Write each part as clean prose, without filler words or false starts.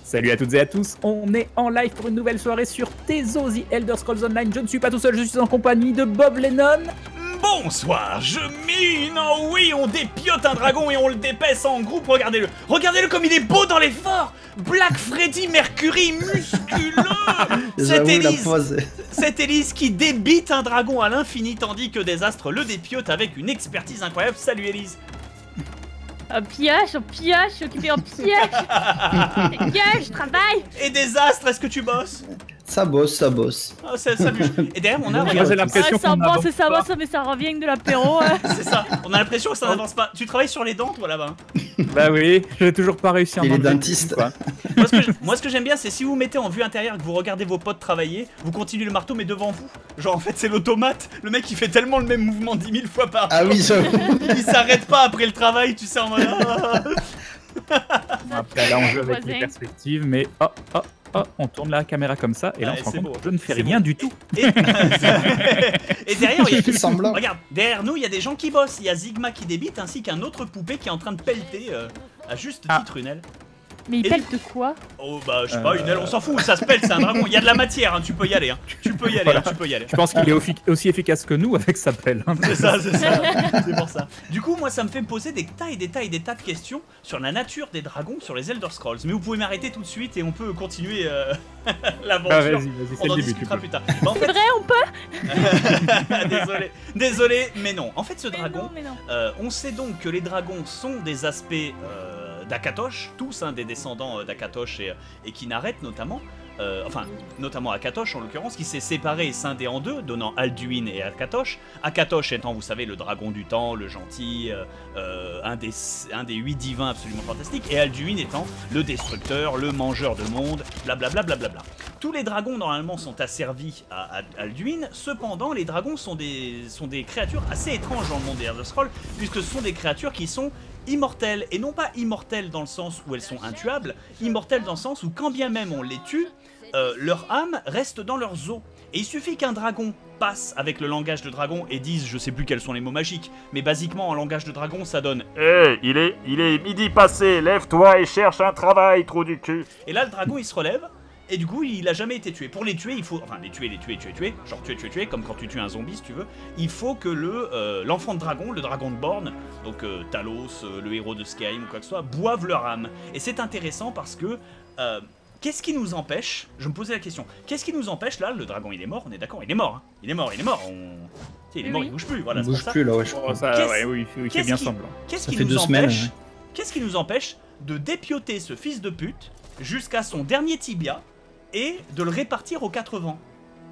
Salut à toutes et à tous, on est en live pour une nouvelle soirée sur Tezo The Elder Scrolls Online. Je ne suis pas tout seul, je suis en compagnie de Bob Lennon. Bonsoir, je mine. Oh oui, on dépiote un dragon et on le dépaisse en groupe. Regardez-le, regardez-le comme il est beau dans l'effort. Black Freddy Mercury musculeux. Cette hélice qui débite un dragon à l'infini tandis que Désastre le dépiote avec une expertise incroyable. Salut Élise. Un pillage, occupé en pillage. Pillage, je travaille. Et Désastre, est-ce que tu bosses? Ça bosse. Oh, ça bouge. Et derrière, on a... Moi, j'ai l'impression ça qu'on avance ça pas. bosse, mais ça revient de l'apéro. C'est ça, on a l'impression que ça n'avance pas. Tu travailles sur les dents, toi, là-bas? Bah oui, j'ai toujours pas réussi à Il est enlever dentiste. tout, quoi. Moi, ce que j'aime bien, c'est si vous mettez en vue intérieure que vous regardez vos potes travailler, vous continuez le marteau, mais devant vous. Genre, en fait, c'est l'automate. Le mec, il fait tellement le même mouvement 10 000 fois par jour. Ah oui, j'avoue. Il s'arrête pas après le travail, tu sais, en mode... Après là, on joue avec les perspectives, mais on tourne la caméra comme ça, et là, Ouais, on se rend c'est compte beau. que je ne fais C'est rien beau. du tout. Et derrière, il y a... fait semblant. Regarde, derrière nous, il y a des gens qui bossent. Il y a Zigma qui débite, ainsi qu'un autre poupée qui est en train de pelleter à juste titre une aile. Mais il pèle de quoi? Oh bah je sais pas, une aile, on s'en fout, ça se pèle, c'est un dragon, il y a de la matière, hein, tu peux y aller, hein. Tu peux y aller, Voilà. hein, tu peux y aller. Je pense qu'il est aussi efficace que nous avec sa pelle. Hein. C'est ça, c'est pour ça. Du coup, moi ça me fait me poser des tas de questions sur la nature des dragons sur les Elder Scrolls. Mais vous pouvez m'arrêter tout de suite et on peut continuer l'aventure. Ah, vas-y, On c'est en le début. discutera plus tard. Bah, en C'est fait... vrai, on peut? désolé, mais non. En fait, ce dragon, Mais non. on sait donc que les dragons sont des aspects d'Akatosh, tous hein, des descendants d'Akatosh et Kynareth notamment. Enfin, notamment Akatosh en l'occurrence, qui s'est séparé et scindé en deux, donnant Alduin et Akatosh. Akatosh étant, vous savez, le dragon du temps, le gentil, un des 8 divins absolument fantastiques, et Alduin étant le destructeur, le mangeur de monde, blablabla. Tous les dragons normalement sont asservis à Alduin, cependant les dragons sont des créatures assez étranges dans le monde des Elder Scrolls, puisque ce sont des créatures qui sont immortelles, et non pas immortelles dans le sens où elles sont intuables, immortelles dans le sens où quand bien même on les tue, leur âme reste dans leurs os. Et il suffit qu'un dragon passe avec le langage de dragon et dise, je sais plus quels sont les mots magiques, mais basiquement en langage de dragon ça donne Hé, il est midi passé, lève-toi et cherche un travail, trou du cul. Et là le dragon il se relève, et du coup il a jamais été tué. Pour les tuer il faut, enfin les tuer, genre tuer, comme quand tu tues un zombie si tu veux, il faut que l'enfant de dragon, le dragon de Born, donc Talos, le héros de Skyrim ou quoi que ce soit, boivent leur âme. Et c'est intéressant parce que... qu'est-ce qui nous empêche, je me posais la question, qu'est-ce qui nous empêche là, le dragon il est mort, on est d'accord, il est mort, hein, il est mort, il est mort, il bouge plus, voilà, Il c'est bouge pour ça. plus là, ouais, je Oh, crois. ça, ouais, oui, il fait bien semblant. Qu'est-ce Ça qui fait nous 2 semaines. empêche, Ouais. qu'est-ce qui nous empêche de dépioter ce fils de pute jusqu'à son dernier tibia et de le répartir aux 4 vents?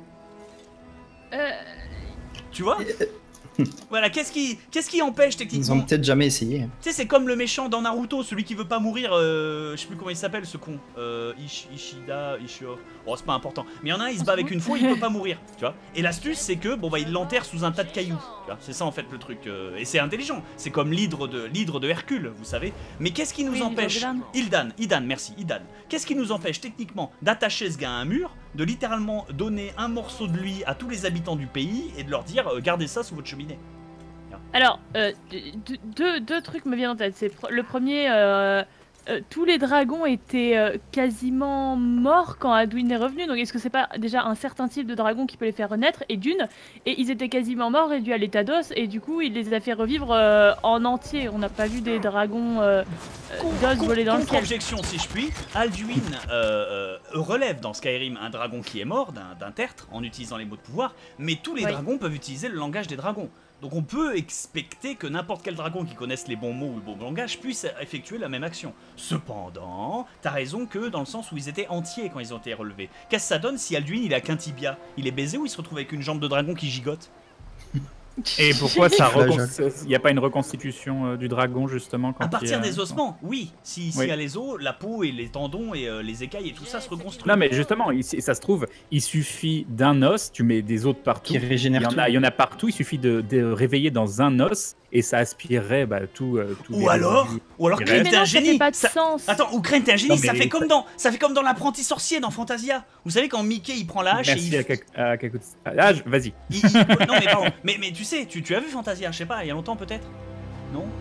Tu vois? Voilà, qu'est-ce qui empêche Ils techniquement? ont peut-être jamais essayé. Tu sais, c'est comme le méchant dans Naruto, celui qui veut pas mourir, je sais plus comment il s'appelle ce con. Ishio. Oh, c'est pas important. Mais il y en a un, il se bat avec une faux, il peut pas mourir, tu vois. Et l'astuce, c'est que, bon bah, il l'enterre sous un tas de cailloux. Tu vois, c'est ça en fait le truc. Et c'est intelligent. C'est comme l'hydre de Hercule, vous savez. Mais qu'est-ce qui nous Oui, empêche? Ildan, merci, Ildan. Qu'est-ce qui nous empêche techniquement d'attacher ce gars à un mur, de littéralement donner un morceau de lui à tous les habitants du pays et de leur dire, gardez ça sous votre cheminée? Alors, deux trucs me viennent en tête. Le premier, tous les dragons étaient quasiment morts quand Alduin est revenu. Donc est-ce que c'est pas déjà un certain type de dragon qui peut les faire renaître? Et ils étaient quasiment morts, réduits à l'état d'os, et du coup il les a fait revivre en entier. On n'a pas vu des dragons d'os voler dans le ciel. Objection si je puis, Alduin relève dans Skyrim un dragon qui est mort, d'un tertre, en utilisant les mots de pouvoir, mais tous les dragons peuvent utiliser le langage des dragons. Donc on peut expecter que n'importe quel dragon qui connaisse les bons mots ou le bon langage puisse effectuer la même action. Cependant, t'as raison que dans le sens où ils étaient entiers quand ils ont été relevés. Qu'est-ce que ça donne si Alduin il a qu'un tibia? Il est baisé ou il se retrouve avec une jambe de dragon qui gigote? Et pourquoi il n'y a pas une reconstitution du dragon justement quand à partir des ossements, oui. S'il y a les os, la peau et les tendons et les écailles et tout ça se reconstruit. Non mais justement, ça se trouve, il suffit d'un os, tu mets des autres partout. Qui régénère il y en a partout, il suffit de réveiller dans un os et ça aspirerait tout. Ou alors Crane t'es un génie. Pas de sens. Attends, ou Crane t'es un génie, Non, mais ça fait comme dans l'apprenti sorcier dans Fantasia. Vous savez quand Mickey il prend la hache Merci et vas-y. non mais pardon, mais tu sais, tu as vu Fantasia, je sais pas, il y a longtemps peut-être? Non?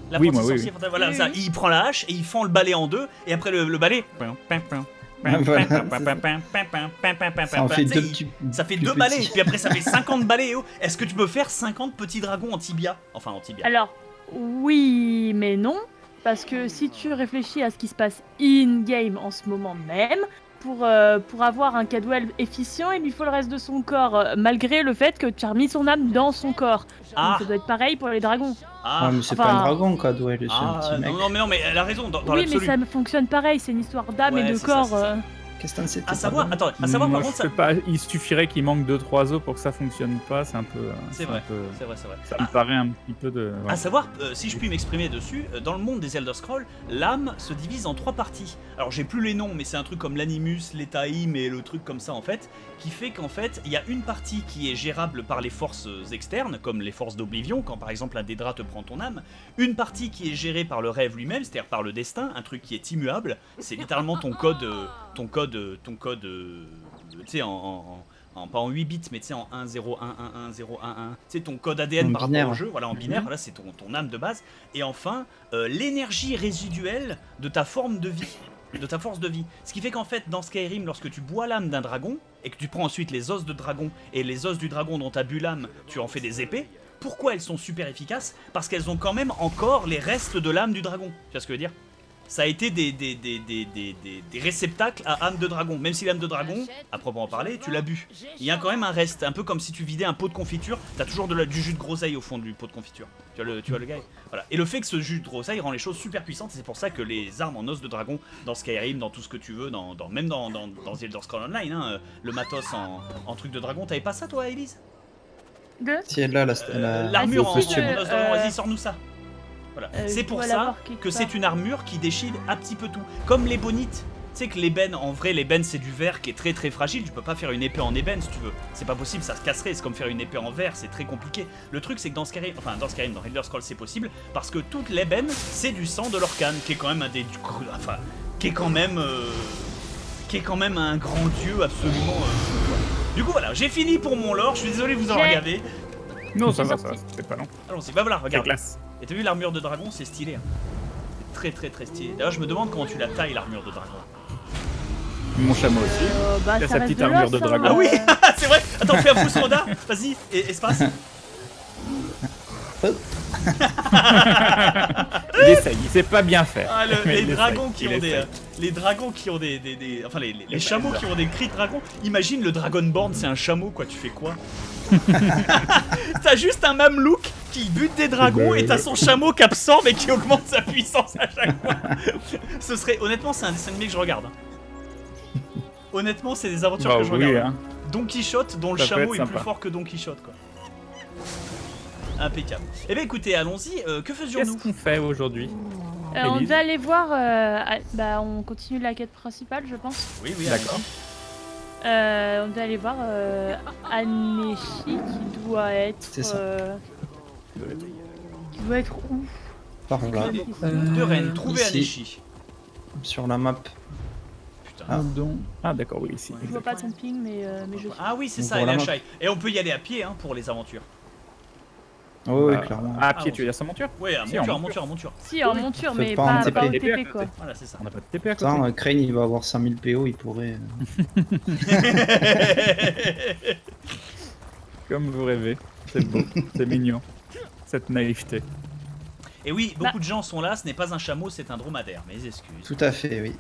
Oui, moi, oui, sorcier fantasme. Voilà, Oui, ça, oui. il prend la hache et il fend le balai en deux, et après le balai. Voilà, ça en fait Tu sais, deux petits. ça fait plus 2 petits. balais, puis après ça fait 50 balais. Oh. Est-ce que tu peux faire 50 petits dragons en tibia? Enfin, en tibia. Alors, oui, mais non. Parce que si tu réfléchis à ce qui se passe in-game en ce moment même, pour avoir un Cadwell efficient, il lui faut le reste de son corps, malgré le fait que tu as remis son âme dans son corps. Ah. Donc ça doit être pareil pour les dragons. Ah, Ouais, mais c'est Enfin- pas un dragon, quoi, Dwell, c'est un ah, petit mec. non, mais elle a raison, dans Oui, mais l'absolu. ça fonctionne pareil, c'est une histoire d'âme Ouais, et de c'est ça, corps. c'est ça. Qu'est-ce que c'était À savoir, pas bon. attends, à savoir Moi, par contre, je sais pas, il suffirait qu'il manque 2-3 os pour que ça fonctionne pas, c'est un peu... C'est un vrai. peu- c'est vrai, c'est vrai. Ça me paraît un petit peu de... ouais. À savoir, si je puis m'exprimer dessus, dans le monde des Elder Scrolls, l'âme se divise en 3 parties. Alors j'ai plus les noms, mais c'est un truc comme l'animus, l'étaïm et le truc comme ça en fait, qui fait qu'en fait, il y a une partie qui est gérable par les forces externes, comme les forces d'Oblivion, quand par exemple un Daedra te prend ton âme, une partie qui est gérée par le rêve lui-même, c'est-à-dire par le destin, un truc qui est immuable, c'est littéralement ton code, tu sais, pas en 8 bits, mais tu sais, en 1, 0, 1, 1, 1, 0, 1, 1. Tu sais, ton code ADN En par rapport binaire. au jeu, voilà, en binaire, voilà, c'est ton âme de base. Et enfin, l'énergie résiduelle de ta forme de vie, de ta force de vie. Ce qui fait qu'en fait, dans Skyrim, lorsque tu bois l'âme d'un dragon, et que tu prends ensuite les os de dragon, et les os du dragon dont tu as bu l'âme, tu en fais des épées. Pourquoi elles sont super efficaces? Parce qu'elles ont quand même encore les restes de l'âme du dragon. Tu vois ce que je veux dire? Ça a été des réceptacles à âme de dragon. Même si l'âme de dragon, à proprement parler, tu l'as bu. Il y a quand même un reste, un peu comme si tu vidais un pot de confiture. T'as toujours du jus de groseille au fond du pot de confiture. Tu vois le gars? Voilà. Et le fait que ce jus de groseille rend les choses super puissantes, et c'est pour ça que les armes en os de dragon, dans Skyrim, dans tout ce que tu veux, même dans The Elder Scrolls Online, hein, le matos en truc de dragon, t'avais pas ça toi, Elise? De Si elle a L'armure Ah, en si, os si, de dragon, vas-y, sors-nous ça. Voilà. C'est je pour dois ça l'avoir quelque que c'est part. une armure qui déchire un petit peu tout. Comme l'ébonite. Tu sais que l'ébène, en vrai, l'ébène c'est du verre qui est très très fragile. Tu peux pas faire une épée en ébène si tu veux. C'est pas possible, ça se casserait. C'est comme faire une épée en verre, c'est très compliqué. Le truc c'est que dans Elder Scrolls c'est possible parce que toute l'ébène c'est du sang de l'Orcane qui est quand même qui est quand même un grand dieu absolument fou, quoi. Du coup voilà, j'ai fini pour mon lore. Je suis désolé de vous avoir J'ai- regardé. Non, ça va, sorti. c'était pas long. Allons-y, bah voilà, C'est regarde. classe. Et t'as vu l'armure de dragon, c'est stylé. Hein. C'est très très très stylé. D'ailleurs, je me demande comment tu la tailles l'armure de dragon. Mon chameau aussi. Bah, Il a ça sa reste petite de armure l'os, de hein, dragon. Ah oui, c'est vrai. Attends, fais un pouce Roda. Vas-y, espace. Il essaye, il sait pas bien faire. Ah, Mais les il dragons essaye, qui il ont des, essaye. les dragons qui ont enfin les chameaux qui ont des cris de dragon. Imagine le Dragonborn, c'est un chameau quoi. Tu fais quoi? T'as juste un mamelouk qui bute des dragons et t'as son chameau qui absorbe et qui augmente sa puissance à chaque fois. Ce serait, honnêtement, c'est un dessin animé que je regarde. Honnêtement, c'est des aventures Bah que je oui, regarde. hein. Don Quichotte, dont le Ça peut chameau être est plus sympa. fort que Don Quichotte, quoi. Impeccable. Eh bien, écoutez, allons-y. Que Qu'est-ce faisions-nous? qu'on fait aujourd'hui? On Élise. devait aller voir. Bah, on continue la quête principale, je pense. Oui, oui, D'accord. On devait aller voir Aneshi qui doit être. C'est ça. Qui doit être où? Par là, De Rennes, trouver ici. Aneshi. sur la map. Putain. Ah. Ah d'accord, oui, ici. Je vois pas son ping, mais je suis. Ah oui, c'est Donc ça, voilà, Eliashai. Et on peut y aller à pied hein, pour les aventures. Oui, Bah, clairement. À pied, Ah, tu veux dire sa monture? Ouais, à Si, monture, en à monture, à monture. Si, en monture, Faites mais pas en pas TP. au TP quoi. Voilà, c'est ça. On n'a pas de TP à côté. Putain, Crane il va avoir 5000 PO, il pourrait. Comme vous rêvez. C'est beau, c'est mignon. Cette naïveté. Et oui, beaucoup de gens sont là, ce n'est pas un chameau, c'est un dromadaire. Mes excuses. Tout à fait, oui.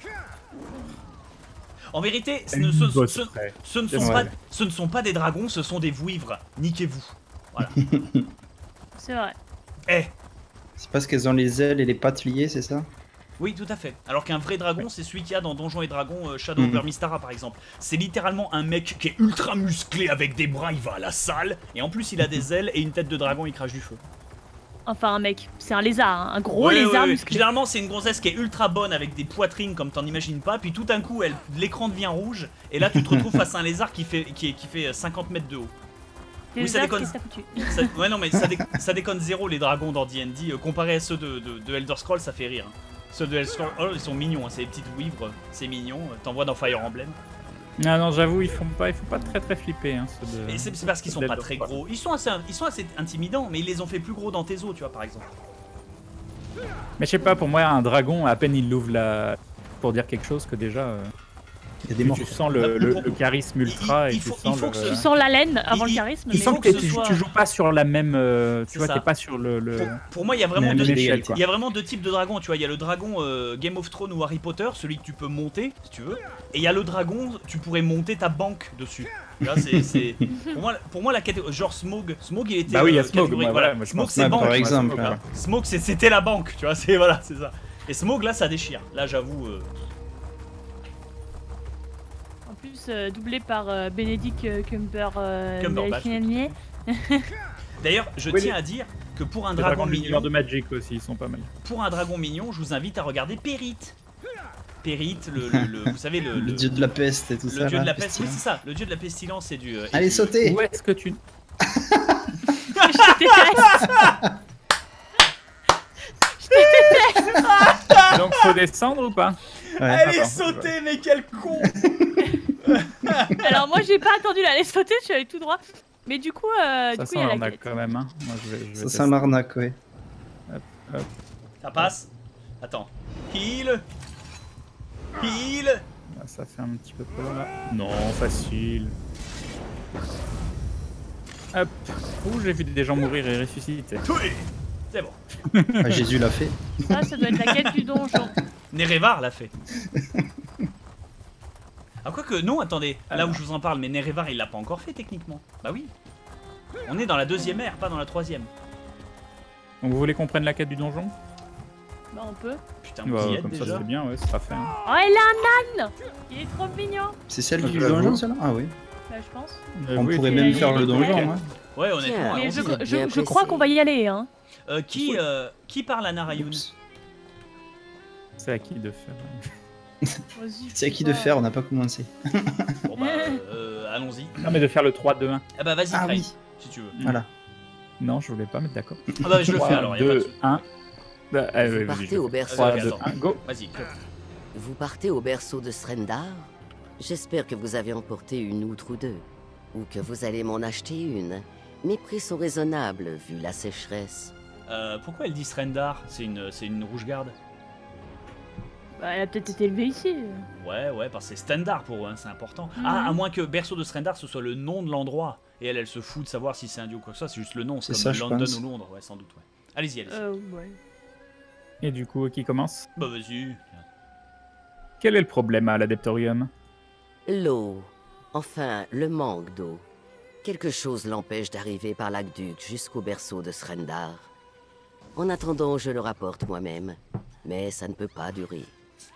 En vérité, ce Une ne, ce- bosse ce- près. ce ne sont Ouais. pas, ce ne sont pas des dragons, ce sont des vouivres. Niquez-vous. Voilà. C'est vrai. Eh, C'est parce qu'elles ont les ailes et les pattes liées, c'est ça? oui, tout à fait. Alors qu'un vrai dragon, c'est celui qu'il y a dans Donjons et Dragons Shadow Mhm. over Mystara, par exemple. C'est littéralement un mec qui est ultra musclé avec des bras, il va à la salle, et en plus il a des ailes et une tête de dragon, il crache du feu. Enfin, un mec, c'est un lézard, hein, un gros Ouais, lézard ouais. musclé. Généralement, c'est une grossesse qui est ultra bonne avec des poitrines comme t'en imagines pas, puis tout d'un coup, l'écran devient rouge, et là tu te retrouves face à un lézard qui fait 50 mètres de haut. Des oui, ça lézards, déconne. qu'est-ce que ça foutu Ouais, non, mais ça déconne zéro les dragons dans D&D. Comparé à ceux de Elder Scrolls, ça fait rire. Hein. Ceux de Elder Scrolls, oh, ils sont mignons, hein, c'est des petites wivres, c'est mignon. T'en vois dans Fire Emblem. Ah non, j'avoue, il faut pas très flipper. Hein, ceux de... Et c'est parce qu'ils sont pas Elder très Scrolls. gros. Ils sont assez intimidants, mais ils les ont fait plus gros dans Tezo, tu vois, par exemple. Mais je sais pas, pour moi, un dragon, à peine il l'ouvre pour dire quelque chose que déjà. Il y a des morts. Tu sens le charisme ultra et il tu faut- sens il faut le. que ce- Tu sens l'haleine avant Il- le charisme. Tu mais- sens faut que que ce soit- tu joues pas sur la même. Tu C'est vois, ça. t'es pas sur le. Pour moi, il y a vraiment Mais deux à l'échelle, l'échelle, quoi. Il y a vraiment deux types de dragons, tu vois, il y a le dragon Game of Thrones ou Harry Potter, celui que tu peux monter si tu veux, et il y a le dragon, tu pourrais monter ta banque dessus. Là, c'est pour moi la catégorie genre Smaug il était Bah oui, il y a catégorie- Smaug, moi, voilà, moi, je Smaug pense c'est Ouais, banque. par tu vois, exemple, Smaug, ouais. hein. Smaug c'était la banque, tu vois, c'est voilà, c'est ça. Et Smaug là ça déchire. Là j'avoue En plus, doublé par Benedict Cumberbatch. Cumberbatch. D'ailleurs, je Oui, tiens à dire que pour un Les dragon dragons de mignon, l'univers de Magic aussi, ils sont pas mal. pour un dragon mignon, je vous invite à regarder Périte. Périte, vous savez Le dieu de la peste et tout ça. le dieu là, de la peste, oui, pestilence. c'est ça, le dieu de la pestilence et du. Allez, sautez. Où est-ce que tu. Je déteste. Donc faut descendre ou pas? Ouais. Allez Attends, sauter, mais quel con. Alors moi j'ai pas attendu d'aller sauter, je suis allé tout droit. Mais du coup, Ça il sent y a la l'arnaque quête. quand même. Hein. Moi, je vais Ça tester. sent l'arnaque, ouais. Ça passe. Attends. Heal. Heal. Ah, ça fait un petit peu peur là. Non, facile. Hop. Ouh, j'ai vu des gens mourir et ressusciter. Oui. C'est bon. Ah, Jésus l'a fait. Ça doit être la quête du donjon. Nerevar l'a fait. Ah quoique non, attendez, là où je vous en parle, mais Nerevar il l'a pas encore fait techniquement. Bah oui. On est dans la deuxième ère, pas dans la troisième. Donc vous voulez qu'on prenne la quête du donjon? Bah on peut. Putain, Bah, vous y êtes comme ça déjà. c'est bien, ouais, ça sera fait. Hein. Oh, il a un âne. Il est trop mignon. C'est celle Je du l'avoue. donjon, celle-là? Ah oui. Bah je pense. On Oui, pourrait c'est- même il faire est le donjon, nickel. hein. Ouais, honnêtement. Tiens, Mais allons-y. vous êtes bien je crois pressé. qu'on va y aller, hein. Qui parle à Narayun? Oups. C'est à qui de faire. Vas-y, C'est à qui je de sais pas. faire, on n'a pas commencé. Bon bah, allons-y. Non, mais de faire le 3-2-1. Ah bah vas-y, Ah Frey, oui. si tu veux. Voilà. Non, je voulais pas mettre d'accord. Ah bah je le fais alors, y'a pas de 2, souci. 1. Bah, Vous vas-y, partez je au fais. berceau. 3, Vas-y, 2, attends. 1, go. Vas-y. Vous partez au berceau de Srendar? J'espère que vous avez emporté une outre ou deux. Ou que vous allez m'en acheter une. Mes prix sont raisonnables vu la sécheresse. Pourquoi elle dit Srendar? C'est une rouge-garde? Bah, elle a peut-être été élevée ici. Ouais, parce que c'est standard pour eux, hein, c'est important. Ah, à moins que Berceau de Srendar ce soit le nom de l'endroit. Et elle se fout de savoir si c'est un dieu ou quoi que ce soit, c'est juste le nom, c'est C'est comme ça, je London pense. ou Londres, ouais, sans doute, ouais. Allez-y, allez-y. Ouais. Et du coup, qui commence? Bah vas-y. Quel est le problème à l'Adeptorium? L'eau. Enfin, le manque d'eau. Quelque chose l'empêche d'arriver par l'aqueduc jusqu'au berceau de Srendar. En attendant, je le rapporte moi-même. Mais ça ne peut pas durer.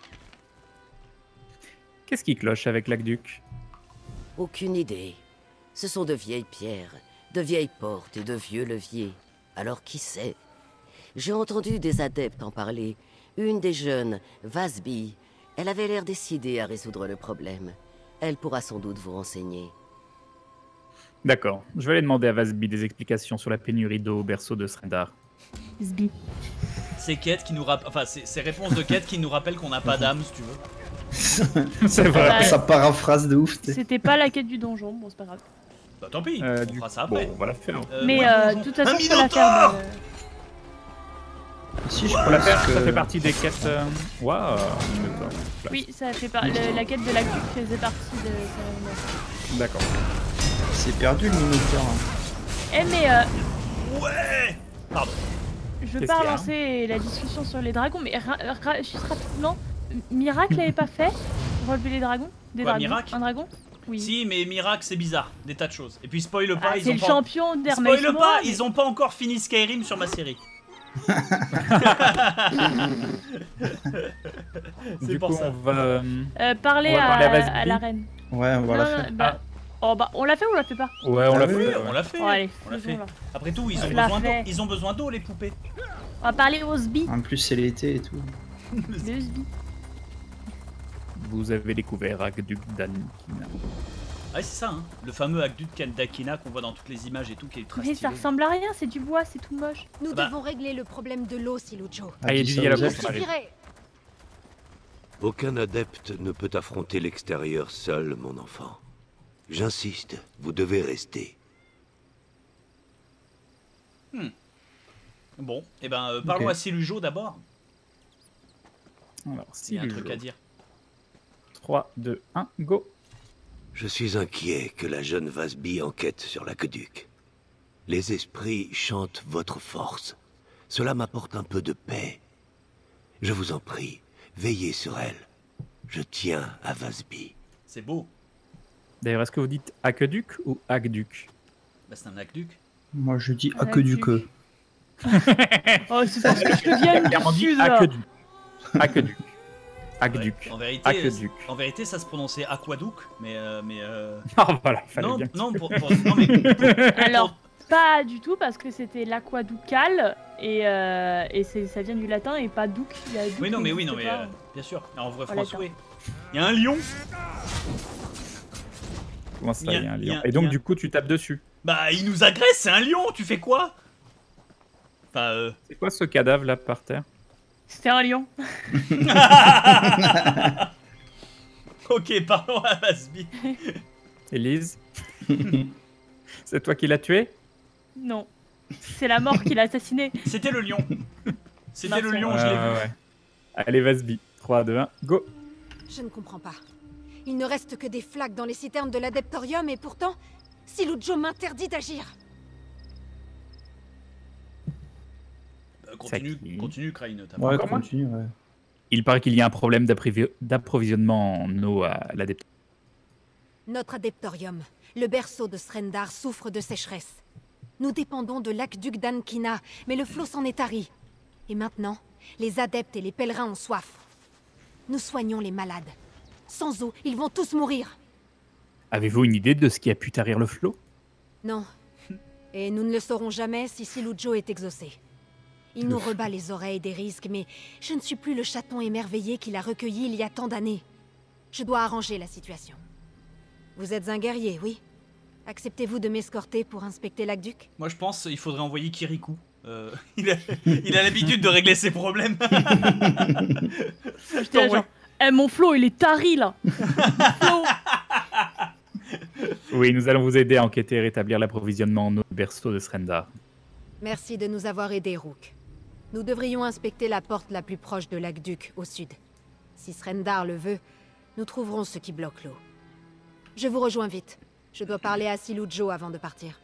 Qu'est-ce qui cloche avec l'aqueduc? Aucune idée. Ce sont de vieilles pierres, de vieilles portes et de vieux leviers. Alors qui sait? J'ai entendu des adeptes en parler. Une des jeunes, Vasby, elle avait l'air décidée à résoudre le problème. Elle pourra sans doute vous renseigner. D'accord, je vais aller demander à Vasby des explications sur la pénurie d'eau au berceau de Srendar. Sbi. Ces quêtes qui nous enfin ces réponses de quêtes qui nous rappellent qu'on n'a pas d'âme, si tu veux. C'est vrai. Ouais. Ça paraphrase de ouf. t'sais. C'était pas la quête du donjon, bon c'est pas grave. Bah tant pis, on Du fera ça coup, après. bon, on va la faire. Mais ouais, de bonjour. toute façon, Un faut la faire. Minotaure Si, je On la pense faire, que... ça fait partie des quêtes. Waouh, Minotaur. Oui, ça fait la quête de l'aqueduc faisait partie de ça. D'accord. C'est perdu le Minotaur. hein. Eh mais Ouais. Pardon. je veux Qu'est-ce pas qu'il y a, relancer la discussion sur les dragons, mais juste rapidement, Miracle l'avait pas fait? Relever les dragons? Des Quoi, dragons? Miracle Un dragon? Oui. Si, mais Miracle c'est bizarre, des tas de choses. Et puis spoil pas, Ah, ils c'est ont le pas. champion d'Hermès. Spoil pas, ils ont pas encore fini Skyrim sur ma série. C'est Du pour coup, ça. on va. Parler On va parler à Vasby. à la reine. Ouais, on va la Non, faire. non, bah, oh bah on l'a fait ou on l'a fait pas? Ouais, on l'a Ah fait. oui, ouais. On l'a fait. Oh, allez, On l'a fait. faisons-la. Après tout, ils ont Je la besoin d'eau. fais. Ils ont besoin d'eau, les poupées. On va parler au Sbi. En plus, c'est l'été et tout. Le Sbi. Vous avez découvert Aqueduc d'Ankina. Ah, c'est ça, hein. Le fameux aqueduc d'Akina qu'on voit dans toutes les images et tout, qui est très Mais ça stylé. ressemble à rien, c'est du bois, c'est tout moche. Nous Bah. devons régler le problème de l'eau, Silujo. Ah, il y a dis du ça dialogue aux pour elfes. ça. Allez. Suffirait. Aucun adepte ne peut affronter l'extérieur seul, mon enfant. J'insiste, vous devez rester. Bon, et ben parlons Ok. à Silujo d'abord. Alors, Il y a un Silujo. truc à dire. 3, 2, 1, go. Je suis inquiet que la jeune Vasby enquête sur l'aqueduc. Les esprits chantent votre force. Cela m'apporte un peu de paix. Je vous en prie, veillez sur elle. Je tiens à Vasby. C'est beau. D'ailleurs, est-ce que vous dites aqueduc ou aqueduc? Bah, c'est un aqueduc. Moi, je dis Ah, que du tu- que. Oh, c'est parce que je viens Clairement du dit sud, là. aqueduc. Aqueduc. Aqueduc. Ouais, Aqueduc. en vérité, ça se prononçait aquaduc, mais Ah, voilà, fallait non, bien. non, non, mais Alors, pas du tout, parce que c'était l'aquaducal, et ça vient du latin, et pas douc. Il y a douc oui, non, qui mais oui, non, n'existe mais pas. bien sûr. En vrai Oh, François, latin. il y a un lion. Comment ça, Il y a- il y a un il y a- lion? Et il y donc, a- du coup, tu tapes dessus. Bah, il nous agresse, c'est un lion. Tu fais quoi? Enfin, C'est quoi ce cadavre là par terre? C'était un lion. Ok, parlons à Vasby. Élise? C'est toi qui l'as tué? Non. C'est la mort qui l'a assassiné. C'était le lion. C'était le Merci. lion, je l'ai vu. Ouais. Allez, Vasby. 3, 2, 1, go. Je ne comprends pas. Il ne reste que des flaques dans les citernes de l'Adeptorium et pourtant, Silujo m'interdit d'agir. Continue, Crane, notamment. Ouais, Encore moins continue, ouais. Il paraît qu'il y a un problème d'approvisionnement en eau à l'adepte. Notre Adeptorium, le berceau de Srendar, souffre de sécheresse. Nous dépendons de l'aqueduc d'Ankina, mais le flot s'en est tari. Et maintenant, les adeptes et les pèlerins ont soif. Nous soignons les malades. Sans eau, ils vont tous mourir. Avez-vous une idée de ce qui a pu tarir le flot? Non. Et nous ne le saurons jamais si Silujo est exaucé. Il nous rebat les oreilles des risques, mais je ne suis plus le chaton émerveillé qu'il a recueilli il y a tant d'années. Je dois arranger la situation. Vous êtes un guerrier, oui? Acceptez-vous de m'escorter pour inspecter l'aqueduc? Moi, je pense qu'il faudrait envoyer Kirikou. Il a l'habitude de régler ses problèmes. J'étais là, genre, eh, mon Flo, il est tari là. Flo. Oui, nous allons vous aider à enquêter et rétablir l'approvisionnement en eau du berceau de Srendar. Merci de nous avoir aidés, Rook. Nous devrions inspecter la porte la plus proche de l'aqueduc, au sud. Si Srendar le veut, nous trouverons ce qui bloque l'eau. Je vous rejoins vite. Je dois parler à Silujo avant de partir.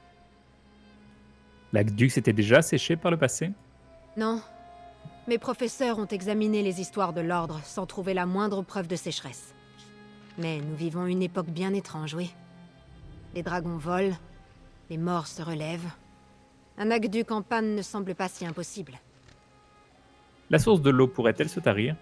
L'aqueduc s'était déjà séché par le passé? Non. Mes professeurs ont examiné les histoires de l'Ordre sans trouver la moindre preuve de sécheresse. Mais nous vivons une époque bien étrange, oui. Les dragons volent, les morts se relèvent. Un aqueduc en panne ne semble pas si impossible. La source de l'eau pourrait-elle se tarir?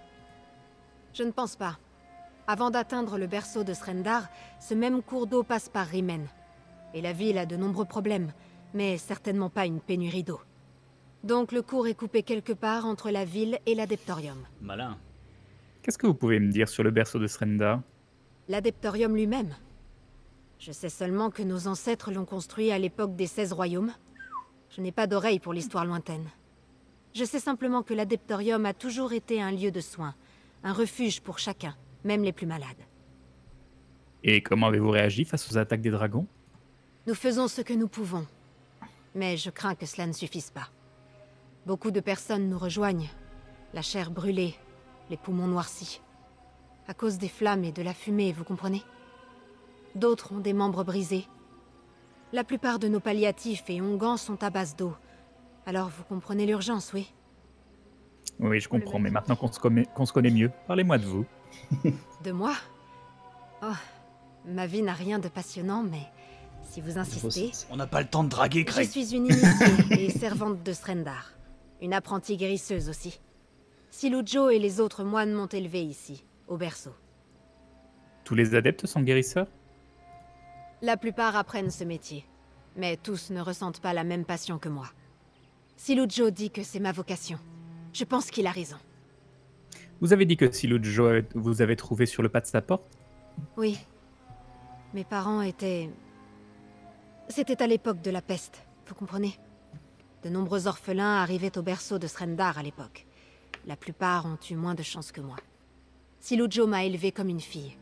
Je ne pense pas. Avant d'atteindre le berceau de Srendar, ce même cours d'eau passe par Rimen. Et la ville a de nombreux problèmes, mais certainement pas une pénurie d'eau. Donc le cours est coupé quelque part entre la ville et l'Adeptorium. Malin. Qu'est-ce que vous pouvez me dire sur le berceau de Srendar? L'Adeptorium lui-même. Je sais seulement que nos ancêtres l'ont construit à l'époque des 16 royaumes. Je n'ai pas d'oreille pour l'histoire lointaine. Je sais simplement que l'Adeptorium a toujours été un lieu de soins, un refuge pour chacun, même les plus malades. Et comment avez-vous réagi face aux attaques des dragons? Nous faisons ce que nous pouvons. Mais je crains que cela ne suffise pas. Beaucoup de personnes nous rejoignent. La chair brûlée, les poumons noircis. À cause des flammes et de la fumée, vous comprenez? D'autres ont des membres brisés. La plupart de nos palliatifs et onguents sont à base d'eau. Alors vous comprenez l'urgence, oui? Oui, je comprends, mais maintenant qu'on se connaît mieux, parlez-moi de vous. De moi? Oh, ma vie n'a rien de passionnant, mais si vous insistez... On n'a pas le temps de draguer, Je Craig. suis une initiée et servante de Srendar. Une apprentie guérisseuse aussi. Silujo et les autres moines m'ont élevée ici, au berceau. Tous les adeptes sont guérisseurs? La plupart apprennent ce métier, mais tous ne ressentent pas la même passion que moi. Silujo dit que c'est ma vocation. Je pense qu'il a raison. Vous avez dit que Silujo vous avait trouvé sur le pas de sa porte? Oui. Mes parents étaient... C'était à l'époque de la peste, vous comprenez? De nombreux orphelins arrivaient au berceau de Srendar à l'époque. La plupart ont eu moins de chance que moi. Silujo m'a élevée comme une fille,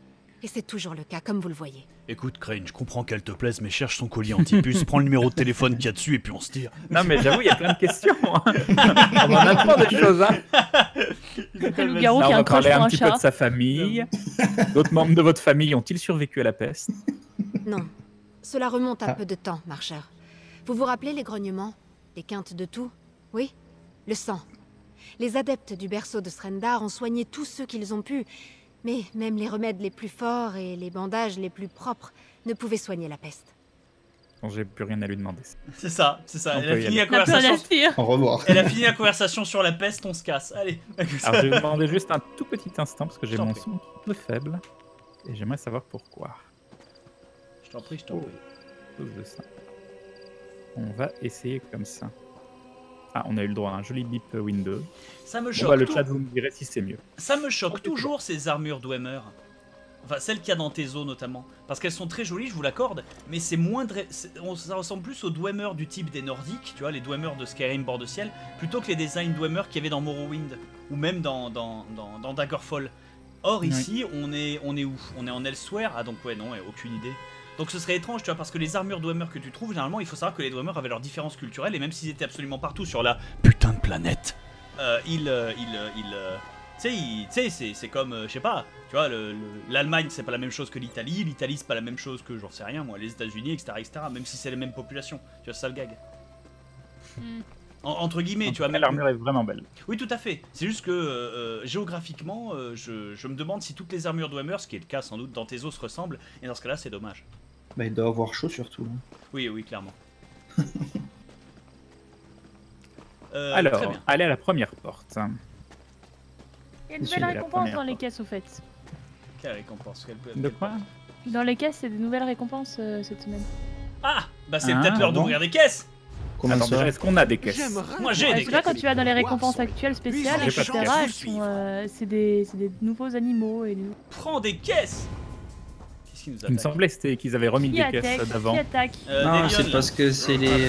Et c'est toujours le cas, comme vous le voyez. Écoute, Crane, je comprends qu'elle te plaise, mais cherche son collier anti-puce, prends le numéro de téléphone qu'il y a dessus et puis on se tire. Non, mais j'avoue, il y a plein de questions. Hein. On en apprend des choses. Hein. Le loup-garou Là, qui on a va un crush parler pour un un petit peu chat. de sa famille. D'autres membres de votre famille ont-ils survécu à la peste? Non, cela remonte à peu de temps, marcheur. Vous vous rappelez les grognements? Les quintes de tout? Oui? Le sang. Les adeptes du berceau de Srendar ont soigné tous ceux qu'ils ont pu, mais même les remèdes les plus forts et les bandages les plus propres ne pouvaient soigner la peste. Bon, j'ai plus rien à lui demander. C'est ça, c'est ça. On Elle a peut y fini aller. la On a plus rien à conversation. se dire. Au revoir. Elle a fini la conversation sur la peste, on se casse. Allez. Alors, je vais demander juste un tout petit instant parce que j'ai Je t'en mon prie. son un peu faible. Et j'aimerais savoir pourquoi. Je t'en prie, je t'en prie. Cause de ça. On va essayer comme ça. Ah, on a eu le droit à un joli bip window. Ça me Bon, choque. bah, le chat, vous me direz si c'est mieux. Ça me choque toujours ces armures Dwemer. Enfin, celles qu'il y a dans Tezo notamment. Parce qu'elles sont très jolies, je vous l'accorde, mais c'est moins. Ça ressemble plus aux Dwemer du type des Nordiques, tu vois, les Dwemer de Skyrim Bord de Ciel, plutôt que les designs Dwemer qu'il y avait dans Morrowind, ou même dans Daggerfall. Or, ici, on est où? On est en Elsewhere? Ah, donc, ouais, non, aucune idée. Donc, ce serait étrange, tu vois, parce que les armures Dwemer que tu trouves, généralement, il faut savoir que les Dwemer avaient leurs différences culturelles, et même s'ils étaient absolument partout sur la putain de planète, tu sais, c'est comme, je sais pas, tu vois, l'Allemagne c'est pas la même chose que l'Italie, l'Italie c'est pas la même chose que, j'en sais rien moi, les États-Unis, etc., même si c'est les mêmes populations, tu vois, c'est ça le gag. Entre guillemets, tu vois, même. L'armure est vraiment belle. Oui, tout à fait, c'est juste que géographiquement, je me demande si toutes les armures Dwemer, ce qui est le cas sans doute dans Tezo, se ressemblent, et dans ce cas-là, c'est dommage. Bah, il doit avoir chaud surtout. Hein. Oui, oui, clairement. Alors, très bien. allez à la première porte. Il y a une J'ai nouvelle la récompense première dans les fois. caisses, au fait. Quelle récompense quelle peut- De quoi? Dans les caisses, c'est des nouvelles récompenses cette semaine. Ah, bah c'est Ah, peut-être l'heure bon. d'ouvrir des caisses. Comment Attends, ça? déjà, est-ce qu'on a des caisses? Moi j'ai En des tout cas, caisses. quand tu vas dans les récompenses actuelles spéciales, J'ai pas de etc., caisse. elles sont, c'est des nouveaux animaux. Et Prends des caisses. Qu'est-ce qui nous Il me attaque semblait que c'était qu'ils avaient remis qui des attaque? caisses d'avant. Qui attaque? Non, des c'est lions, parce que c'est les,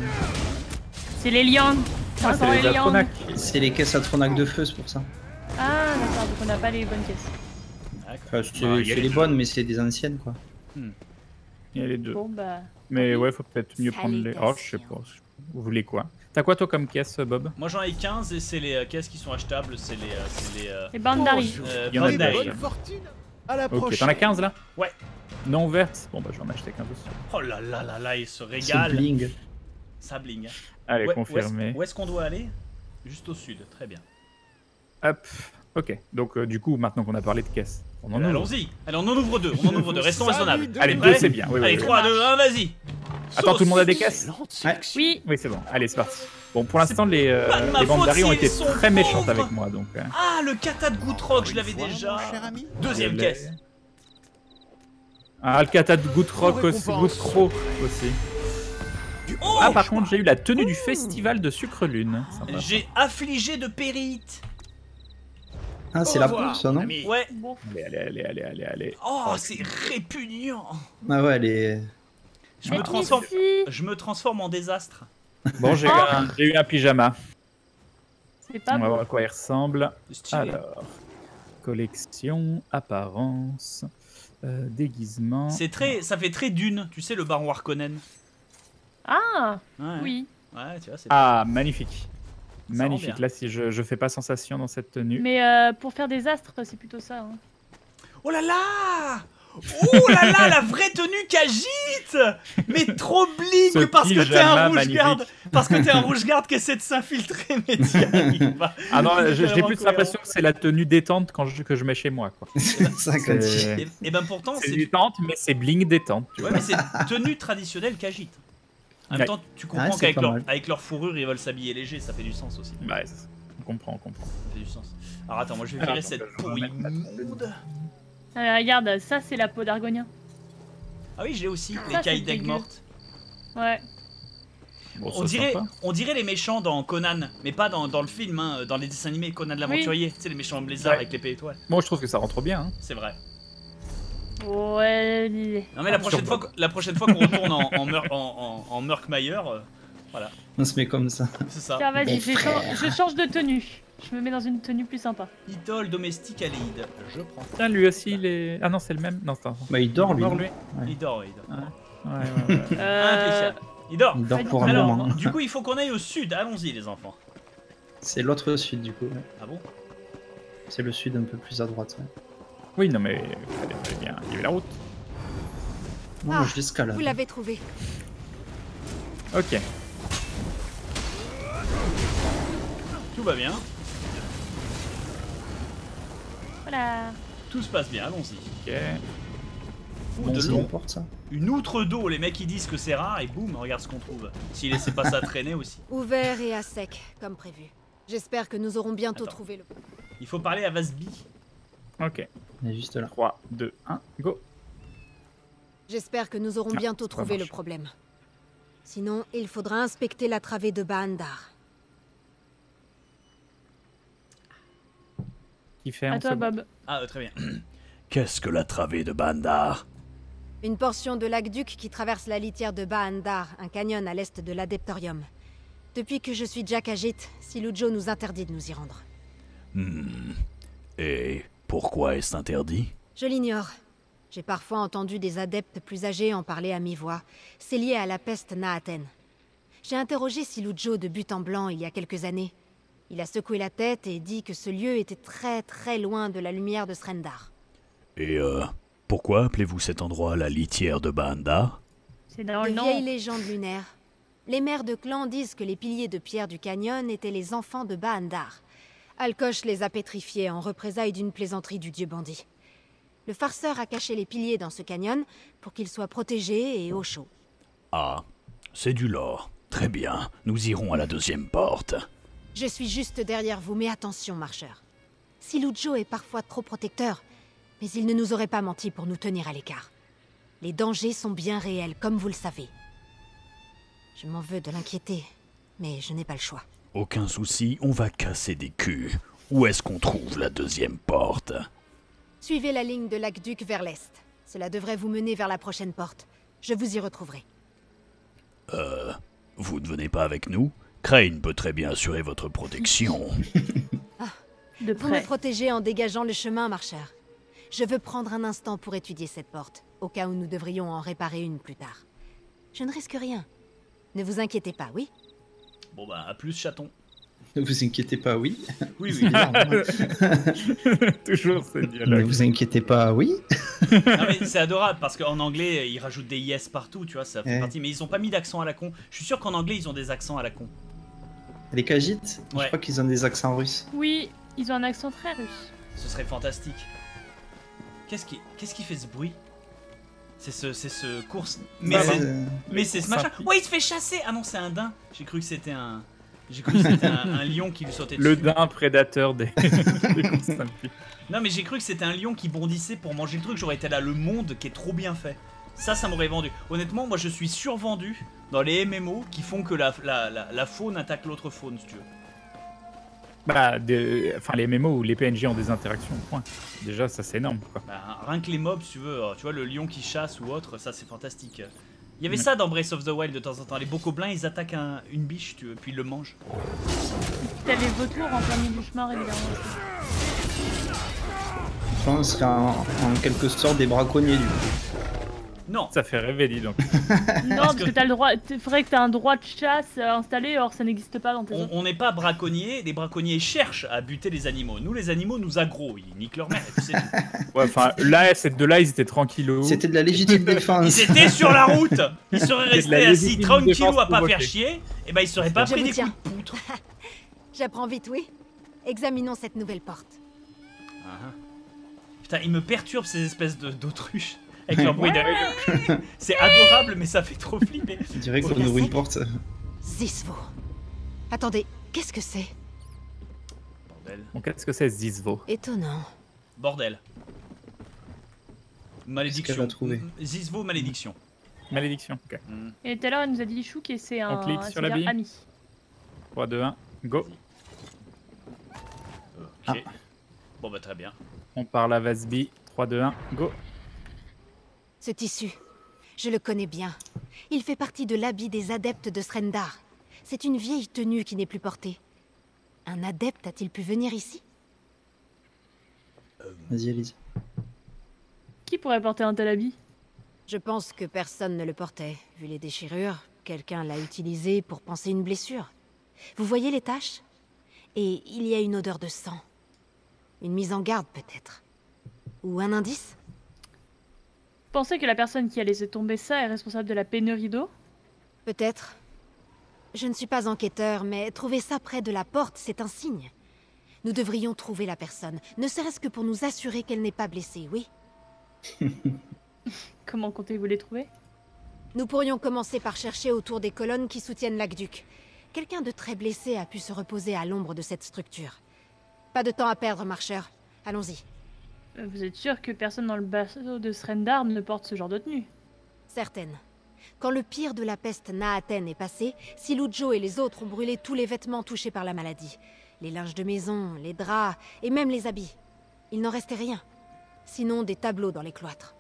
C'est les lions. Ah, Ça sent c'est les les lions. Atronac. c'est les caisses à Tronac de feu, c'est pour ça. Ah, d'accord, donc on n'a pas les bonnes caisses. D'accord. Enfin, c'est Non, il y a c'est les les deux. bonnes, mais c'est des anciennes, quoi. Il y a les deux. Bon, bah. Mais ouais, faut peut-être mieux prendre les. Oh, je sais pas. Vous voulez quoi? T'as quoi toi comme caisse, Bob? Moi j'en ai 15 et c'est les caisses qui sont achetables, c'est Les Bandari. Il y en a Bandai. déjà. Ok, t'en as 15 là? Ouais. Non ouvertes? Bon bah je vais en acheter 15 aussi. Oh là là là là, il se C'est régale. bling. Ça bling. hein. Allez, Ouais, confirmé. Où est-ce qu'on doit aller? Juste au sud, très bien. Hop. Ok, donc du coup, maintenant qu'on a parlé de caisse, on en ouvre. Allons-y. Allez, on en ouvre deux, on en ouvre deux, restons raisonnables. Allez, Prêt deux c'est bien. Oui, oui, Allez, oui. 3, 2, 1, vas-y. Attends, tout le monde a des caisses? Ouais. Oui. Oui, c'est bon. Allez, c'est parti. Bon, pour l'instant, les pas de ma Bandari faute ont s'ils été sont très méchantes pauvres. avec moi, donc. Ah, le kata de Goutrock, je l'avais déjà. Deuxième les- caisse. Ah, le kata de Goutrock aussi, Goutro aussi. Oh, Ah, par contre, j'ai eu la tenue du festival de Sucre Lune. Sympa. j'ai affligé de périte. Ah, c'est Au la revoir, peau, ça, non? Ouais. Bon. Allez. Oh, c'est répugnant. Ah ouais, elle est... Je me transforme en désastre. Bon, j'ai eu un pyjama. C'est pas On va bon. voir à quoi il ressemble. Stylé. Alors, collection, apparence, déguisement. Ça fait très Dune, tu sais, le baron Harkonnen. Ah, Ouais. oui. Ouais, tu vois, c'est. Ah, magnifique. rend Magnifique. bien. Là, si je fais pas sensation dans cette tenue. Mais pour faire des astres, c'est plutôt ça. Hein. Oh là là! Oh là là, la vraie tenue qu'agite! Mais trop bling Ce parce que t'es pyjama un rouge magnifique. garde! Parce que t'es un rouge garde qui essaie de s'infiltrer, mais t'y arrives pas. Ah non, C'est j'ai tellement plus cohérent. l'impression que c'est la tenue détente que je mets chez moi. Quoi. c'est ça qu'on dit. C'est Et ben pourtant, c'est c'est détente, mais c'est bling détente. Tu ouais, vois. mais c'est tenue traditionnelle qu'agite. En même Ouais. temps, tu comprends Ah, c'est qu'avec pas mal. avec leur fourrure, ils veulent s'habiller léger, ça fait du sens aussi. Ouais, on comprend. Ça fait du sens. Alors attends, moi je vais Alors, virer attends, cette je vais pourrie remettre la immonde. Regarde, ça c'est la peau d'argonien. Ah oui, j'ai aussi Ça, les c'est cailles d'aigle dégueu. mortes. Ouais. Bon, On ça, sympa. dirait les méchants dans Conan, mais pas dans le film, hein, dans les dessins animés Conan l'aventurier. Tu sais, les méchants blizzards Ouais. avec l'épée étoile. Moi, je trouve que ça rentre bien. Hein. C'est vrai. Ouais. Non mais la prochaine fois qu'on retourne en Murkmire, Voilà, On se met comme ça. c'est ça. Tiens, vas-y, Mon frère. je change de tenue. Je me mets dans une tenue plus sympa. Idole domestique Aléide. Je prends. Tiens, lui aussi, il est. Ah non, c'est le même. Non, attends. Bah, il dort, lui. Mort, non lui. Ouais. Il dort, il dort. Ouais. Impeccable. Il dort. Il dort pour un Alors, moment. du coup, il faut qu'on aille au sud. Allons-y, les enfants. C'est l'autre sud, du coup. Ouais. Ah bon? C'est le sud un peu plus à droite. Ouais. Oui, non, mais fallait bien. Il y avait la route. Moi, Ah, je l'escalade. Vous l'avez trouvé. Ok. Tout va bien. Voilà. Tout se passe bien. Allons-y. Ok. Ouh, Bon, de c'est l'eau. une porte, ça. Une outre d'eau. Les mecs ils disent que c'est rare et boum, regarde ce qu'on trouve. S'il laissait pas ça traîner aussi. Ouvert et à sec, comme prévu. J'espère que nous aurons bientôt Attends. trouvé le... Il faut parler à Vasby. Ok. Il est juste là. 3, 2, 1, go. J'espère que nous aurons Ah, bientôt ça trouvé le marche. problème. Sinon, il faudra inspecter la travée de Baandar. Qui fait À un toi, Bob. Ah, très bien. Qu'est-ce que la travée de Bandar? Une portion de l'aqueduc qui traverse la litière de Baandar, un canyon à l'est de l'Adeptorium. Depuis que je suis Jack Agit, Silujo nous interdit de nous y rendre. Et pourquoi est-ce interdit? Je l'ignore. J'ai parfois entendu des adeptes plus âgés en parler à mi-voix. C'est lié à la peste Naaten. J'ai interrogé Silujo de but en blanc il y a quelques années. Il a secoué la tête et dit que ce lieu était très très loin de la lumière de Srendar. Et pourquoi appelez-vous cet endroit la litière de Bandar? C'est dans De le nom. vieilles légendes lunaires. Les mères de clan disent que les piliers de pierre du canyon étaient les enfants de Baandar. Alkosh les a pétrifiés en représailles d'une plaisanterie du dieu bandit. Le farceur a caché les piliers dans ce canyon pour qu'ils soient protégés et au chaud. Ah, c'est du lore. Très bien, nous irons à la deuxième porte. Je suis juste derrière vous, mais attention, marcheur. Silujo est parfois trop protecteur, mais il ne nous aurait pas menti pour nous tenir à l'écart. Les dangers sont bien réels, comme vous le savez. Je m'en veux de l'inquiéter, mais je n'ai pas le choix. Aucun souci, on va casser des culs. Où est-ce qu'on trouve la deuxième porte? Suivez la ligne de l'aqueduc vers l'est. Cela devrait vous mener vers la prochaine porte. Je vous y retrouverai. Vous ne venez pas avec nous? Crane peut très bien assurer votre protection. De Vous me près. protégez en dégageant le chemin, marcheur. Je veux prendre un instant pour étudier cette porte, au cas où nous devrions en réparer une plus tard. Je ne risque rien. Ne vous inquiétez pas, oui? Bon bah, à plus, chaton. Ne vous inquiétez pas, oui. Oui, oui. Toujours ce Ne dialogue. vous inquiétez pas, oui. Non, mais c'est adorable parce qu'en anglais, ils rajoutent des yes partout, tu vois, ça fait Ouais. partie. Mais ils ont pas mis d'accent à la con. Je suis sûr qu'en anglais, ils ont des accents à la con. Les Kajites, je Ouais. crois qu'ils ont des accents russes. Oui, ils ont un accent très russe. Ce serait fantastique. Qu'est-ce qui fait ce bruit? C'est ce course. Mais Bah, c'est. bah, Mais c'est ce machin. Simple. Ouais, il se fait chasser. Ah non, c'est un daim. J'ai cru que c'était un. J'ai cru que c'était un lion qui lui sautait dessus. Le daim prédateur des, des courses impies. Non, mais j'ai cru que c'était un lion qui bondissait pour manger le truc. J'aurais été là, le monde qui est trop bien fait. Ça m'aurait vendu. Honnêtement, moi je suis survendu dans les MMO qui font que la faune attaque l'autre faune, si tu veux. Bah, enfin, les MMO où les PNJ ont des interactions, point. Déjà, ça c'est énorme, quoi. Bah, rien que les mobs, si tu veux, tu vois, le lion qui chasse ou autre, ça c'est fantastique. Il y avait ça dans Breath of the Wild de temps en temps. Les bokoblins, ils attaquent une biche, tu veux, puis ils le mangent. T'as les vautours en plein milieu du chemin, évidemment. Je pense qu'en quelque sorte des braconniers, du coup. Non, Ça fait rêver, dis donc. Non, parce que t'as le droit. C'est vrai que t'as un droit de chasse installé, or ça n'existe pas dans tes autres. on n'est pas braconniers. Les braconniers cherchent à buter les animaux. Nous, les animaux, nous aggro. Ils niquent leur mère, et puis c'est tout. Ouais, enfin, là, cette deux-là, ils étaient tranquillos. C'était de la légitime défense. Ils étaient sur la route. Ils seraient C'est de la restés assis légitime tranquillou défense à pas provoquée. faire chier. Et ben ils seraient pas Je pris vous des tiens. coups de poutre. J'apprends vite, oui? Examinons cette nouvelle porte. Ah. Putain, ils me perturbent ces espèces d'autruches. Avec leur bruit de... C'est adorable, mais ça fait trop flipper. Je dirais qu'on Ok. ouvre une porte. Zisvo. Attendez, qu'est-ce que c'est? Bordel. Bon, qu'est-ce que c'est, Zizvo? Étonnant. Bordel. Qu'est-ce Malédiction. qu'elle a trouvé Zizvo, malédiction. Malédiction, ok. Hmm. Et tout à l'heure, elle nous a dit Chouk et c'est un. clique sur ça la veut dire bille. ami. 3, 2, 1, go. Ok. Bon bah très bien. On parle à Vasby. 3, 2, 1, go. Ce tissu, je le connais bien. Il fait partie de l'habit des adeptes de Srendar. C'est une vieille tenue qui n'est plus portée. Un adepte a-t-il pu venir ici? Vas-y, Elise. Qui pourrait porter un tel habit? Je pense que personne ne le portait. Vu les déchirures, quelqu'un l'a utilisé pour panser une blessure. Vous voyez les taches? Et il y a une odeur de sang. Une mise en garde, peut-être. Ou un indice? Pensez que la personne qui a laissé tomber ça est responsable de la pénurie d'eau? Peut-être. Je ne suis pas enquêteur, mais trouver ça près de la porte, c'est un signe. Nous devrions trouver la personne, ne serait-ce que pour nous assurer qu'elle n'est pas blessée, oui? Comment comptez-vous les trouver? Nous pourrions commencer par chercher autour des colonnes qui soutiennent l'aqueduc. Quelqu'un de très blessé a pu se reposer à l'ombre de cette structure. Pas de temps à perdre, marcheur. Allons-y. Vous êtes sûr que personne dans le bateau de Srendar ne porte ce genre de tenue? Certaine. Quand le pire de la peste Naaten est passé, Silujo et les autres ont brûlé tous les vêtements touchés par la maladie. Les linges de maison, les draps et même les habits. Il n'en restait rien. Sinon des tableaux dans les cloîtres.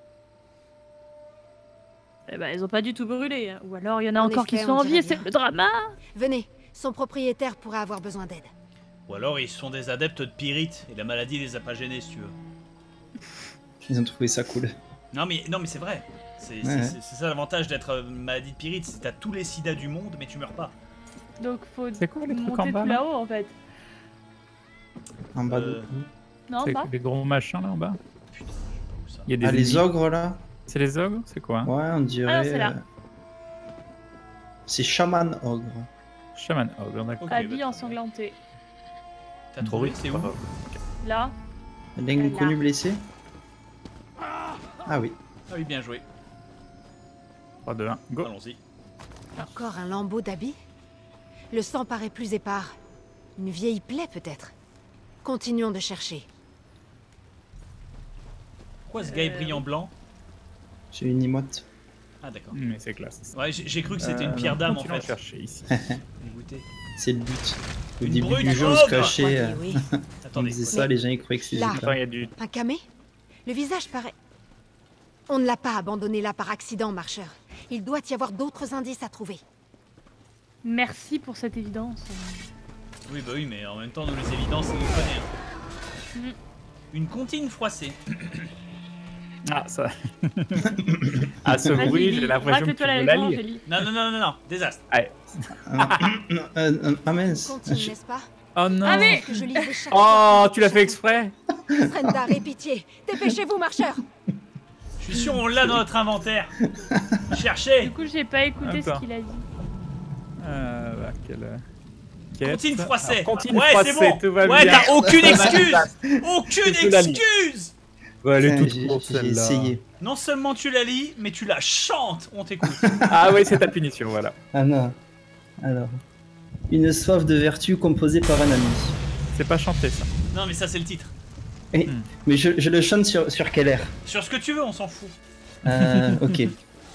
Eh ben, ils ont pas du tout brûlé. Hein. Ou alors il y en a En encore qui effet, sont on en vie dirait et c'est bien. le drama. Venez, son propriétaire pourrait avoir besoin d'aide. Ou alors ils sont des adeptes de pyrite et la maladie les a pas gênés si tu veux. Ils ont trouvé ça cool. Non mais c'est vrai. C'est ça l'avantage d'être une maladie de pyrite, c'est que t'as tous les sida du monde mais tu meurs pas. Donc faut C'est quoi les trucs monter en bas tout là là-haut en fait. En bas Euh, de... Non, en C'est bas. les gros machins là en bas. Putain, je sais pas où ça. Il y a des Ah, les ennemis. ogres là? C'est les ogres? C'est quoi? Ouais, on dirait... Ah non, c'est là. C'est chaman ogre. Shaman ogre, d'accord. Ok, Habillé bah, ensanglanté. T'as trouvé, Bruit, c'est où? Là. L'inconnu blessé? Ah oui. Ah oui, bien joué. 3, 2, 1, go. Allons-y. Encore un lambeau d'habit? Le sang paraît plus épars. Une vieille plaie, peut-être. Continuons de chercher. Pourquoi ce gars est brillant blanc? C'est une emote. Ah d'accord. Mais c'est classe. Ouais, j'ai cru que c'était une pierre d'âme en Continuons à fait. chercher ici. Dégoûté. C'est le but. Au Une début brute du jeu, on se ogre cachait. Croyez, oui. On Attendez. faisait ça, les gens ils croyaient que c'était Là. Attends, il y a du... Un camé? Le visage paraît... On ne l'a pas abandonné là par accident, marcheur. Il doit y avoir d'autres indices à trouver. Merci pour cette évidence. Oui bah oui mais en même temps nous les évidences on nous connaît. Hein. Mm. Une comptine froissée. Ah, ça... ah, ce Vas-y, bruit, lis. j'ai l'impression que tu Racle-toi veux la la lecture, lire. je lis. Non, désastre. Allez. Ah mince. Continue, n'est-ce pas? Oh non. Ah mais Que je lise les chapitres. Oh, tu l'as fait exprès? Srendar, aie pitié. Dépêchez-vous, marcheur. Je suis sûr on l'a dans notre inventaire. Cherchez. du coup j'ai pas écouté ce Attends. qu'il a dit. Bah, quelle... quête. Comptine froissée. Alors, comptine Ouais c'est froissée, bon. tout va Ouais bien. t'as aucune excuse. Aucune Tu peux la lire. excuse. Ouais, elle est Putain, toute j'ai courte, j'ai celle-là. essayé. Non seulement tu la lis mais tu la chantes. On t'écoute. Ah oui, c'est ta punition, voilà. Ah non. Alors. Une soif de vertu composée par un ami. C'est pas chanté, ça. Non mais ça c'est le titre. Eh, mais je le chante sur quel air? Sur ce que tu veux on s'en fout. Ok.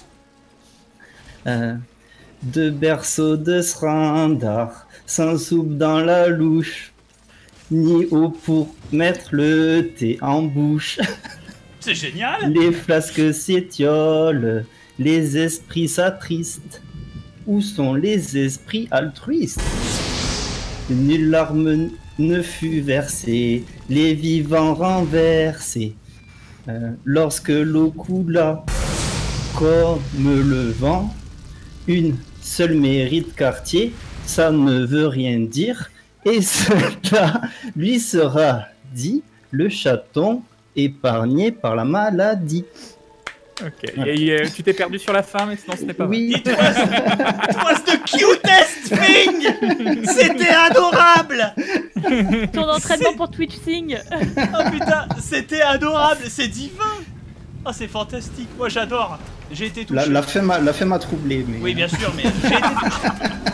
De berceau de Srendar, sans soupe dans la louche, ni eau pour mettre le thé en bouche. C'est génial. Les flasques s'étiolent, les esprits s'attristent. Où sont les esprits altruistes? Nulle larme ne fut versée, les vivants renversés. Lorsque l'eau coula comme le vent, une seule mérite quartier, ça ne veut rien dire, et cela lui sera dit, le chaton épargné par la maladie. Ok. Tu t'es perdu sur la fin, mais sinon ce n'est pas Oui. It was the cutest thing. C'était adorable. Ton entraînement pour Twitch Sing. Oh putain, c'était adorable, c'est divin. Oh c'est fantastique, moi j'adore. J'ai été touché. La fin m'a troublé. Mais... Oui bien sûr, mais j'ai été touché.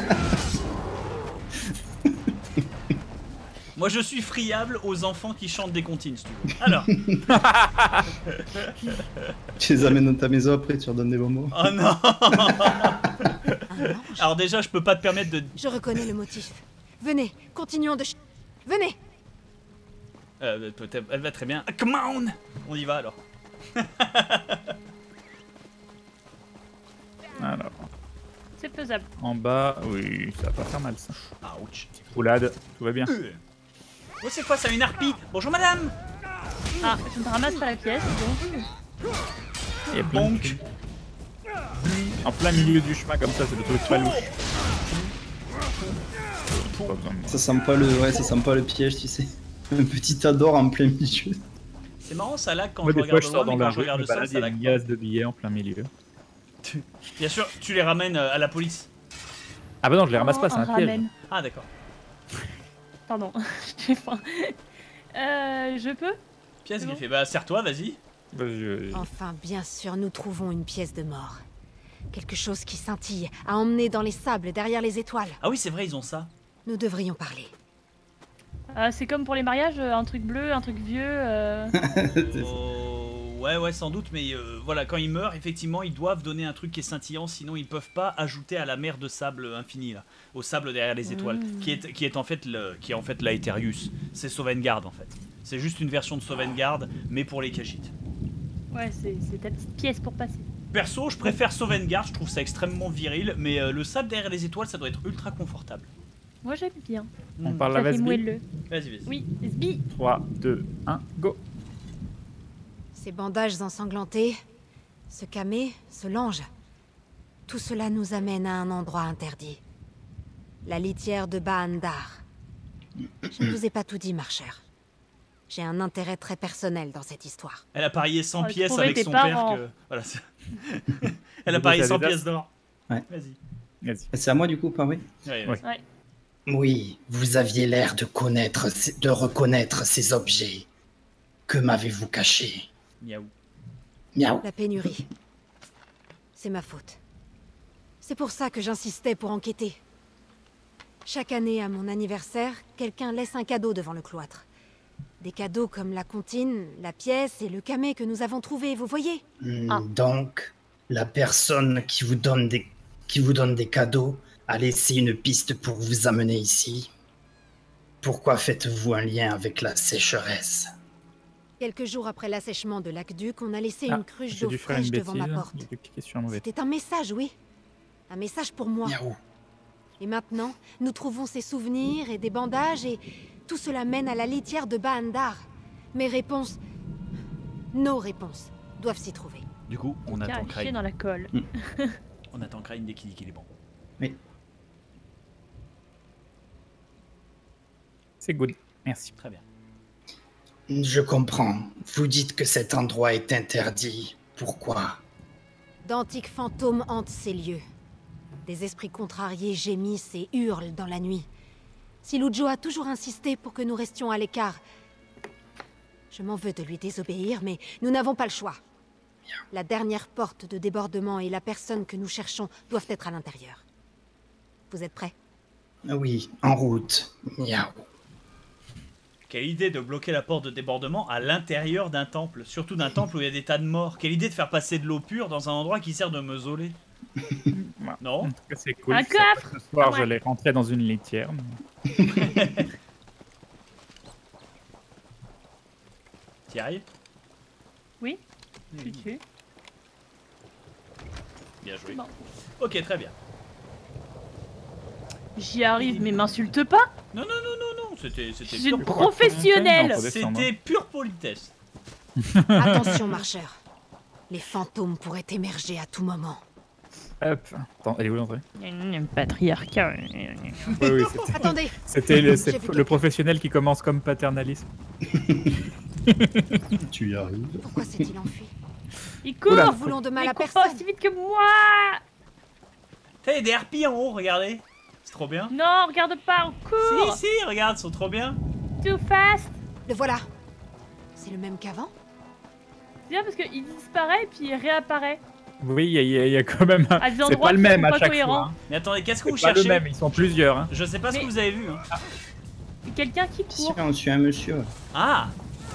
Moi je suis friable aux enfants qui chantent des comptines si tu veux. Alors. Tu les amènes dans ta maison après, tu leur donnes des bonbons. Oh non. Un ange? Alors déjà je peux pas te permettre de... Je reconnais le motif. Venez, continuons de... Venez. Peut-être, elle va très bien. Ah, come on. On y va alors. Alors. C'est faisable. En bas, oui, ça va pas faire mal ça. Ouch. Roulade, tout va bien. Oh, c'est quoi ça, une harpie? Bonjour madame. Ah, je ne ramasse pas la pièce, donc. Et bonk. En plein milieu du chemin comme ça, c'est le truc pas louche. Pas besoin de moi. Ça sent pas le piège, tu sais. Un petit tas d'or en plein milieu. C'est marrant, ça lag quand Moi, je des fois, regarde je au sors loin, dans mais la quand je rue, regarde me le sol, balade, il y ça a lag une pas. gaze de billets en plein milieu. Bien sûr, tu les ramènes à la police. Ah bah non, je les ramasse pas, c'est On un piège. ramène. Ah d'accord. Pardon, j'ai faim. Je peux? Pièce, C'est il bon fait bah serre-toi, vas-y. Bah, Enfin, bien sûr, nous trouvons une pièce de mort. Quelque chose qui scintille, à emmener dans les sables derrière les étoiles. Ah oui, c'est vrai, ils ont ça. Nous devrions parler. C'est comme pour les mariages, un truc bleu, un truc vieux. Oh, ouais, sans doute, mais voilà, quand ils meurent, effectivement, ils doivent donner un truc qui est scintillant, sinon ils peuvent pas ajouter à la mer de sable infini, là, au sable derrière les étoiles, qui est en fait l'Aetherius. C'est Sovngarde en fait. C'est juste une version de Sovngarde, mais pour les Khajiits. Ouais, c'est ta petite pièce pour passer. Perso, je préfère Sovngarde, je trouve ça extrêmement viril, mais le sable derrière les étoiles, ça doit être ultra confortable. Moi j'aime bien. On parle Ça la fait Vasby. moelleux. Vas-y. Oui, Sbi. 3, 2, 1, go. Ces bandages ensanglantés, ce camé, ce lange, tout cela nous amène à un endroit interdit. La litière de Baandar. Je ne vous ai pas tout dit, marcheur. J'ai un intérêt très personnel dans cette histoire. Elle a parié 100 pièces trouver avec tes son parents. père que... Voilà, elle a parié 100 pièces d'or. Ouais. Vas-y. Vas-y. C'est à moi du coup, pas oui. Ouais. Ouais. Oui, vous aviez l'air de reconnaître ces objets. Que m'avez-vous caché? Miaou. Miaou. La pénurie. C'est ma faute. C'est pour ça que j'insistais pour enquêter. Chaque année, à mon anniversaire, quelqu'un laisse un cadeau devant le cloître. Des cadeaux comme la comptine, la pièce et le camé que nous avons trouvé, vous voyez? Donc, la personne qui vous donne des cadeaux a laissé une piste pour vous amener ici. Pourquoi faites-vous un lien avec la sécheresse? Quelques jours après l'assèchement de l'aqueduc, on a laissé Ah, une cruche j'ai d'eau dû faire une fraîche devant ma bêtise. porte. J'ai cliqué sur un mauvais. C'était un message, oui. Un message pour moi. Miaou. Et maintenant, nous trouvons ces souvenirs et des bandages et tout cela mène à la litière de Baandar. Mes réponses, nos réponses, doivent s'y trouver. Du coup, on attend Chier Crane. dans la colle. On attend Crane dès qu'il dit qu'il est bon. Oui. C'est good. Merci. Très bien. Je comprends. Vous dites que cet endroit est interdit. Pourquoi? D'antiques fantômes hantent ces lieux. Des esprits contrariés gémissent et hurlent dans la nuit. Silujo a toujours insisté pour que nous restions à l'écart. Je m'en veux de lui désobéir, mais nous n'avons pas le choix. La dernière porte de débordement et la personne que nous cherchons doivent être à l'intérieur. Vous êtes prêts? Oui, en route. Miaou. Quelle idée de bloquer la porte de débordement à l'intérieur d'un temple, surtout d'un temple où il y a des tas de morts. Quelle idée de faire passer de l'eau pure dans un endroit qui sert de mausolée. Non? En tout cas, c'est cool. Un Je sais pas coffre. que Ce soir, Ouais. je l'ai rentré dans une litière. mais- T'y arrives? Oui, je suis dessus. Bien joué. Bon. Ok, très bien. J'y arrive, mais m'insulte pas. Non, c'était Je suis pure une politesse. professionnelle. Non, faut descendre. C'était pure politesse. Attention, marcheur. Les fantômes pourraient émerger à tout moment. Hop. Attends, elle est où l'entrée? Patriarcat. Oui, oui, Attendez, c'était le, J'ai vu le professionnel qui commence comme paternalisme. Tu y arrives. pourquoi s'est-il enfui? Il court. Oula. Nous voulons de mal Il à court pas personne. aussi vite que moi. T'as des harpies en haut, regardez. C'est trop bien. Non, regarde pas, on court. Si, regarde, ils sont trop bien. Too fast. Le voilà. C'est le même qu'avant? C'est bien parce qu'il disparaît et puis il réapparaît. Oui, il y a quand même. À des C'est endroits pas le qui même sont à pas chaque cohérents. fois. hein. Mais attendez, qu'est-ce que vous C'est pas le cherchez? même, ils sont plusieurs. Hein. Je sais pas ce que Mais- vous avez vu. Hein. Quelqu'un qui Si, court. on suit un monsieur. Ah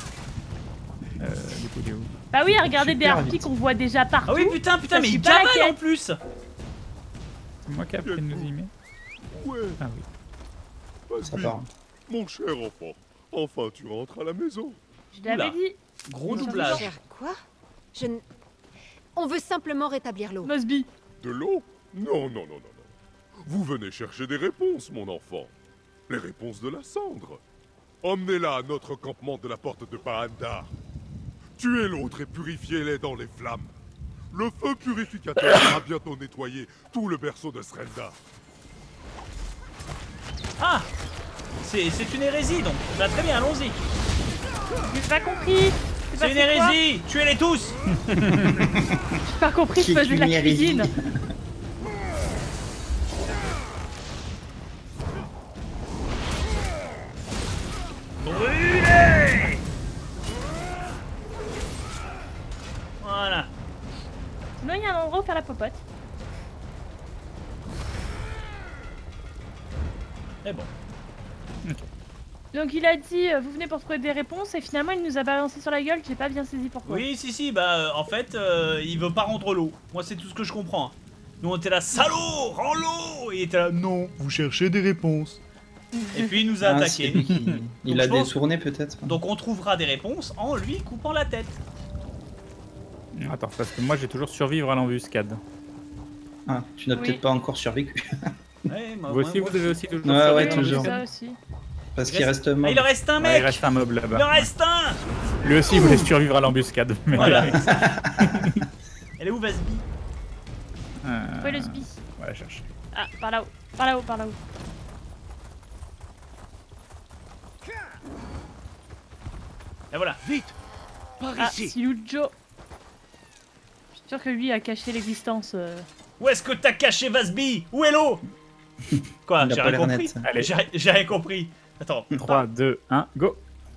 Du coup, il est où? Bah oui, regardez des Super harpies vite. qu'on voit déjà partout. Ah oui, putain, Ça mais suit il pas la cavale en quête. plus. C'est moi qui ai appris de nous y mettre. Ouais, Ah oui. Ça Basby, part. mon cher enfant, enfin tu rentres à la maison. Je l'avais Oula. dit. Gros Mon doublage. cher, quoi? Je ne... On veut simplement rétablir l'eau. Mosby. De l'eau? Non, non, non, non, non. Vous venez chercher des réponses, mon enfant. Les réponses de la cendre. Emmenez-la à notre campement de la porte de Bahandar. Tuez l'autre et purifiez-les dans les flammes. Le feu purificateur va bientôt nettoyer tout le berceau de Srenda. Ah, c'est une hérésie donc. Bah très bien, allons-y. J'ai pas compris. C'est une hérésie. Tuez-les tous. J'ai pas compris, je faisais de la cuisine. Brûlez. Voilà. Sinon, il y a un endroit où faire la popote. C'est bon. Donc il a dit vous venez pour trouver des réponses et finalement il nous a balancé sur la gueule, j'ai pas bien saisi pourquoi. Oui, si, bah en fait, il veut pas rendre l'eau. Moi, c'est tout ce que je comprends. Hein. Nous, on était là, salaud, rends l'eau. Et il était là, non, vous cherchez des réponses. Et puis il nous a attaqué. Il a détourné peut-être. Donc on trouvera des réponses en lui coupant la tête. Attends, parce que moi j'ai toujours survivre à l'embuscade. Ah, tu n'as peut-être pas encore survécu. Ouais, vous aussi, vous avez aussi toujours survécu. Ouais, toujours. Ça aussi. Parce qu'il reste mob. Ah, il en reste un mec. Ouais, il reste un mob là-bas. Il en reste un. Lui aussi il voulait survivre à l'embuscade. Mais... Voilà. Elle est où Vasby? Où est le Sbi? Ouais, cherche. Ah, par là-haut, par là-haut, par là-haut. Et voilà. Vite. Par ici. Silujo. Je suis sûr que lui a caché l'existence. Où est-ce que t'as caché Vasby? Où est l'eau? Quoi? J'ai rien compris. Allez. J'ai rien compris. Attends. 3, 2, 1, go.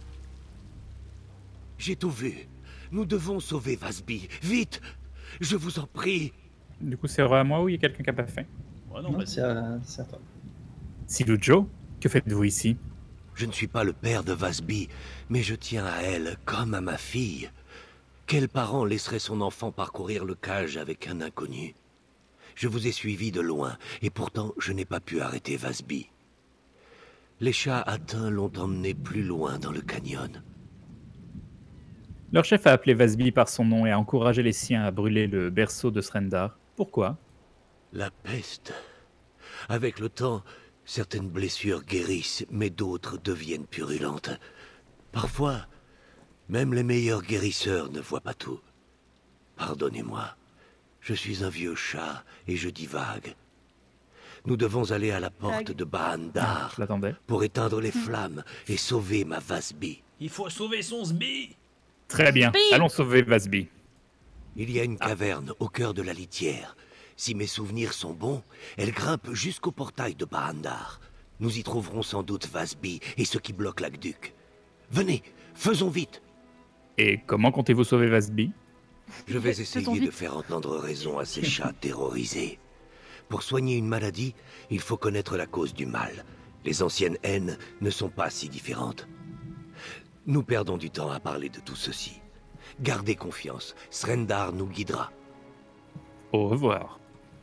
J'ai tout vu. Nous devons sauver Vasby. Vite. Je vous en prie. Du coup, c'est à moi ou il y a quelqu'un qui a pas fait? Ouais, non, c'est à toi. Silujo, que faites-vous ici? Je ne suis pas le père de Vasby, mais je tiens à elle comme à ma fille. Quel parent laisserait son enfant parcourir le cage avec un inconnu? Je vous ai suivi de loin, et pourtant je n'ai pas pu arrêter Vasby. Les chats atteints l'ont emmené plus loin dans le canyon. Leur chef a appelé Vasby par son nom et a encouragé les siens à brûler le berceau de Srendar. Pourquoi? La peste. Avec le temps, certaines blessures guérissent, mais d'autres deviennent purulentes. Parfois, même les meilleurs guérisseurs ne voient pas tout. Pardonnez-moi, je suis un vieux chat et je divague. Nous devons aller à la porte de Bahandar pour éteindre les flammes et sauver ma Vasby. Il faut sauver son Sbi. Très bien, allons sauver Vasby. Il y a une caverne au cœur de la litière. Si mes souvenirs sont bons, elle grimpe jusqu'au portail de Bahandar. Nous y trouverons sans doute Vasby et ce qui bloque l'aqueduc. Venez, faisons vite. Et comment comptez-vous sauver Vasby? Je vais essayer de faire entendre raison à ces chats terrorisés. Pour soigner une maladie, il faut connaître la cause du mal. Les anciennes haines ne sont pas si différentes. Nous perdons du temps à parler de tout ceci. Gardez confiance, Srendar nous guidera. Au revoir.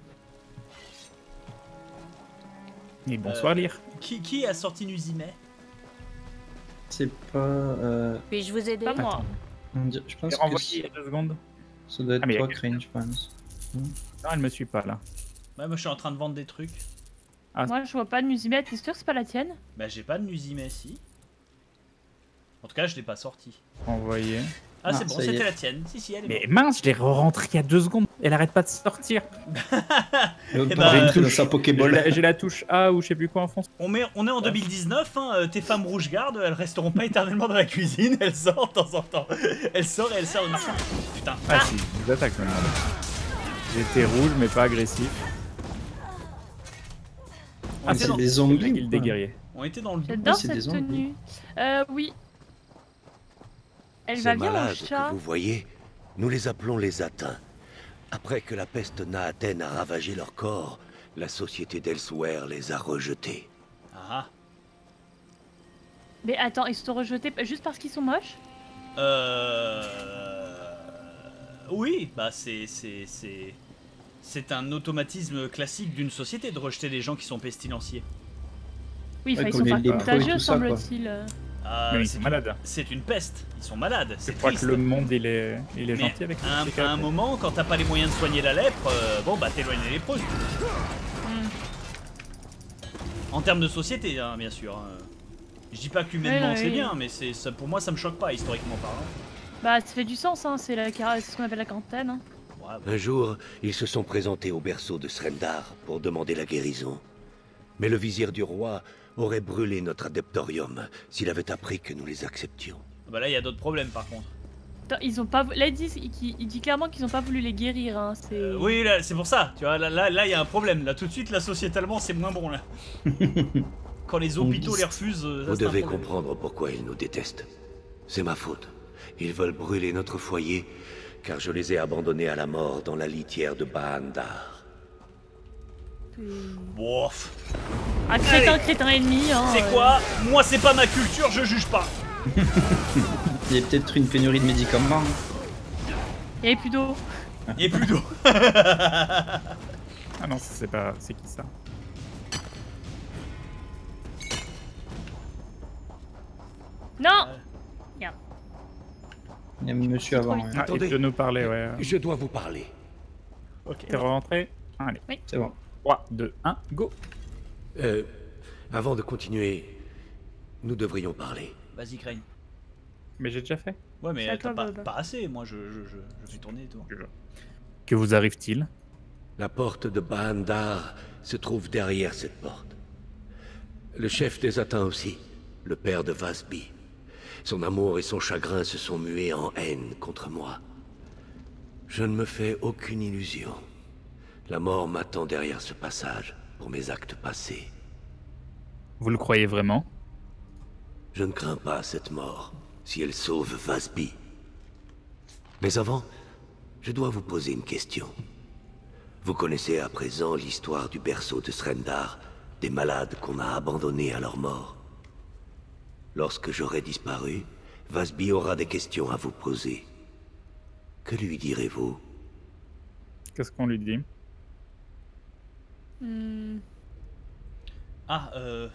Et bonsoir, Lyre. Qui a sorti Nuzime? C'est pas... Puis-je vous aider? Pas moi. Je pense que renvoyé il y a 2 secondes. Ça doit être mais toi, Crane, je pense. Non, elle me suit pas, là. Ouais, moi je suis en train de vendre des trucs. Ah. Moi je vois pas de Nuzime, t'es sûr que c'est pas la tienne? Bah j'ai pas de Nuzime si. En tout cas je l'ai pas sorti. Envoyé. Ah c'est bon, c'était la tienne. Si, elle est Mais mince, je l'ai re-rentré il y a 2 secondes. Elle arrête pas de sortir. Dans sa Pokéball. J'ai la touche A ou je sais plus quoi en France. On est en 2019, hein, tes femmes rouge-garde, elles resteront pas éternellement dans la cuisine, elles sortent de temps en temps. Elles sortent et elles servent de machin. Putain. Ah si, je vous attaque maintenant. J'étais rouge mais pas agressif. Ah, c'est des zombies. Guilde des guerriers. On était dans le J'adore cette tenue. Oui. Elle va Ces bien au malades chat. que vous voyez, nous les appelons les atteints. Après que la peste Naaten a ravagé leur corps, la société d'Elsewhere les a rejetés. Ah. Mais attends, ils se sont rejetés juste parce qu'ils sont moches? Oui, bah c'est un automatisme classique d'une société de rejeter des gens qui sont pestilenciers. Oui, ils sont pas contagieux, semble-t-il. Mais ils sont malades. C'est une peste, ils sont malades. Je crois que le monde il est gentil avec à un moment, quand t'as pas les moyens de soigner la lèpre, bon bah t'éloignes les lépreux. En termes de société, hein, bien sûr. Je dis pas qu'humainement c'est oui. bien, mais ça, pour moi ça me choque pas, historiquement parlant. Bah, ça fait du sens, hein. C'est ce qu'on appelle la quarantaine. Hein. Un jour, ils se sont présentés au berceau de Srendar pour demander la guérison. Mais le vizir du roi aurait brûlé notre adeptorium s'il avait appris que nous les acceptions. Bah là il y a d'autres problèmes par contre. Attends, ils ont pas. Là, il dit clairement qu'ils ont pas voulu les guérir. Hein. Oui, là, c'est pour ça. Tu vois, là il y a un problème. Là tout de suite, là sociétalement c'est moins bon là. Quand les hôpitaux les refusent. Vous devez comprendre pourquoi ils nous détestent. C'est ma faute. Ils veulent brûler notre foyer car je les ai abandonnés à la mort dans la litière de Bahandar. Bof. Un crétin ennemi. Hein, c'est quoi? Moi c'est pas ma culture, je juge pas. Il y a peut-être une pénurie de médicaments. Il y avait plus d'eau. Il y a plus d'eau. Ah non, c'est pas. C'est qui ça? Non. Il y a monsieur avant. Ah, Attendez. il peut nous parler, ouais. Je dois vous parler. Ok. T'es rentré? Allez. Oui. C'est bon. 3, 2, 1, go. Avant de continuer, nous devrions parler. Vas-y, Crane. Mais j'ai déjà fait. Ouais, mais C'est à t'as toi, pas, Bob. pas assez. Moi, je suis tourné et tout. Que vous arrive-t-il? La porte de Bahandar se trouve derrière cette porte. Le chef des Atteints aussi, le père de Vasby. Son amour et son chagrin se sont mués en haine contre moi. Je ne me fais aucune illusion. La mort m'attend derrière ce passage pour mes actes passés. Vous le croyez vraiment? Je ne crains pas cette mort, si elle sauve Vasby. Mais avant, je dois vous poser une question. Vous connaissez à présent l'histoire du berceau de Srendar, des malades qu'on a abandonnés à leur mort. Lorsque j'aurai disparu, Vasby aura des questions à vous poser. Que lui direz-vous? Qu'est-ce qu'on lui dit? Ah,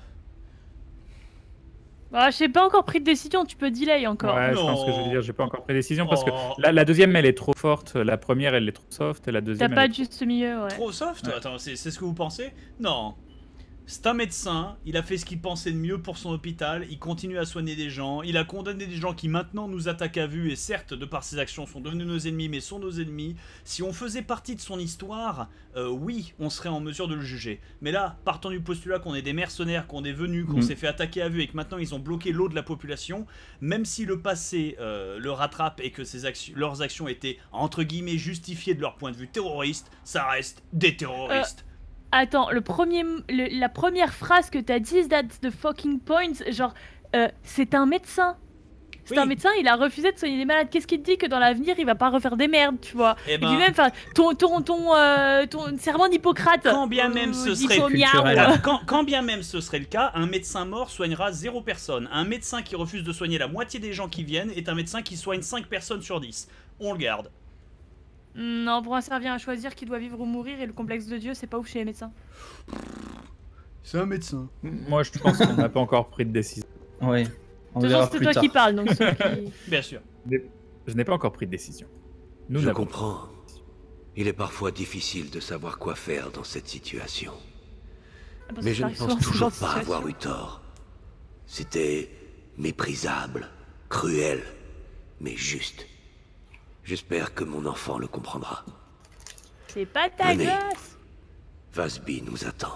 Bah, j'ai pas encore pris de décision, tu peux delay encore. Ouais, je Non. pense que je veux dire, j'ai pas encore pris de décision parce que Oh. la deuxième elle est trop forte, la première elle est trop soft et la T'as deuxième. pas elle de est juste milieu, ouais. trop soft. Attends, c'est ce que vous pensez? Non. C'est un médecin, il a fait ce qu'il pensait de mieux pour son hôpital, il continue à soigner des gens, il a condamné des gens qui maintenant nous attaquent à vue et certes, de par ses actions, sont devenus nos ennemis, mais sont nos ennemis. Si on faisait partie de son histoire, oui, on serait en mesure de le juger. Mais là, partant du postulat qu'on est des mercenaires, qu'on est venus, qu'on s'est fait attaquer à vue et que maintenant ils ont bloqué l'eau de la population, même si le passé le rattrape et que leurs actions étaient entre guillemets justifiées de leur point de vue terroriste, ça reste des terroristes. Attends, la première phrase que t'as dit, that's the fucking point, genre, c'est un médecin. C'est un médecin, il a refusé de soigner les malades. Qu'est-ce qu'il te dit que dans l'avenir, il va pas refaire des merdes, tu vois? Eh ben, Et puis même, enfin, ton serment d'Hippocrate. Quand bien même ce serait culturel. quand bien même ce serait le cas, un médecin mort soignera 0 personne. Un médecin qui refuse de soigner la moitié des gens qui viennent est un médecin qui soigne 5 personnes sur 10. On le garde. Non, pour un servir à choisir qui doit vivre ou mourir et le complexe de Dieu, c'est pas ouf chez les médecins. C'est un médecin. Moi je pense qu'on n'a pas encore pris de décision. Ouais. On De toute verra façon, c'est plus toi tard. qui parles, donc ceux qui... Bien sûr. Je n'ai pas encore pris de décision. Nous Je n'avons- comprends. Il est parfois difficile de savoir quoi faire dans cette situation. Ah bah, Mais ça je ne arrive pense souvent, ce toujours genre de pas situation. avoir eu tort. C'était méprisable, cruel, mais juste. J'espère que mon enfant le comprendra. C'est pas ta Venez. gosse. Vasby nous attend.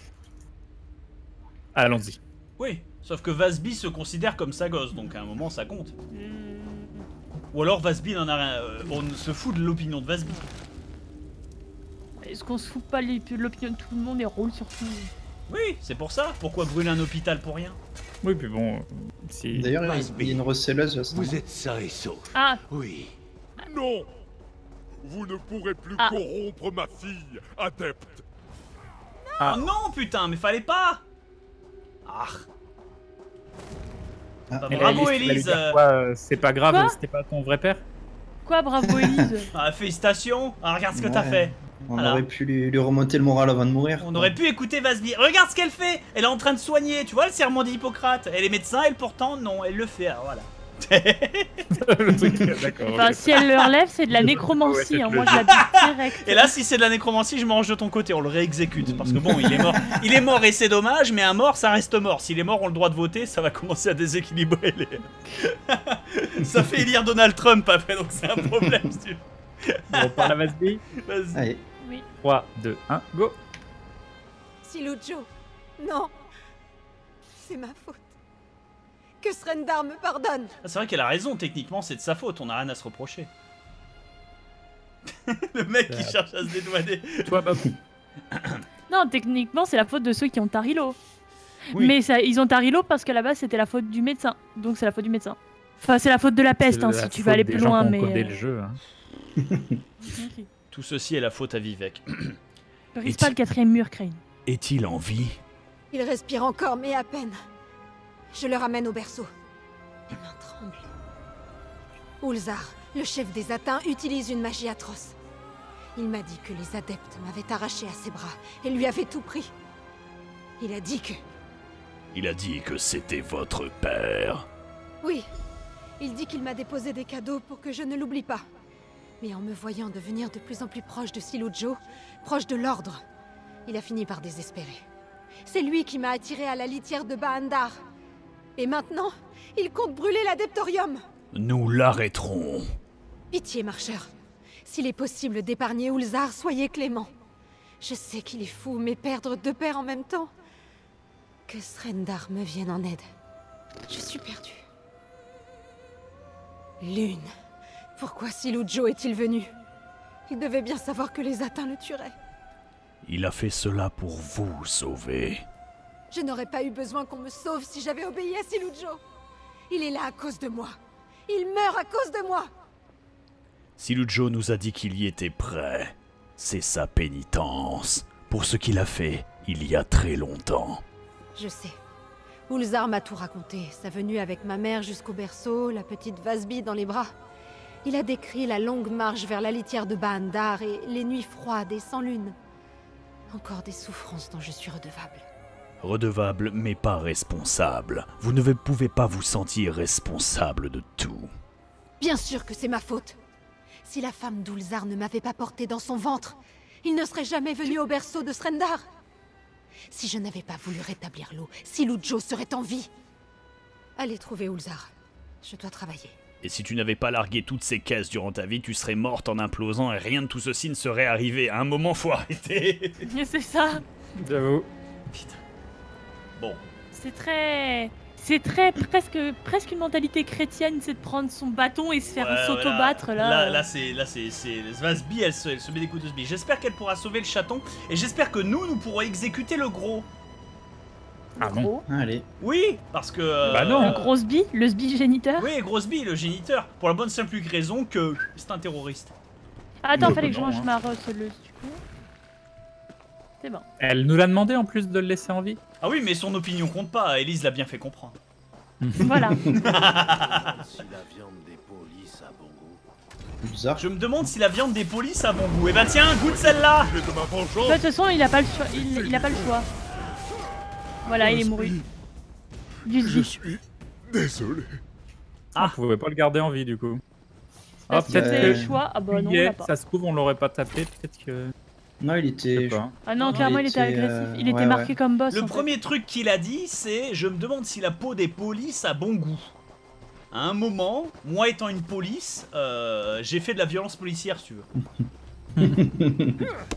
Allons-y. Oui, sauf que Vasby se considère comme sa gosse, donc à un moment ça compte. Ou alors Vasby n'en a rien. On se fout de l'opinion de Vasby. Est-ce qu'on se fout pas de l'opinion de tout le monde et roule sur tout? Oui, c'est pour ça. Pourquoi brûler un hôpital pour rien? Oui, puis bon, si. D'ailleurs, il y a une recelleuse là. Vous êtes sain et sauf. Ah, Oui. Non! Vous ne pourrez plus Ah. corrompre ma fille, adepte. Ah. Oh non, putain, mais fallait pas. Ah. Ah. Bah, Mais bravo elle va lui Elise. dire quoi, c'est pas grave, Quoi c'était pas ton vrai père? quoi, bravo Elise. Ah, félicitations. Ah, regarde ce que t'as Ouais. fait. On Voilà. aurait pu lui remonter le moral avant de mourir. On aurait pu écouter Vasby. Regarde ce qu'elle fait. Elle est en train de soigner. Tu vois le serment d'Hippocrate. Elle est médecin, elle pourtant non, elle le fait. Alors voilà. Le truc, d'accord. Enfin, ok. si elle le relève, c'est de la nécromancie. Ouais, Hein. c'est Moi, le je la dis direct. Et là, si c'est de la nécromancie, je me range de ton côté, on le réexécute. Parce que bon, il est mort. Il est mort et c'est dommage, mais un mort, ça reste mort. S'il est mort, on a le droit de voter, ça va commencer à déséquilibrer les. Ça fait élire Donald Trump après, donc c'est un problème. Si tu veux. Bon, on parle à Vasby. Vas-y. Allez. 3, 2, 1, go. Silujo, non. C'est ma faute. Que Srendar me pardonne. Ah, c'est vrai qu'elle a raison, techniquement, c'est de sa faute, on a rien à se reprocher. Le mec qui cherche à se dédouaner. Toi, Bob. Non, techniquement, c'est la faute de ceux qui ont Tarilo. Oui. Mais ça, ils ont Tarilo parce qu'à la base, c'était la faute du médecin. Donc, c'est la faute du médecin. Enfin, c'est la faute de la peste, hein, si tu veux aller plus loin, mais. Codé le jeu, hein. Tout ceci est la faute à Vivek. Brise pas le 4ème mur, Crane. Est-il en vie? Il respire encore, mais à peine. Je le ramène au berceau. Mes mains tremblent. Ulzar, le chef des Atteints, utilise une magie atroce. Il m'a dit que les adeptes m'avaient arraché à ses bras et lui avaient tout pris. Il a dit que... Il a dit que c'était votre père. Oui, il dit qu'il m'a déposé des cadeaux pour que je ne l'oublie pas. Mais en me voyant devenir de plus en plus proche de Silujo, proche de l'ordre, il a fini par désespérer. C'est lui qui m'a attiré à la litière de Bahandar. Et maintenant, il compte brûler l'Adeptorium. Nous l'arrêterons. Pitié, marcheur. S'il est possible d'épargner Ulzar, soyez clément. Je sais qu'il est fou, mais perdre deux pères en même temps... Que Srendar me vienne en aide. Je suis perdue. Lune. Pourquoi Silujo est-il venu? Il devait bien savoir que les atteints le tueraient. Il a fait cela pour vous sauver. Je n'aurais pas eu besoin qu'on me sauve si j'avais obéi à Silujo. Il est là à cause de moi. Il meurt à cause de moi. Silujo nous a dit qu'il y était prêt. C'est sa pénitence pour ce qu'il a fait il y a très longtemps. Je sais. Ulzar m'a tout raconté. Sa venue avec ma mère jusqu'au berceau, la petite Vasby dans les bras. Il a décrit la longue marche vers la litière de Bahandar et les nuits froides et sans lune. Encore des souffrances dont je suis redevable. Redevable, mais pas responsable. Vous ne pouvez pas vous sentir responsable de tout. Bien sûr que c'est ma faute. Si la femme d'Ulzar ne m'avait pas porté dans son ventre, il ne serait jamais venu au berceau de Srendar. Si je n'avais pas voulu rétablir l'eau, Silujo serait en vie. Allez trouver Ulzar. Je dois travailler. Et si tu n'avais pas largué toutes ces caisses durant ta vie, tu serais morte en implosant et rien de tout ceci ne serait arrivé. À un moment, faut arrêter. C'est ça. J'avoue. Putain. Bon. C'est très presque une mentalité chrétienne, c'est de prendre son bâton et se faire Ouais, s'auto-battre là. Là, c'est Svasby, elle se met des coups de sbi. J'espère qu'elle pourra sauver le chaton et j'espère que nous pourrons exécuter le gros. Ah bon? Allez. Oui, parce que. Bah non. Le gros sbi, le sbi géniteur. Oui, gros sbi, le géniteur. Pour la bonne simple raison que c'est un terroriste. Ah, attends, Non, fallait que je non, mange hein. ma roseleuse du coup. C'est bon. Elle nous l'a demandé en plus de le laisser en vie. Ah oui, mais son opinion compte pas. Élise l'a bien fait comprendre. Voilà. Si la viande des polices a bon goût. Bizarre. Je me demande si la viande des polices a bon goût. Eh ben tiens, goûte celle-là. Il est de ma vengeance. De toute façon, il a pas le choix. Il a pas le choix. Voilà, il est mouru. Du Je sbi. suis désolé. Ah, on pouvait pas le garder en vie du coup. Ah, Est-ce que peut-être c'est que le choix? Ah bah non, on Huguet, l'a pas. ça se trouve on l'aurait pas tapé, peut-être que... Non, il Je sais était... pas. Ah non, clairement, il était agressif. Il était ouais, marqué ouais. comme boss. Le en fait. premier truc qu'il a dit, c'est je me demande si la peau des polices a bon goût. À un moment, moi étant une police, j'ai fait de la violence policière, si tu veux.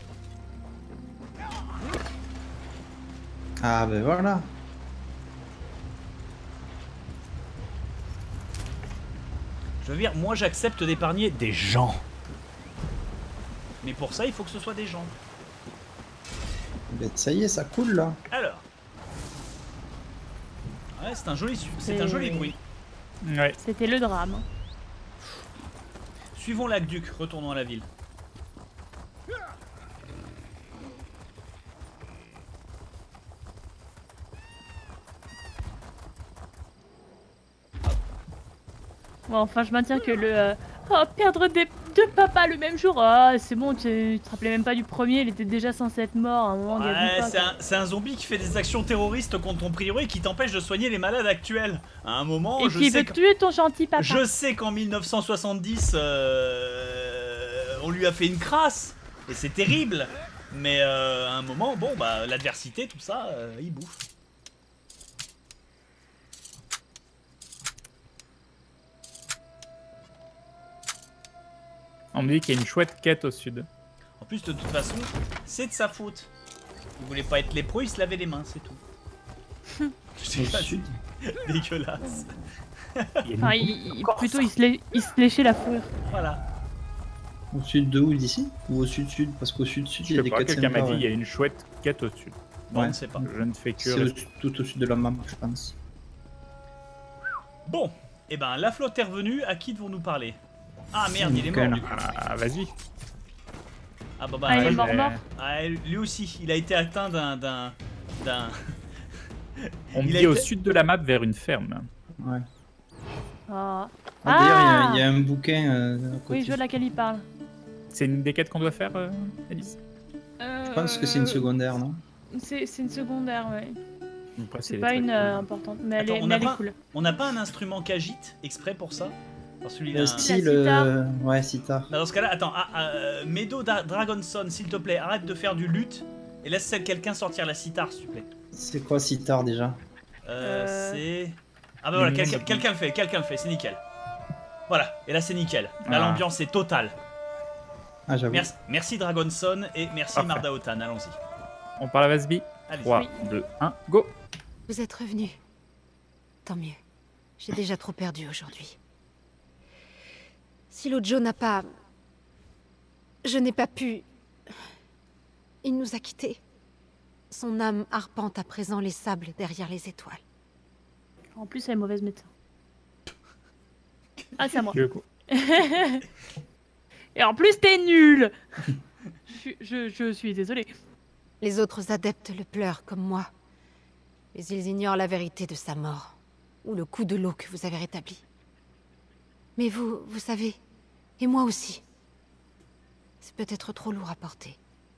Ah ben voilà. Je veux dire, moi j'accepte d'épargner des gens. Mais pour ça, il faut que ce soit des gens. Ben, ça y est, ça coule là. Alors. Ouais, c'est un joli bruit. Ouais. C'était le drame. Suivons l'aqueduc, retournons à la ville. Bon, enfin, je maintiens que le... Oh, perdre deux papas le même jour. Ah, c'est bon, tu te rappelais même pas du premier, il était déjà censé être mort à un moment. Ouais, c'est un zombie qui fait des actions terroristes contre ton priori et qui t'empêche de soigner les malades actuels. À un moment, et qui veut tuer ton gentil papa. Je sais qu'en 1970, on lui a fait une crasse et c'est terrible. Mais à un moment, bon, bah l'adversité, tout ça, il bouffe. On me dit qu'il y a une chouette quête au sud. En plus, de toute façon, c'est de sa faute. Il voulait pas être lépreux, il se lavait les mains, c'est tout. Au sud. Dégueulasse. Enfin, plutôt, il se léchait la fourrure. Voilà. Au sud de où, d'ici? Ou au sud-sud? Parce qu'au sud-sud, il y a des quêtes quelqu'un m'a sympas, dit ouais. il y a une chouette quête au sud. Bon, Ouais. on ne sait pas. Je ne fais que... C'est tout au sud de la map, je pense. Bon, et ben la flotte est revenue, à qui devons-nous parler? Ah merde, il est mort du coup. Ah, vas-y. Ah bah Ah, il est ouais. mort. Ah, lui aussi, il a été atteint d'un... On me Il a dit au été- sud de la map vers une ferme. Ouais. Ah. D'ailleurs, il y a un bouquin à côté. Oui, je vois de laquelle il parle. C'est une des quêtes qu'on doit faire, Alice? Je pense que c'est une secondaire, non? C'est une secondaire, ouais. Après, C'est pas une importante, mais Attends, elle est cool. On n'a pas un instrument qu'agite exprès pour ça? Dans celui-là. Le style. sitar. Ouais, sitar. Bah, dans ce cas-là, attends, Meadow Dragonson, s'il te plaît, arrête de faire du luth et laisse quelqu'un sortir la sitar, s'il te plaît. C'est quoi sitar déjà? C'est. Ah bah voilà, quelqu'un le fait, c'est nickel. Voilà, et là c'est nickel. Là l'ambiance est totale. Ah, j'avoue. Merci Dragonson et merci Parfait. Mardaotan, allons-y. On parle à Vasby. Allez. 3, 2, 1, go! Vous êtes revenu. Tant mieux. J'ai déjà trop perdu aujourd'hui. Si l'autre Joe n'a pas... Je n'ai pas pu... Il nous a quittés. Son âme arpente à présent les sables derrière les étoiles. En plus, elle est mauvaise médecin. Ah, c'est à moi. Du coup. Et en plus, t'es nul. Je suis désolée. Les autres adeptes le pleurent comme moi. Mais ils ignorent la vérité de sa mort. Ou le coup de l'eau que vous avez rétabli. Mais vous savez... Et moi aussi. C'est peut-être trop lourd à porter.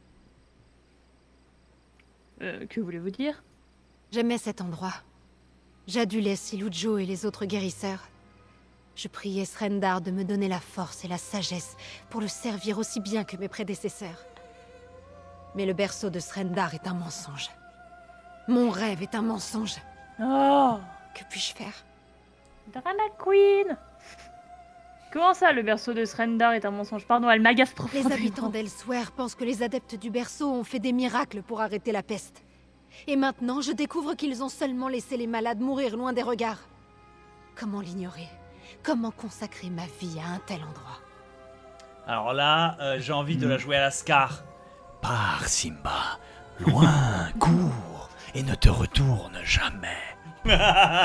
Que voulez-vous dire? J'aimais cet endroit. J'adulais Silujo et les autres guérisseurs. Je priais Srendar de me donner la force et la sagesse pour le servir aussi bien que mes prédécesseurs. Mais le berceau de Srendar est un mensonge. Mon rêve est un mensonge. Oh, Que puis-je faire? Drama Queen. Comment ça, le berceau de Srendar est un mensonge? Pardon, elle m'agace Les profondément. habitants d'Elsewhere pensent que les adeptes du berceau ont fait des miracles pour arrêter la peste. Et maintenant, je découvre qu'ils ont seulement laissé les malades mourir loin des regards. Comment l'ignorer? Comment consacrer ma vie à un tel endroit? Alors là, j'ai envie de la jouer à la Scar. Pars, Simba. Loin, cours, et ne te retourne jamais.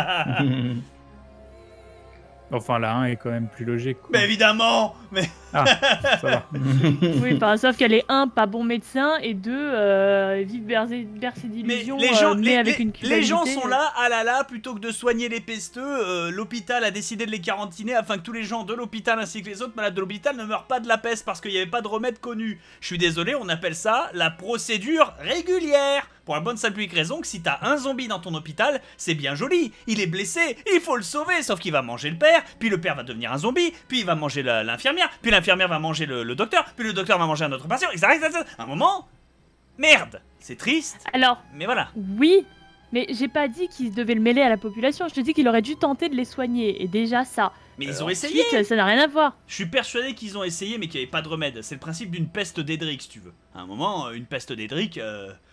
Enfin, la 1 est quand même plus logique. Quoi. Mais évidemment, mais Ah, ça va. Oui, enfin, sauf qu'elle est pas bon médecin, et 2, vivre bercée d'illusions, mais avec une les gens culpabilité. sont là, ah là là, plutôt que de soigner les pesteux, l'hôpital a décidé de les quarantiner afin que tous les gens de l'hôpital ainsi que les autres malades de l'hôpital ne meurent pas de la peste parce qu'il n'y avait pas de remède connu. Je suis désolé, on appelle ça la procédure régulière. Pour la bonne simple unique raison que si t'as un zombie dans ton hôpital, c'est bien joli, il est blessé, il faut le sauver, sauf qu'il va manger le père, puis le père va devenir un zombie, puis il va manger l'infirmière, puis l'infirmière va manger le docteur, puis le docteur va manger un autre patient, etc. À un moment, merde, c'est triste, Alors, mais voilà. oui, mais j'ai pas dit qu'il devait le mêler à la population, je te dis qu'il aurait dû tenter de les soigner, et déjà ça. Mais ils ont Ensuite, essayé. ça n'a rien à voir. Je suis persuadé qu'ils ont essayé, mais qu'il n'y avait pas de remède. C'est le principe d'une peste d'Edric, si tu veux. À un moment, une peste d'Edric...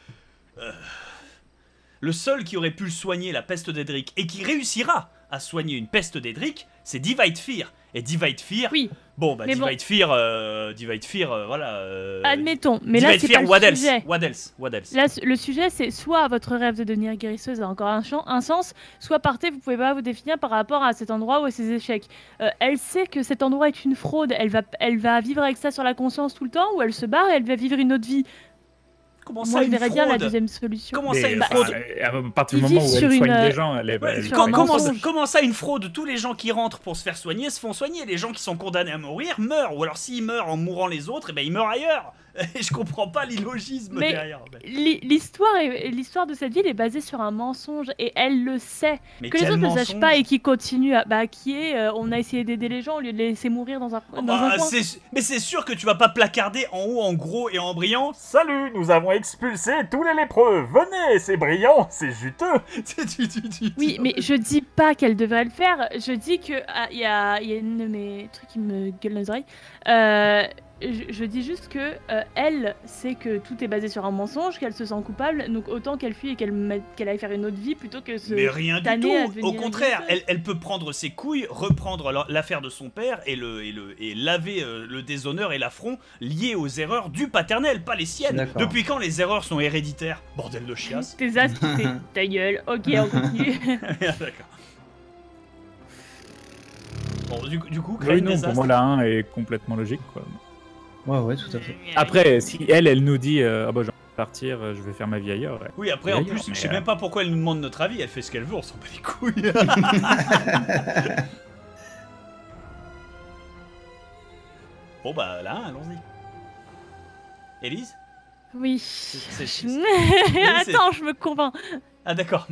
Le seul qui aurait pu soigner la peste d'Edric, et qui réussira à soigner une peste d'Edric, c'est Divide Fear. Et Divide Fear... Oui. Bon, bah Mais Divide Fear, voilà... Admettons, mais là Divide c'est Fear, pas what le else? sujet. What else? What else? Là, le sujet, c'est soit votre rêve de devenir guérisseuse a encore un sens, soit partez, vous pouvez pas vous définir par rapport à cet endroit ou à ses échecs. Elle sait que cet endroit est une fraude, elle va vivre avec ça sur la conscience tout le temps, ou elle se barre et elle va vivre une autre vie. Comment ça, Moi, je une verrais bien la fraude? deuxième solution. Comment ça, Mais, une enfin, fraude? à partir du Ils moment où vivent elle sur soigne une- des gens, elle est. Ouais, elle sur un comment, mensonge. comment ça, une fraude? Tous les gens qui rentrent pour se faire soigner se font soigner. Les gens qui sont condamnés à mourir meurent. Ou alors s'ils meurent en mourant les autres, eh ben ils meurent ailleurs. Et je comprends pas l'illogisme Mais derrière. l'histoire de cette ville est basée sur un mensonge et elle le sait. Mais Que les quel autres ne mensonge? sachent pas et qui continuent à... Bah, qui est... on a essayé d'aider les gens au lieu de les laisser mourir dans un coin. Mais c'est sûr que tu vas pas placarder en haut, en gros et en brillant. Salut, nous avons expulsé tous les lépreux. Venez, c'est brillant, c'est juteux. Oui, mais je dis pas qu'elle devrait le faire. Je dis que il y a une de mes trucs qui me gueule dans les oreilles. Je dis juste que elle sait que tout est basé sur un mensonge, qu'elle se sent coupable, donc autant qu'elle fuit et qu'elle aille faire une autre vie plutôt que se Mais rien du tanner à tout. devenir Au contraire, une elle peut prendre ses couilles, reprendre l'affaire de son père et laver le déshonneur et l'affront liés aux erreurs du paternel, pas les siennes. D'accord. Depuis quand les erreurs sont héréditaires? Bordel de chiasse. Tes as, ta gueule. Ok, on continue. D'accord. Bon, du coup, Oui, Crane non, des pour Astres. moi la 1 est complètement logique, quoi. Ouais, tout à fait. Après, si elle nous dit ah bah j'ai envie de partir, je vais faire ma vie ailleurs. Ouais. Oui, après, en D'ailleurs, plus, mais, je sais même pas pourquoi elle nous demande notre avis, elle fait ce qu'elle veut, on s'en bat les couilles. Bon bah là, allons-y. Élise? Oui. c'est- Attends, je me convainc. Ah d'accord.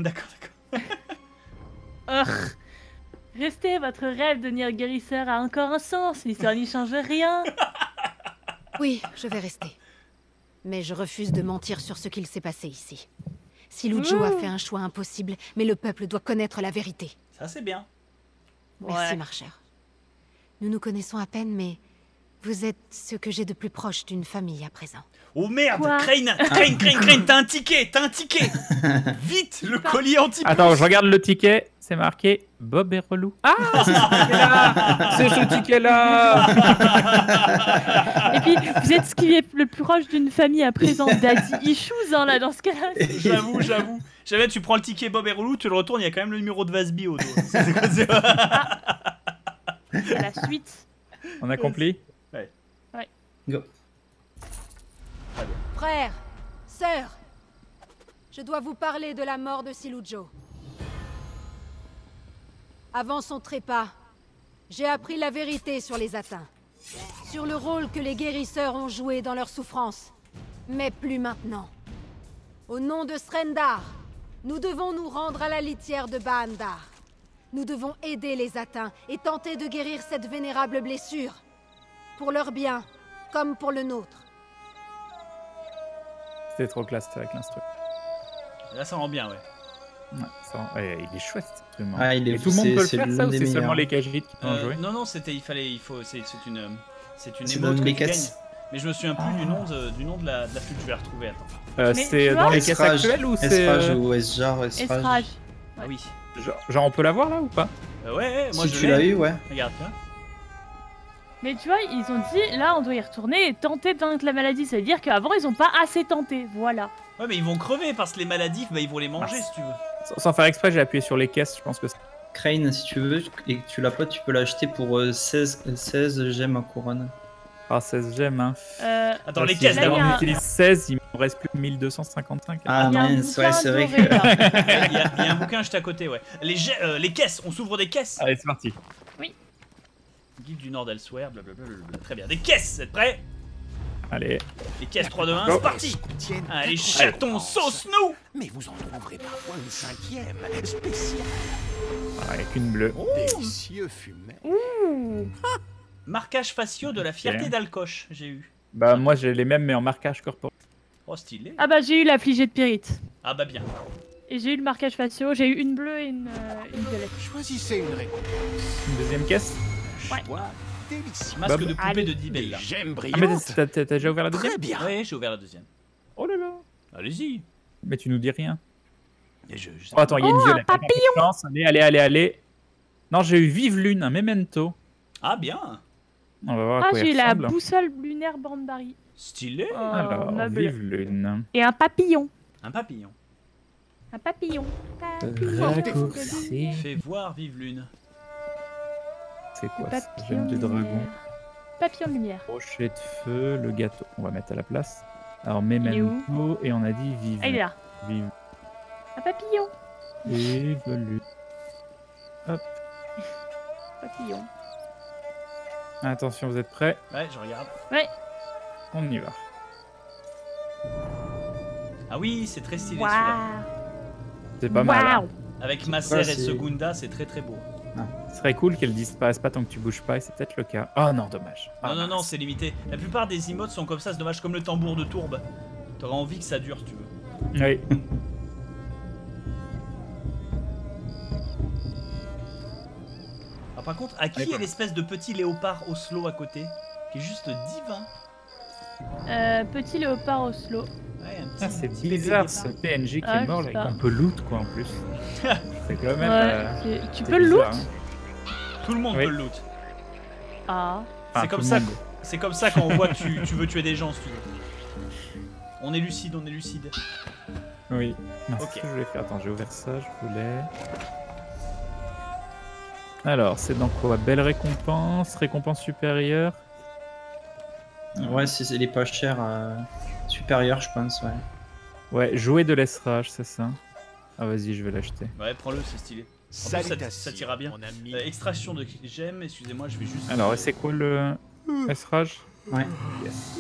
Urgh. Restez, votre rêve de devenir guérisseur a encore un sens, l'histoire n'y change rien. Oui, je vais rester. Mais je refuse de mentir sur ce qu'il s'est passé ici. Silujo a fait un choix impossible, mais le peuple doit connaître la vérité. Ça c'est bien. Merci, Ouais. Marcher. Nous nous connaissons à peine, mais vous êtes ce que j'ai de plus proche d'une famille à présent. Oh merde, Quoi? Crane, t'as un ticket. Vite, le collier anti-pouce. Attends, je regarde le ticket, c'est marqué Bob est relou. Ah, c'est ce ticket-là. C'est ce ticket-là. Et puis, vous êtes ce qui est le plus proche d'une famille à présent, Daddy Issues, hein, là, dans ce cas-là. J'avoue. Jamais tu prends le ticket Bob et relou, tu le retournes, il y a quand même le numéro de Vasby au dos. C'est la suite. On accomplit. Go. Frères, sœurs, je dois vous parler de la mort de Silujo. Avant son trépas, j'ai appris la vérité sur les Atteints, sur le rôle que les guérisseurs ont joué dans leur souffrance. Mais plus maintenant. Au nom de Srendar, nous devons nous rendre à la litière de Baandar. Nous devons aider les Atteints et tenter de guérir cette vénérable blessure. Pour leur bien, comme pour le nôtre. C'était trop classe avec l'instru. Là ça rend bien, ouais. Ouais, ouais, il est chouette cet instrument. Ah, il est Et tout le monde peut le c'est faire l'un ça ou des c'est seulement meilleurs. les cagites qui peuvent en jouer? Non, c'est une C'est émote dans que les tu gagnes. caisses. Mais je me souviens plus du nom de la flûte, je vais la retrouver, attends. Mais C'est tu dans vois, les caisses Esrage. actuelles ou c'est Esrage ou Esjar, Esrage. Ah oui. genre on peut l'avoir là ou pas? Ouais, moi Si je tu l'as l'ai. eu, ouais. Regarde, tu vois. Mais tu vois, ils ont dit, là, on doit y retourner et tenter de vaincre la maladie. Ça veut dire qu'avant, ils ont pas assez tenté. Voilà. Ouais, mais ils vont crever parce que les maladies, bah, ils vont les manger si tu veux. Sans faire exprès, j'ai appuyé sur les caisses, je pense que c'est... Crane, si tu veux et que tu l'as pas, tu peux l'acheter pour 16 gemmes à couronne. Ah, 16 gemmes, hein. Attends, les Si caisses là, il y d'abord. a- j'en utilise 16, il me reste plus que 1255. Ah Il y a un mince, bouquin ouais, c'est vrai doré, que... là. Il y a un bouquin juste à côté, ouais. Les caisses, on s'ouvre des caisses. Allez, c'est parti. Guide du Nord d'Elsewhere, blablabla. Très bien. Des caisses, êtes prêts? Allez. Les caisses 3, 2, 1, Go. c'est parti. Allez, chatons, sauce-nous. Mais vous en trouverez parfois une cinquième, spéciale. Avec une bleue. Délicieux fumet. Marquage faciaux de la fierté Ok. d'Alcoche, j'ai eu. Bah moi j'ai les mêmes mais en marquage corporel. Oh, stylé. Ah bah, j'ai eu l'affligé de Pyrite. Ah bah bien. Et j'ai eu le marquage faciaux. J'ai eu une bleue et une violette. Choisissez une réponse. Une deuxième caisse. Ouais. Choix délicieux. Masque Bob. de poupée Allez. de Des Dibella. gemmes Ah mais brillantes. t'as déjà ouvert la deuxième? Très bien. Ouais, j'ai ouvert la deuxième. Oh là là. Allez-y. Mais tu nous dis rien. Et je Oh attends, il y a une Oh, un violette. Papillon. Allez. Non, j'ai eu Vive Lune, un memento. Ah bien. On va voir à Ah, quoi j'ai eu il la ressemble. boussole lunaire Banbari. Stylé. Alors, meuble. Vive Lune. Et un papillon. Un papillon. Un papillon. Raccourci. Fais voir Vive Lune. C'est quoi ça? Papillon Gemme du lumière. dragon. Papillon de lumière. Crochet de feu, le gâteau. On va mettre à la place. Alors, Il est Memento, et on a dit vive. Ah, il est là. Vive. Un papillon. Évolue. Papillon. Attention, vous êtes prêts? Ouais, je regarde. Ouais. On y va. Ah oui, c'est très stylé Waouh. celui-là. C'est pas mal. Hein. Avec Maser et Segunda, c'est très très beau. Ce serait cool qu'elle disparaisse pas tant que tu bouges pas, et c'est peut-être le cas. Oh non, dommage. Ah, Non, c'est limité. La plupart des emotes sont comme ça, c'est dommage, comme le tambour de tourbe. T'auras envie que ça dure, tu veux. Oui. Alors, par contre, à qui est l'espèce de petit léopard Oslo à côté? Qui est juste divin. Petit léopard Oslo. Ouais, un petit, Ah, c'est petit bizarre bébé ce PNJ qui Ah, est mort je sais là, et pas. qu'on peut loot quoi en plus. C'est quand même. Ouais, tu c'est peux le loot? bizarre, hein. Tout le monde Oui. peut le loot. Ah. Enfin, C'est comme tout le ça. monde. C'est comme ça quand on voit que tu veux tuer des gens, si tu veux. On est lucide, on est lucide. Oui. Non, Ok. c'est ce que je voulais faire. Attends, j'ai ouvert ça, je voulais. Alors, c'est dans quoi? Belle récompense, récompense supérieure. Ouais, c'est les pas chers supérieurs, je pense, ouais. Ouais, jouer de l'esrage, c'est ça. Ah, vas-y, je vais l'acheter. Ouais, prends-le, c'est stylé. En plus, ça t'ira bien. Extraction de gemmes, excusez-moi, je vais juste. Alors, et c'est quoi le esrage? Ouais. Yes.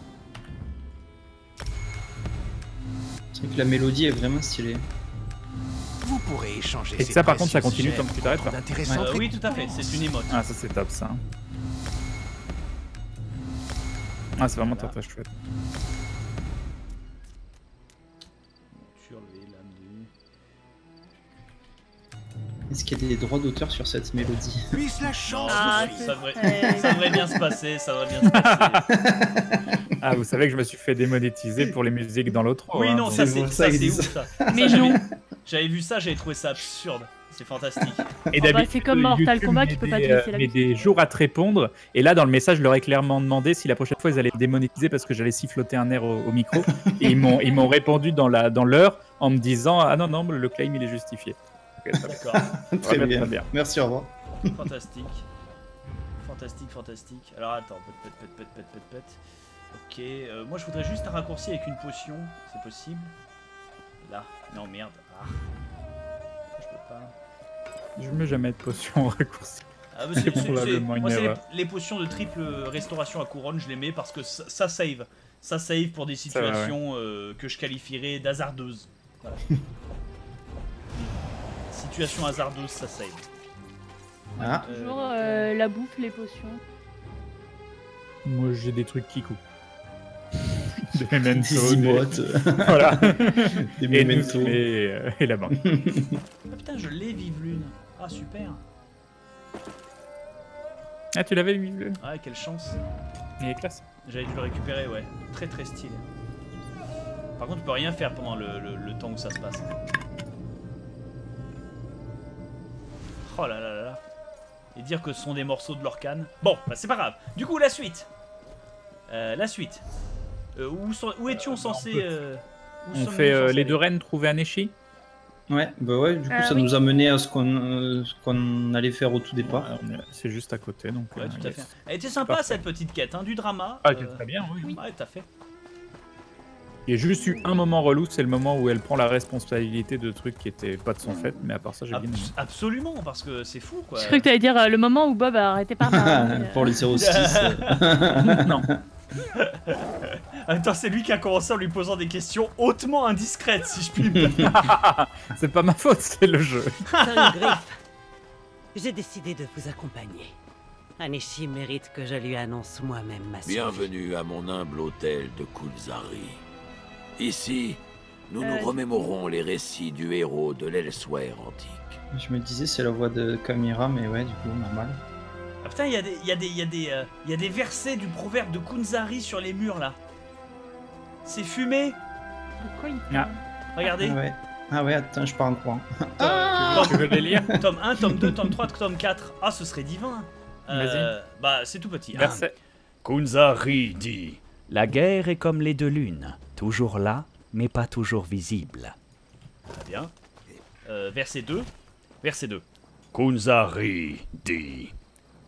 C'est vrai que la mélodie est vraiment stylée. Vous pourrez échanger Et ces ça, par contre, ça précieuses continue tant que tu t'arrêtes gemmes pas. contre d'intéressantes Oui, tout à fait, c'est une emote. Ah, ça c'est top ça. Ah, c'est vraiment très très chouette. Surlever l'âme du. Est-ce qu'il y a des droits d'auteur sur cette mélodie? Puisse la chance Ah, vous Ça suivre. devrait bien se passer, ça devrait bien se passer. Ah, vous savez que je me suis fait démonétiser pour les musiques dans l'autre. Oui, non, ça c'est c'est pour ça qu'ils ouf disent ça. Mais Ça, non. J'avais vu ça, j'avais trouvé ça absurde. C'est fantastique. Et bah, d'habitude, c'est comme Mortal YouTube Kombat met qui peut pas des, te laisser la met musique. des jours à te répondre. Et là, dans le message, je leur ai clairement demandé si la prochaine fois ils allaient démonétiser parce que j'allais siffloter un air au micro. Et ils m'ont répondu dans l'heure en me disant ah non, le claim il est justifié. Ok, ça va. D'accord. Très Ouais, bien. très bien. Merci, au revoir. Fantastique. Fantastique. Alors attends, pet. Ok, moi je voudrais juste un raccourci avec une potion, c'est possible? Là. Non, merde. Ah. Je peux pas. Je mets jamais de potion en raccourci. Ah, bah, C'est probablement une moi, c'est erreur. les potions de triple restauration à couronne, je les mets parce que ça save. Ça save pour des Ça va, ouais. situations que je qualifierais d'hasardeuses. Voilà. Situation hasardeuse, ça save. Ah, Toujours la bouffe, les potions. Moi j'ai des trucs qui coupent. Des mementos, des emotes. Voilà. Des Et, nous, mementos. et la banque. Ah putain, je l'ai, Vive Lune. Ah super. Ah, tu l'avais vu? Ah, quelle chance. Il est classe. J'avais dû le récupérer, ouais. Très très stylé. Par contre, tu peux rien faire pendant le temps où ça se passe. Oh là là là là. Et dire que ce sont des morceaux de l'orcane. Bon, bah c'est pas grave. Du coup, la suite. Où étions censés... où On sommes-nous fait censés les aller deux reines trouvées à Neshi. Ouais, bah ouais, du coup, ça oui. nous a mené à ce qu'on allait faire au tout départ. C'est juste à côté, donc. Ouais, tout à yes. fait. Elle était sympa Parfait. cette petite quête, hein, du drama. Ah, c'est très bien, oui. Ouais, t'as fait. Il y a juste eu un moment relou, c'est le moment où elle prend la responsabilité de trucs qui étaient pas de son fait, mais à part ça, j'ai bien aimé. Absolument, parce que c'est fou, quoi. Je crois que t'allais dire le moment où Bob a arrêté par là. Pour les 06. Non. Attends, c'est lui qui a commencé en lui posant des questions hautement indiscrètes, si je puis me permettre. C'est pas ma faute, c'est le jeu. Griff, j'ai décidé de vous accompagner. Aneshi mérite que je lui annonce moi-même ma survie. Bienvenue à mon humble hôtel de Kulzari. Ici, nous nous remémorons les récits du héros de l'Elsewhere antique. Je me disais, c'est la voix de Kamira, mais ouais, du coup, normal. Ah putain, il y a des versets du proverbe de Kunzari sur les murs, là. C'est fumé. De quoi il Ah. Regardez. Ah ouais, attends, je pars en courant. Tu veux les lire? Tome 1, tome 2, tome 3, tome 4. Ah, ce serait divin. Vas-y. Bah, c'est tout petit. Verset. Kunzari dit: La guerre est comme les deux lunes, toujours là, mais pas toujours visible. Très bien. Verset 2. Verset 2. Kunzari dit: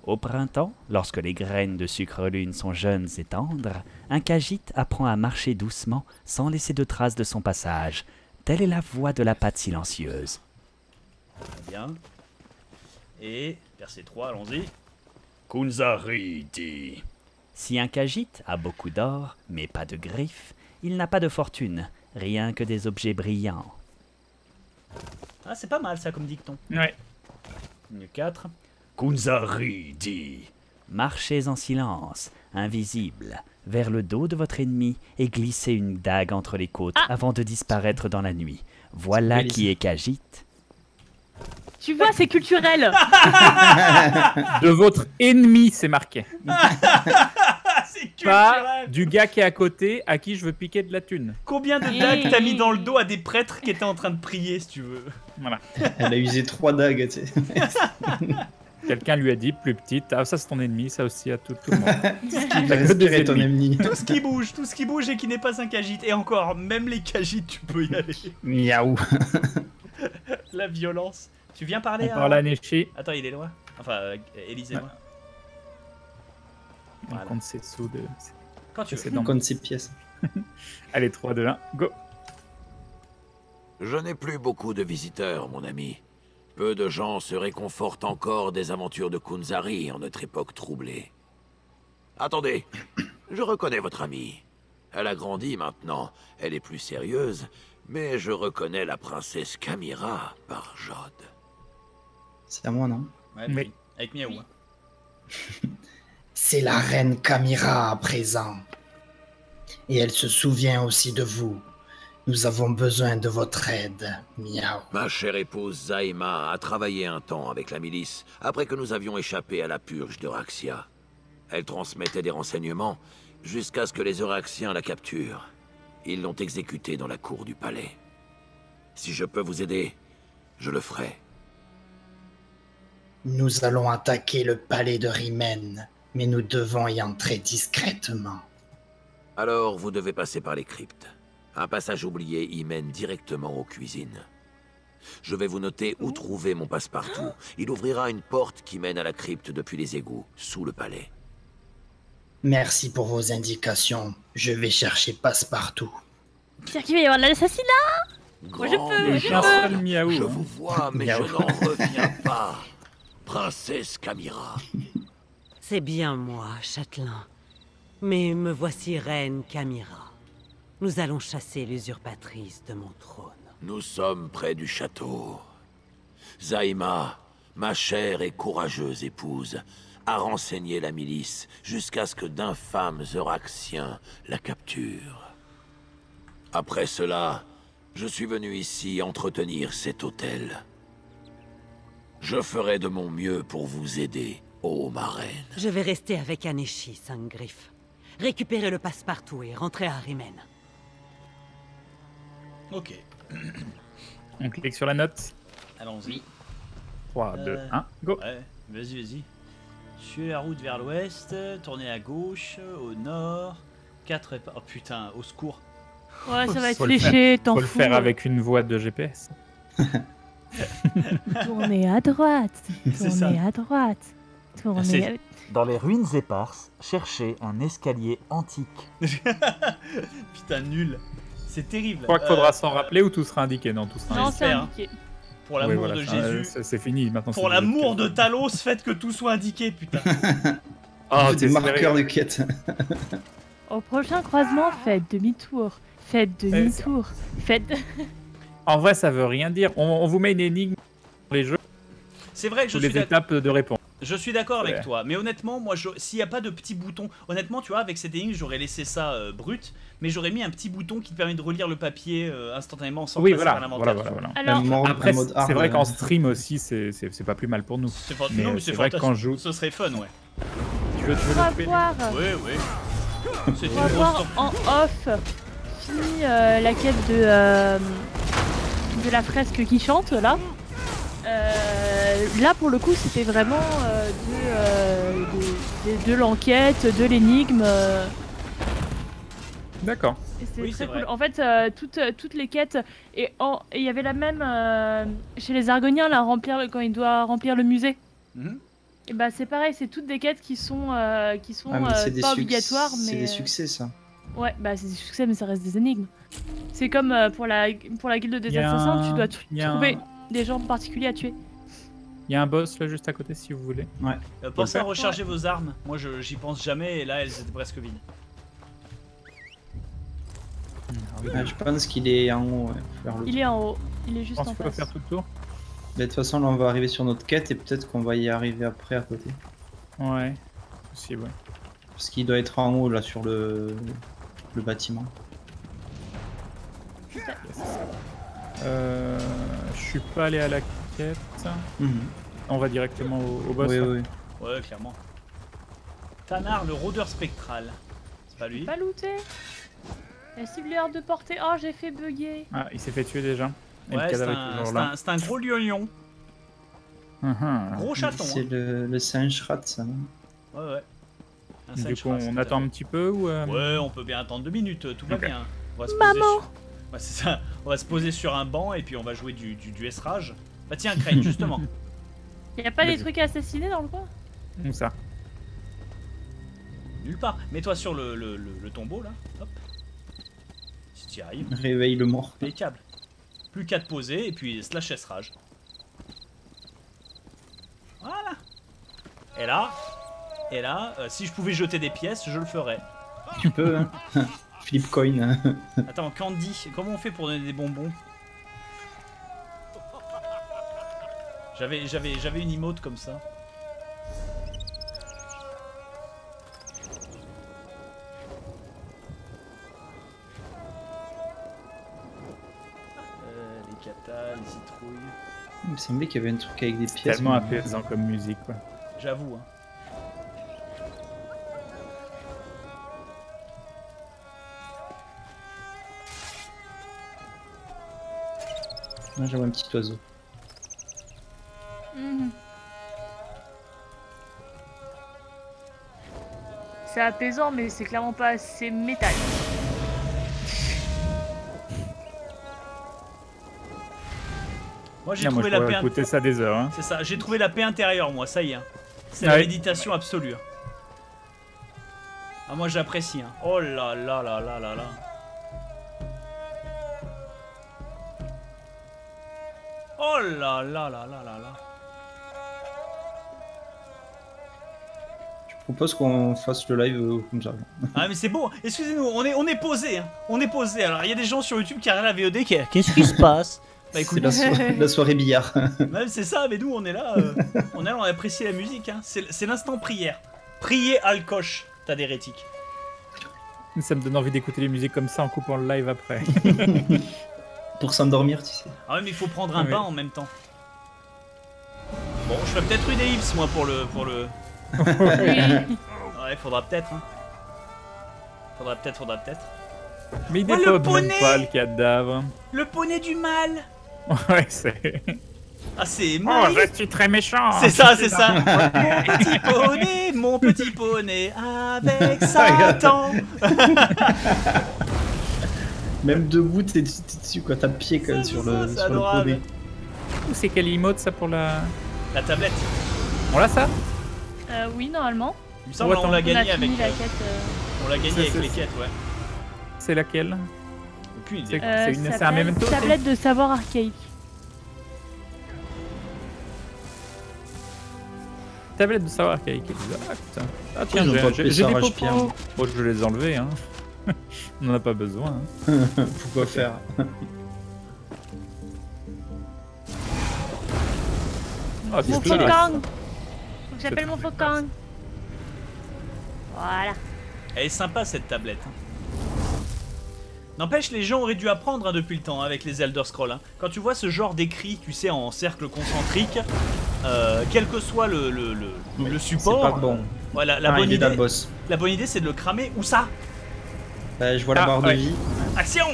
Au printemps, lorsque les graines de sucre lune sont jeunes et tendres, un Khajiit apprend à marcher doucement sans laisser de traces de son passage. Telle est la voix de la patte silencieuse. Très bien. Et verset 3, allons-y. Kunzari dit... Si un Khajiit a beaucoup d'or, mais pas de griffes, il n'a pas de fortune, rien que des objets brillants. Ah, c'est pas mal ça comme dicton. Ouais. Ligne 4. Kunzari dit... Marchez en silence, invisible, vers le dos de votre ennemi et glissez une dague entre les côtes avant de disparaître dans la nuit. Voilà qui est Khajiit. Tu vois, c'est culturel. De votre ennemi, c'est marqué. C'est culturel. Pas du gars qui est à côté à qui je veux piquer de la thune. Combien de dagues t'as mis dans le dos à des prêtres qui étaient en train de prier, si tu veux? Voilà. Elle a usé 3 dagues, tu sais. Quelqu'un lui a dit, plus petite, ah ça c'est ton ennemi, ça aussi à tout le monde. Il va respirer ton ennemi. Tout ce qui bouge et qui n'est pas un Khajiit. Et encore, même les Khajiits, tu peux y aller. Miaou. La violence. Tu viens parler On parle à Neshi. Attends, il est loin. Enfin, Élise est loin. On compte ses sous de... Quand tu veux. On compte ses pièces. Allez, 3, 2, 1, go. Je n'ai plus beaucoup de visiteurs, mon ami. Peu de gens se réconfortent encore des aventures de Kunzari en notre époque troublée. Attendez, je reconnais votre amie. Elle a grandi maintenant, elle est plus sérieuse, mais je reconnais la princesse Kamira par Jod. C'est à moi, non? Ouais, mais... Avec Miaou. C'est la reine Kamira à présent. Et elle se souvient aussi de vous. Nous avons besoin de votre aide, Miaou. Ma chère épouse Zaima a travaillé un temps avec la milice après que nous avions échappé à la purge d'Euraxia. Elle transmettait des renseignements jusqu'à ce que les Euraxiens la capturent. Ils l'ont exécutée dans la cour du palais. Si je peux vous aider, je le ferai. Nous allons attaquer le palais de Rimen, mais nous devons y entrer discrètement. Alors vous devez passer par les cryptes. Un passage oublié y mène directement aux cuisines. Je vais vous noter où trouver mon passe-partout. Il ouvrira une porte qui mène à la crypte depuis les égouts, sous le palais. Merci pour vos indications. Je vais chercher Passepartout. C'est-à-dire qu'il va y avoir de l'assassinat. Moi, je peux, Je vous vois, mais je n'en reviens pas. Princesse Kamira. C'est bien moi, châtelain. Mais me voici reine Kamira. Nous allons chasser l'usurpatrice de mon trône. Nous sommes près du château. Zaima, ma chère et courageuse épouse, a renseigné la milice jusqu'à ce que d'infâmes Euraxiens la capturent. Après cela, je suis venu ici entretenir cet hôtel. Je ferai de mon mieux pour vous aider, ô ma reine. Je vais rester avec Aneshi, Saint-Griff. Récupérer le passe-partout et rentrer à Rimen. Ok. On clique sur la note. Allons-y. 3, 2, 1, go. Ouais, vas-y. Suivez la route vers l'ouest, tournez à gauche, au nord. 4 pas. Oh putain, au secours. Ouais, ça va être Faut léché, t'en fous. Faut le faire avec une voix de GPS. Tournez à droite. C'est ça. Tournez à droite. Tournez à... Dans les ruines éparses, cherchez un escalier antique. Putain, nul. C'est terrible. Je crois qu'il faudra s'en rappeler ou tout sera indiqué. Non, tout sera Non, indiqué. c'est indiqué. Pour l'amour de Jésus. C'est fini maintenant. Pour l'amour de Talos, faites que tout soit indiqué, putain. Oh, des marqueurs de quête. Au prochain croisement, faites demi-tour. Faites demi-tour. Faites... En vrai, ça veut rien dire. On vous met une énigme dans les jeux. C'est vrai que je suis les étapes de réponse. Je suis d'accord avec Ouais. toi, mais honnêtement, moi, s'il n'y a pas de petit bouton, honnêtement, tu vois, avec cette énigme, j'aurais laissé ça brut, mais j'aurais mis un petit bouton qui te permet de relire le papier instantanément sans Oui, passer voilà. par l'inventaire. Voilà. Alors, Après, c'est vrai qu'en stream aussi, c'est pas plus mal pour nous. C'est Mais c'est vrai que quand je joue, ce serait fun, ouais. tu veux on va voir. Oui. C'est On va voir en off. Fini la quête de la fresque qui chante là. Là pour le coup c'était vraiment de l'enquête, de l'énigme. D'accord. Et c'est Oui, très c'est cool. vrai. En fait toutes les quêtes et il y avait la même chez les Argoniens là quand il doit remplir le musée. Mhm. Et bah c'est pareil, c'est toutes des quêtes qui sont Ah, mais c'est des pas suc- obligatoires, mais... C'est des succès, ça. Ouais, bah c'est des succès, mais ça reste des énigmes. C'est comme pour la guilde des Y a assassins, un- tu dois y a trouver un- des gens particuliers à tuer. Il y a un boss là juste à côté si vous voulez. Ouais. Pensez à faire recharger vos armes. Moi, j'y pense jamais et là, elles étaient presque vides. Ouais, je pense qu'il est en haut. Ouais, faut faire le Il est en haut, il est Je juste pense en qu'il faut face. faire tout le tour. Mais de toute façon, là, on va arriver sur notre quête et peut-être qu'on va y arriver après à côté. Ouais, possible, ouais. Parce qu'il doit être en haut, là, sur le bâtiment. Je suis pas allé à la quête. Mhm. On va directement au boss. Oui, là. oui. Ouais, clairement. Tanar, le rôdeur spectral. C'est pas lui? Pas looté. La ciblure de portée. Oh, j'ai fait bugger. Ah, il s'est fait tuer déjà. Et Ouais, le c'est cadavre est toujours un, là. c'est un gros lion. Gros chaton. C'est hein. le singe rat, ça, non? Ouais, ouais. Un Du singe coup, rat, on tout à attend fait. un petit peu ou Ouais, on peut bien attendre 2 minutes, tout va Ok. bien. On va se Maman. poser sur... Ouais, c'est ça. On va se poser sur un banc et puis on va jouer du S-Rage. Bah tiens, Crane, justement. Y'a pas des Vas-y. trucs à assassiner dans le coin? Où ça? Nulle part. Mets-toi sur le tombeau, là. Hop. Si tu y arrives. Réveille le mort. Impeccable. Plus qu'à te poser et puis slash S-Rage. Voilà. Et là, si je pouvais jeter des pièces, je le ferais. Tu peux, hein. Flip coin. Attends, Candy, comment on fait pour donner des bonbons? J'avais une emote comme ça. Les catas, les citrouilles. Il me semblait qu'il y avait un truc avec des C'est pièces. tellement mais- apaisant comme musique, quoi. J'avoue. Hein. Moi, j'avais un petit oiseau. Mhm. C'est apaisant, mais c'est clairement pas assez métal. Moi j'ai Moi, trouvé je la pourrais paix. écouter ça des heures. Hein. C'est ça, j'ai trouvé la paix intérieure, moi, ça y est. Hein. C'est Ah la oui. méditation absolue. Hein. Ah, moi j'apprécie. Hein. Oh là là là là là là. Oh là là là là là là. Je propose qu'on fasse le live comme ça. Ah mais c'est beau, excusez-nous, on est posé, hein. On est posé. Alors il y a des gens sur YouTube qui regardent la VOD qui qu'est-ce qui se passe? Bah écoute, La soirée billard. même c'est ça, mais nous on est là, on apprécie la musique, hein. C'est l'instant prière. Priez Alcoche, t'as d'hérétique. Ça me donne envie d'écouter les musiques comme ça en coupant le live après. Pour s'endormir, tu sais. Ah ouais, mais il faut prendre un Oui. bain en même temps. Bon, je ferai peut-être une ellipse moi pour le. Ouais, faudra peut-être. Hein. Faudra peut-être. Mais il Oh, le dépode même poney pas le cadavre. Le poney du mal. Ouais, c'est. Ah c'est Oh, magnifique. je suis très méchant. C'est ça, c'est ça. Mon petit poney avec Satan. Même debout, t'es dessus, quoi. T'as pied quand même sur le c'est sur le adorable. poney. C'est quel emote ça pour la. La tablette. On l'a ça? Oui, normalement. Il me semble Oh, qu'on l'a attends. gagné On a avec. fini la quête. On l'a gagné C'est- avec c'est- les quêtes, ouais. C'est laquelle? Aucune idée. C'est un memento? ça Tablette de savoir archaïque. Tablette de savoir archaïque, exact. Ah tiens, Ils ont pas appelé j'ai ça des Rage popos. Pierre. Bon, je vais les enlever, hein. On en a pas besoin. Hein. Pourquoi faire? Oh, Mon c'est classe. Fokang. Faut que j'appelle mon Fokang. Voilà. Elle est sympa cette tablette. Hein. N'empêche, les gens auraient dû apprendre hein, depuis le temps hein, avec les Elder Scrolls. Hein. Quand tu vois ce genre d'écrit, tu sais, en cercle concentrique, quel que soit le support. C'est pas bon. Ouais, la Ah, bonne il est dans le idée, boss. la bonne idée, c'est de le cramer. Où ça? Bah, je vois la Ah, barre ouais. de vie. Action!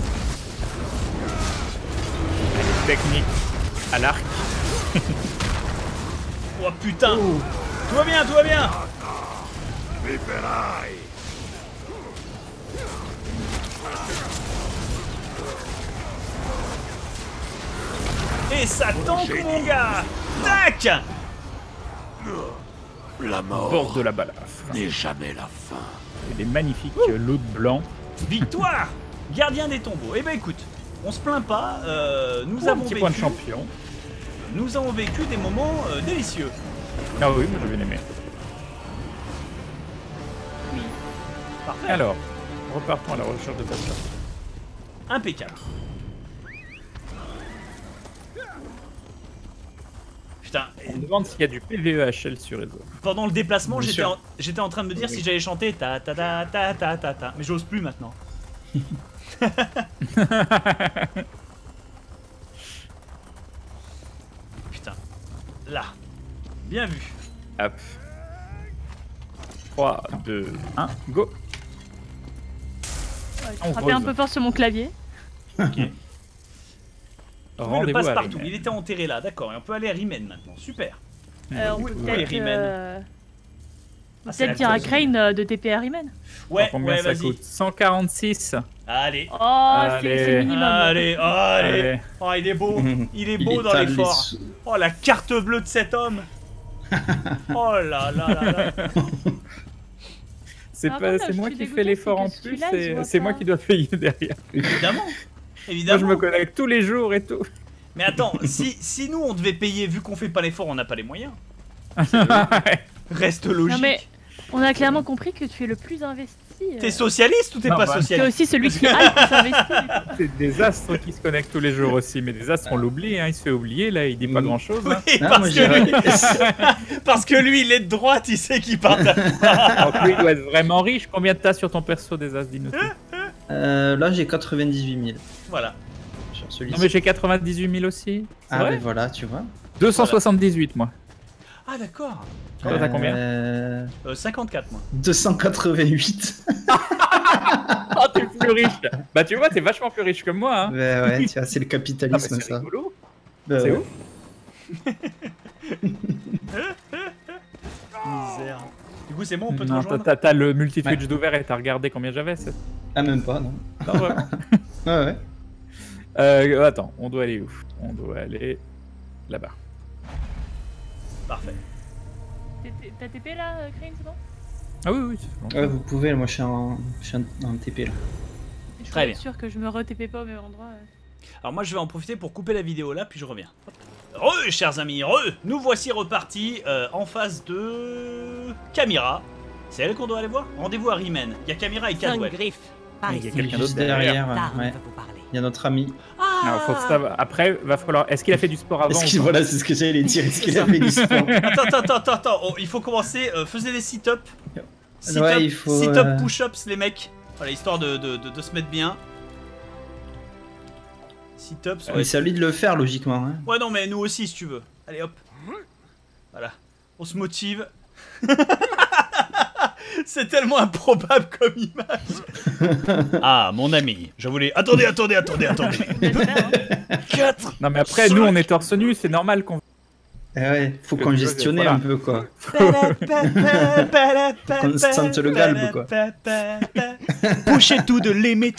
Technique à l'arc. Oh putain! Tout va bien, tout va bien! Et ça tank mon gars! Tac! La mort bord de la balafre. n'est jamais la fin. Et des magnifiques loups blancs. Victoire, gardien des tombeaux. Eh ben écoute, on se plaint pas. Nous Un avons petit vécu. point de champion. Nous avons vécu des moments délicieux. Ah oui, moi j'ai bien aimé. Parfait. Alors, repartons à la recherche de Bastion. Impeccable. Putain, On me demande s'il y a du PVEHL sur réseau. pendant le déplacement, Bien sûr. j'étais en train de me dire si j'allais chanter ta ta ta ta ta ta ta, mais j'ose plus maintenant. Putain. Là. Bien vu. Hop. 3, 2, 1, go. Je frappais un peu fort sur mon clavier. Le Rendez-vous à passe-partout, Rimen. il était enterré là, d'accord, et on peut aller à Rimen maintenant, super. On Où peut est peut-être Rimen Ah, c'est peut-être la dire à cause. Crane de TP à Rimen. Ouais, Combien ouais, ça vas-y. coûte? 146. Allez. Oh, c'est le minimum. Allez, allez. Allez. Oh, il est beau. Il est Il beau dans étale l'effort. les sous. Oh, la carte bleue de cet homme. Oh là là là là. C'est Par pas, contre, c'est je moi suis qui fais dégoûtée, l'effort c'est en que plus, celui-là, je vois c'est moi pas. qui dois payer derrière. Évidemment. Moi Évidemment. je me connecte tous les jours et tout. Mais attends, si nous on devait payer, vu qu'on fait pas l'effort, on n'a pas les moyens. Reste logique. Non mais on a clairement compris que tu es le plus investi. T'es socialiste ou t'es Non, pas bah, T'es socialiste aussi celui qui a le plus investi. C'est des astres qui se connectent tous les jours aussi, mais des astres on l'oublie, hein, il se fait oublier là, il dit pas grand chose. Hein. Oui, Ah, parce, moi, que j'irais- lui, parce que lui il est de droite, il sait qu'il part de Donc lui il doit être vraiment riche. Combien t'as sur ton perso des as, dis-nous tout. Là, j'ai 98 000 Voilà. sur celui-ci. Non mais j'ai 98 000 aussi. C'est Ah, vrai ben voilà, tu vois. 278 moi. Ah d'accord. Toi t'as combien 54 moi. 288. Oh t'es plus riche. Bah tu vois t'es vachement plus riche que moi. Hein. Ben ouais, tu vois, c'est le Ah, mais capitalisme, c'est ça. rigolo. Ben C'est ouais. ouf. Misère. Du coup c'est bon, on peut te Non, rejoindre. t'as le multi-twitch d'ouvert et t'as regardé combien j'avais c'est- Ah, même pas, non. Non, vraiment. Ouais, ouais. Attends, on doit aller où? On doit aller là-bas. Parfait. T'as TP là, Crane, c'est bon? Ah oui, oui. c'est bon. Ouais, vous pouvez, moi je suis en TP là. Je Très suis bien. sûr que je me re-TP pas au même endroit. Alors moi je vais en profiter pour couper la vidéo là, puis je reviens. Chers amis, nous voici repartis en face de Camira. C'est elle qu'on doit aller voir. Rendez-vous à Rimen. Il y a Camira et Cadwell. griffes. Par Il y a ici. quelqu'un Juste d'autre derrière. derrière, Tarn ouais. va vous parler. Il y a notre ami. Alors, faut savoir- Après, va falloir. Est-ce qu'il a fait du sport avant? Est-ce ou qu'il, pas voilà, c'est ce que j'allais dire. Est-ce qu'il a fait du sport? Attends. Oh, il faut commencer. Faisez des sit-up. Sit-up, Ouais, il faut, sit-up, push-ups les mecs. Voilà, histoire de se mettre bien. Sit-ups. Ouais, c'est à lui de le faire, logiquement. Hein. Ouais, non, mais nous aussi, si tu veux. Allez, hop. Voilà. On se motive. C'est tellement improbable comme image. Ah, mon ami, je voulais... Attendez. 4. Non, mais après, nous, on est torse nu, c'est normal qu'on. Eh ouais, faut Que congestionner voilà. un peu, quoi. Qu'on sente le galbe, quoi. Pusher to the limit.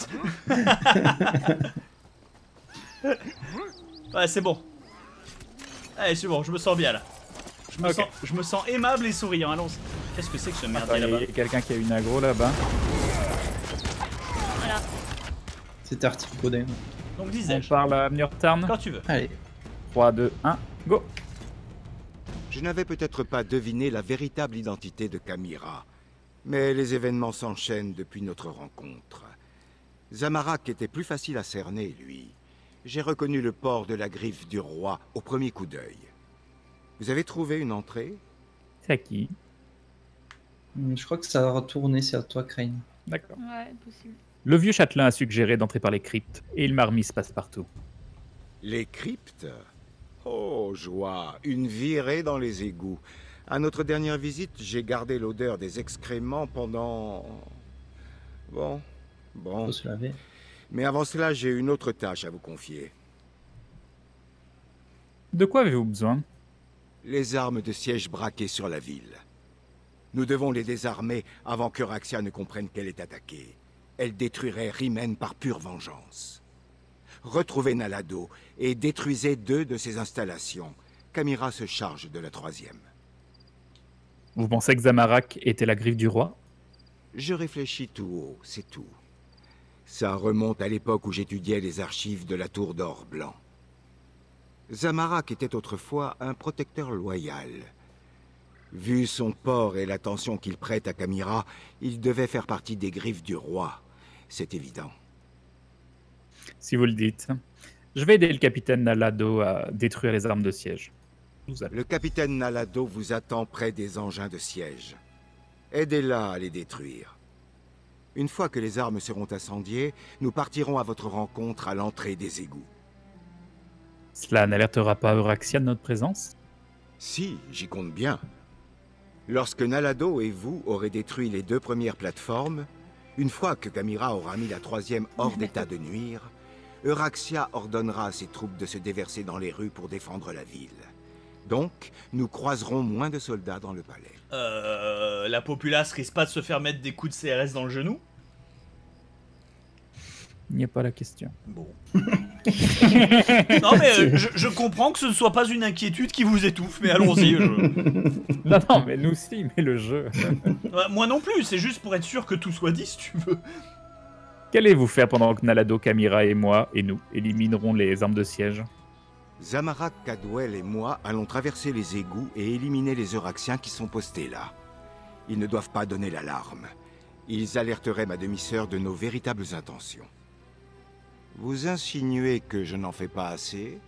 Ouais, c'est bon. Allez, c'est bon, je me sens bien là. Je me sens aimable et souriant, allons-y. Qu'est-ce que c'est que ce merdier Il là-bas? y a quelqu'un qui a une aggro là-bas. Voilà. C'est articodé. Donc On disais-je, parle à Mjortarn. quand tu veux. Allez. 3, 2, 1, go. Je n'avais peut-être pas deviné la véritable identité de Camira, mais les événements s'enchaînent depuis notre rencontre. Zamarak était plus facile à cerner, lui. J'ai reconnu le port de la griffe du roi au premier coup d'œil. Vous avez trouvé une entrée? C'est à qui? Je crois que ça va retourner, c'est à toi, Crane. D'accord. Ouais, possible. Le vieux châtelain a suggéré d'entrer par les cryptes et il m'a remis ce passe-partout. Les cryptes? Oh, joie, une virée dans les égouts. À notre dernière visite, j'ai gardé l'odeur des excréments pendant... Bon. Faut se laver. Mais avant cela, j'ai une autre tâche à vous confier. De quoi avez-vous besoin? Les armes de siège braquées sur la ville. Nous devons les désarmer avant que Raxia ne comprenne qu'elle est attaquée. Elle détruirait Rimen par pure vengeance. Retrouvez Nalado et détruisez 2 de ses installations. Camira se charge de la 3e. Vous pensez que Zamorak était la griffe du roi? Je réfléchis tout haut, c'est tout. Ça remonte à l'époque où j'étudiais les archives de la Tour d'Or Blanc. Zamorak était autrefois un protecteur loyal. Vu son port et l'attention qu'il prête à Kamira, il devait faire partie des griffes du roi. C'est évident. Si vous le dites. Je vais aider le capitaine Nalado à détruire les armes de siège. Le capitaine Nalado vous attend près des engins de siège. Aidez-la à les détruire. Une fois que les armes seront incendiées, nous partirons à votre rencontre à l'entrée des égouts. Cela n'alertera pas Euraxia de notre présence? Si, j'y compte bien. Lorsque Nalado et vous aurez détruit les 2 premières plateformes, une fois que Kamira aura mis la 3e hors d'état de nuire, Euraxia ordonnera à ses troupes de se déverser dans les rues pour défendre la ville. Donc, nous croiserons moins de soldats dans le palais. La populace risque pas de se faire mettre des coups de CRS dans le genou? Il n'y a pas la question. Bon. Non mais je comprends que ce ne soit pas une inquiétude qui vous étouffe, mais allons-y. Non, mais nous aussi, mais le jeu. Moi non plus, c'est juste pour être sûr que tout soit dit, si tu veux. Qu'allez-vous faire pendant que Nalado, Kamira et moi, et nous, éliminerons les armes de siège? Zamorak, Cadwell et moi allons traverser les égouts et éliminer les Euraxiens qui sont postés là. Ils ne doivent pas donner l'alarme. Ils alerteraient ma demi-sœur de nos véritables intentions. Vous insinuez que je n'en fais pas assez?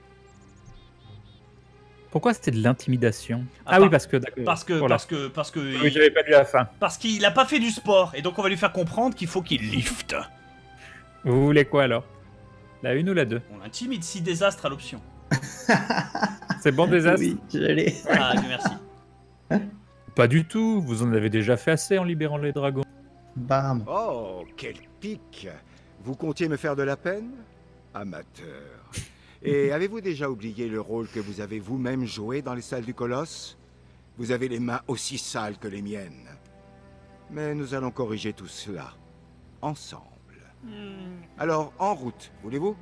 Pourquoi c'était de l'intimidation? Ah oui, parce que... Parce que... Oui, j'avais pas lu la fin. Parce qu'il a pas fait du sport, et donc on va lui faire comprendre qu'il faut qu'il lifte. Vous voulez quoi alors? La 1 ou la 2? On intimide si désastre à l'option. C'est bon, désastre? Oui, j'allais. Ah, Dieu merci. Pas du tout, vous en avez déjà fait assez en libérant les dragons. Bam. Oh, quel pic! Vous comptiez me faire de la peine? Amateur. Et avez-vous déjà oublié le rôle que vous avez vous-même joué dans les salles du Colosse? Vous avez les mains aussi sales que les miennes. Mais nous allons corriger tout cela. Ensemble. Alors, en route, voulez-vous?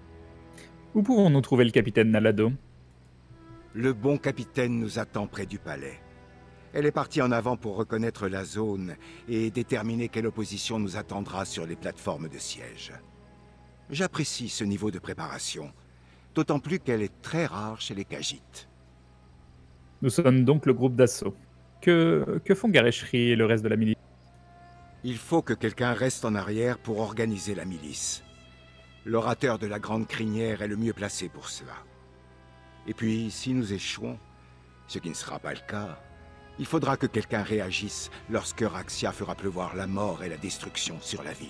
Où pouvons-nous trouver le capitaine Nalado? Le bon capitaine nous attend près du palais. Elle est partie en avant pour reconnaître la zone et déterminer quelle opposition nous attendra sur les plateformes de siège. J'apprécie ce niveau de préparation, d'autant plus qu'elle est très rare chez les Khajiits. Nous sommes donc le groupe d'assaut. Que font Gareshri et le reste de la milice? Il faut que quelqu'un reste en arrière pour organiser la milice. L'orateur de la Grande Crinière est le mieux placé pour cela. Et puis, si nous échouons, ce qui ne sera pas le cas, il faudra que quelqu'un réagisse lorsque Euraxia fera pleuvoir la mort et la destruction sur la ville.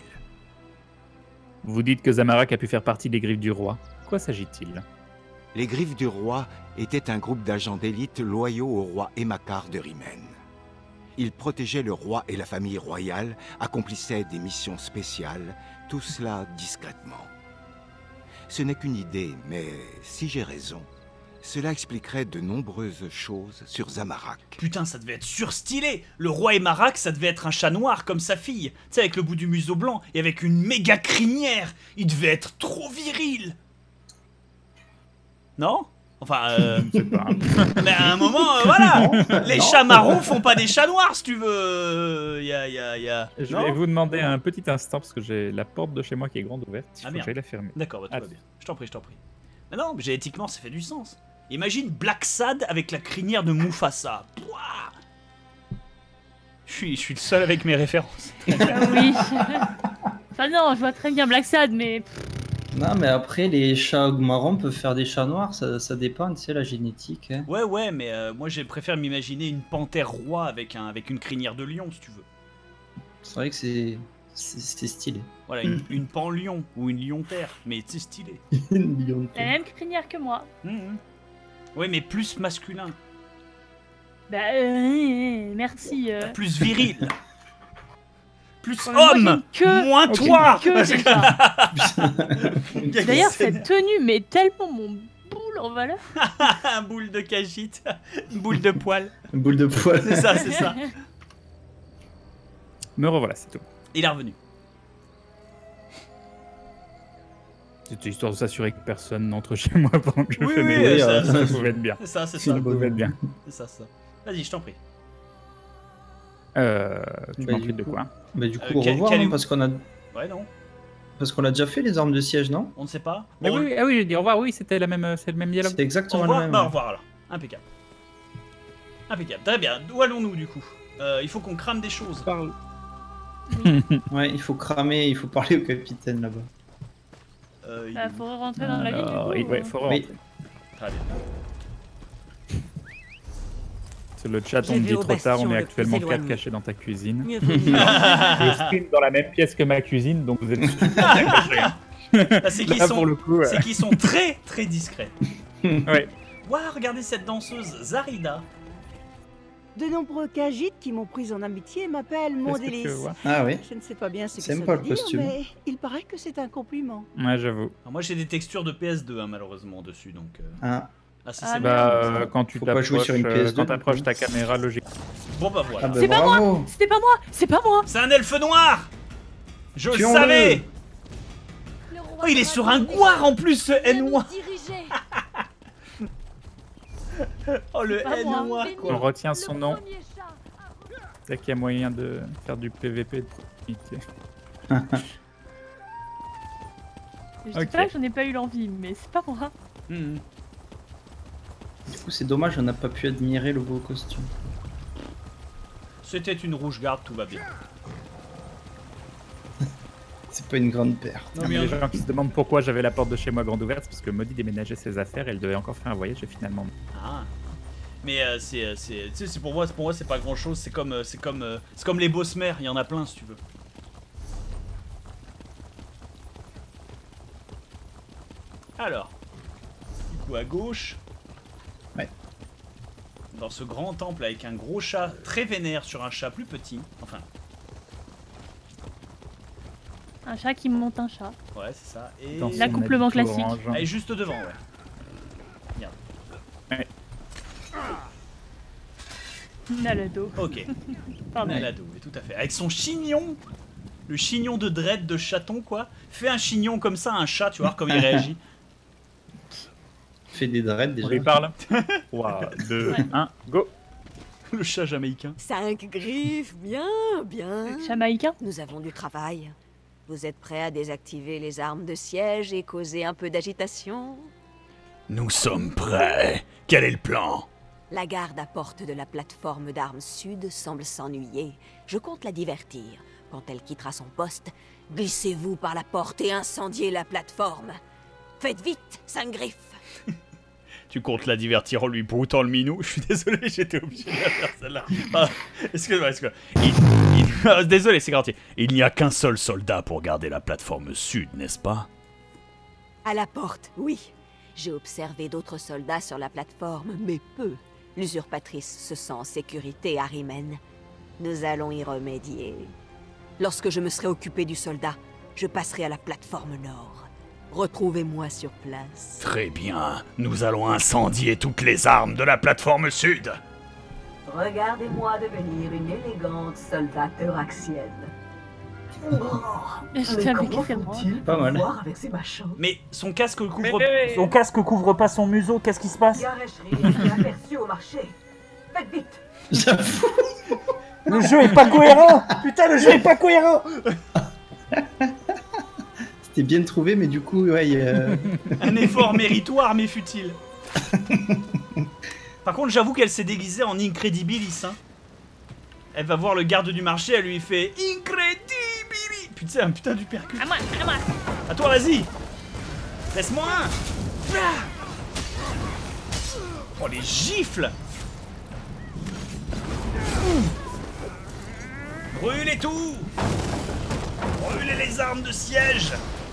Vous dites que Zamorak a pu faire partie des griffes du roi. Quoi s'agit-il? Les griffes du roi étaient un groupe d'agents d'élite loyaux au roi Emakar de Rimen. Ils protégeaient le roi et la famille royale, accomplissaient des missions spéciales, tout cela discrètement. Ce n'est qu'une idée, mais si j'ai raison, cela expliquerait de nombreuses choses sur Zamorak. Putain, ça devait être surstylé. Le roi Emakar, ça devait être un chat noir comme sa fille. Tu sais, avec le bout du museau blanc et avec une méga crinière. Il devait être trop viril. Non? Enfin, je sais pas. Mais à un moment, voilà. Les chats marrons font pas des chats noirs, si tu veux. Je vais vous demander un petit instant, parce que j'ai la porte de chez moi qui est grande ouverte. Il faut que j'aille la fermer. D'accord, bah, tout va bien. Je t'en prie. Mais non, génétiquement, ça fait du sens. Imagine Black Sad avec la crinière de Mufasa. Pouah, je suis le seul avec mes références. Oui. Enfin non, je vois très bien Black Sad, mais... Non, mais après, les chats marrons peuvent faire des chats noirs, ça dépend, tu sais, la génétique. Hein. Ouais, mais moi, je préfère m'imaginer une panthère roi avec une crinière de lion, si tu veux. C'est vrai que c'est stylé. Voilà, une pan-lion ou une lion-terre, mais c'est stylé. Une lion-terre. La même crinière que moi. Ouais, mais plus masculin. Bah, merci. Plus viril. Plus Ouais, homme, moins toi. D'ailleurs, cette tenue met tellement mon boule en valeur. Un boule de Khajiit, une boule de poil. Une boule de poil. C'est ça. Me revoilà, c'est tout. Il est revenu. C'était histoire de s'assurer que personne n'entre chez moi pendant que je fais oui, mes... ça ça pouvait être bien. C'est ça. Ça pouvait être bien. C'est ça. Vas-y, je t'en prie. Tu m'en pries de quoi? Bah du coup, au revoir, hein, parce qu'on a... Ouais, non. Parce qu'on a déjà fait les armes de siège, non? On ne sait pas. Mais Bon, oui, ah oui, j'ai dit au revoir, oui, c'était la même, c'est le même dialogue. C'était au exactement revoir, le même. bah au ouais. revoir alors. Impeccable. Impeccable. Très bien. Où allons-nous du coup? Il faut qu'on crame des choses. Ouais, il faut cramer, il faut parler au capitaine là-bas. Bah, faudrait rentrer dans la ville du coup. Ouais, faut rentrer. Très bien. Sur le chat, J'ai on me vu dit au trop tard, on est bastion le actuellement plus 4 éloigné. cachés dans ta cuisine. Mieux vaut mieux. Je stream dans la même pièce que ma cuisine, donc vous êtes Là, c'est qu'ils Là, sont, pour le coup, c'est qu'ils sont très très discrets. Ouais. Waouh, regardez cette danseuse Zarida. De nombreux Khajiits qui m'ont prise en amitié m'appellent mon Qu'est-ce que tu délice. vois? Ah oui. Je ne sais pas bien ce que C'est ça même pas veut le dire, costume. mais il paraît que c'est un compliment. Ouais, j'avoue. Alors, moi j'ai des textures de PS2 hein, malheureusement dessus donc. Ah. Ah si Ah, c'est merde. bon. Quand tu Faut pas jouer sur une PS2, quand t'approches ta caméra, logique. Bon bah voilà. Ah bah C'est pas moi. bravo. C'était pas moi. C'est pas moi. C'est un elfe noir. Je le Tuons-le. savais. Oh, il est sur un goire en plus, ce N-noir. Oh le pas moi. N-noir On quoi. retient son nom. C'est qu'il y a moyen de faire du PVP de proximité. Je dis Ok. pas que j'en ai pas eu l'envie, mais c'est pas moi. Mhm. Du coup, c'est dommage, on n'a pas pu admirer le beau costume. C'était une rouge garde, tout va bien. C'est pas une grande perte. Non, Il mais y a des gens qui se demandent pourquoi j'avais la porte de chez moi grande ouverte, c'est parce que Maudit déménageait ses affaires et elle devait encore faire un voyage et finalement. Ah. Mais tu sais, c'est pour moi c'est pas grand chose. C'est comme les Bosmer, il y en a plein si tu veux. Alors, du coup à gauche. Ouais. Dans ce grand temple avec un gros chat très vénère sur un chat plus petit. Enfin, Un chat qui me monte un chat. ouais c'est ça. Et Dans son L'accouplement habit classique. orange. elle est juste devant, ouais. Regarde. Ouais. Nalado. Ok. Pardon. Nalado, oui, tout à fait. Avec son chignon, le chignon de dread de chaton, quoi. Fais un chignon comme ça à un chat, tu vas voir comment il réagit. Fait des dreads On déjà. lui parle. 3, 2, 1, go. Le chat jamaïcain. 5 griffes, bien, bien. Jamaïcain. Nous avons du travail. Vous êtes prêts à désactiver les armes de siège et causer un peu d'agitation? Nous sommes prêts. Quel est le plan? La garde à porte de la plateforme d'armes sud semble s'ennuyer. Je compte la divertir. Quand elle quittera son poste, glissez-vous par la porte et incendiez la plateforme. Faites vite, 5 griffes. Tu comptes la divertir en lui broutant le minou. Je suis désolé, j'étais obligé de la faire celle-là. Ah, excuse-moi. Désolé, c'est garanti. Il n'y a qu'un seul soldat pour garder la plateforme sud, n'est-ce pas? À la porte, oui. J'ai observé d'autres soldats sur la plateforme, mais peu. L'usurpatrice se sent en sécurité à Rimen. Nous allons y remédier. Lorsque je me serai occupé du soldat, je passerai à la plateforme nord. Retrouvez-moi sur place. Très bien. Nous allons incendier toutes les armes de la plateforme sud. Regardez-moi devenir une élégante soldat euraxienne. Pas mal. Avec ces machins. Mais son casque couvre... Mais- Son casque couvre pas son museau, qu'est-ce qui se passe? Garecherie a été aperçue au marché. Faites vite. J'avoue. Le jeu est pas cohérent. Putain, le jeu est pas cohérent. C'était bien trouvé, mais du coup, ouais. Un effort méritoire mais futile. Par contre, j'avoue qu'elle s'est déguisée en Incredibilis. Hein. Elle va voir le garde du marché, elle lui fait Incredibilis. Putain, un putain du percute. À moi, à moi. À toi, vas-y. Laisse-moi un. Oh, les gifles. Brûlez tout. Brûlez les armes de siège.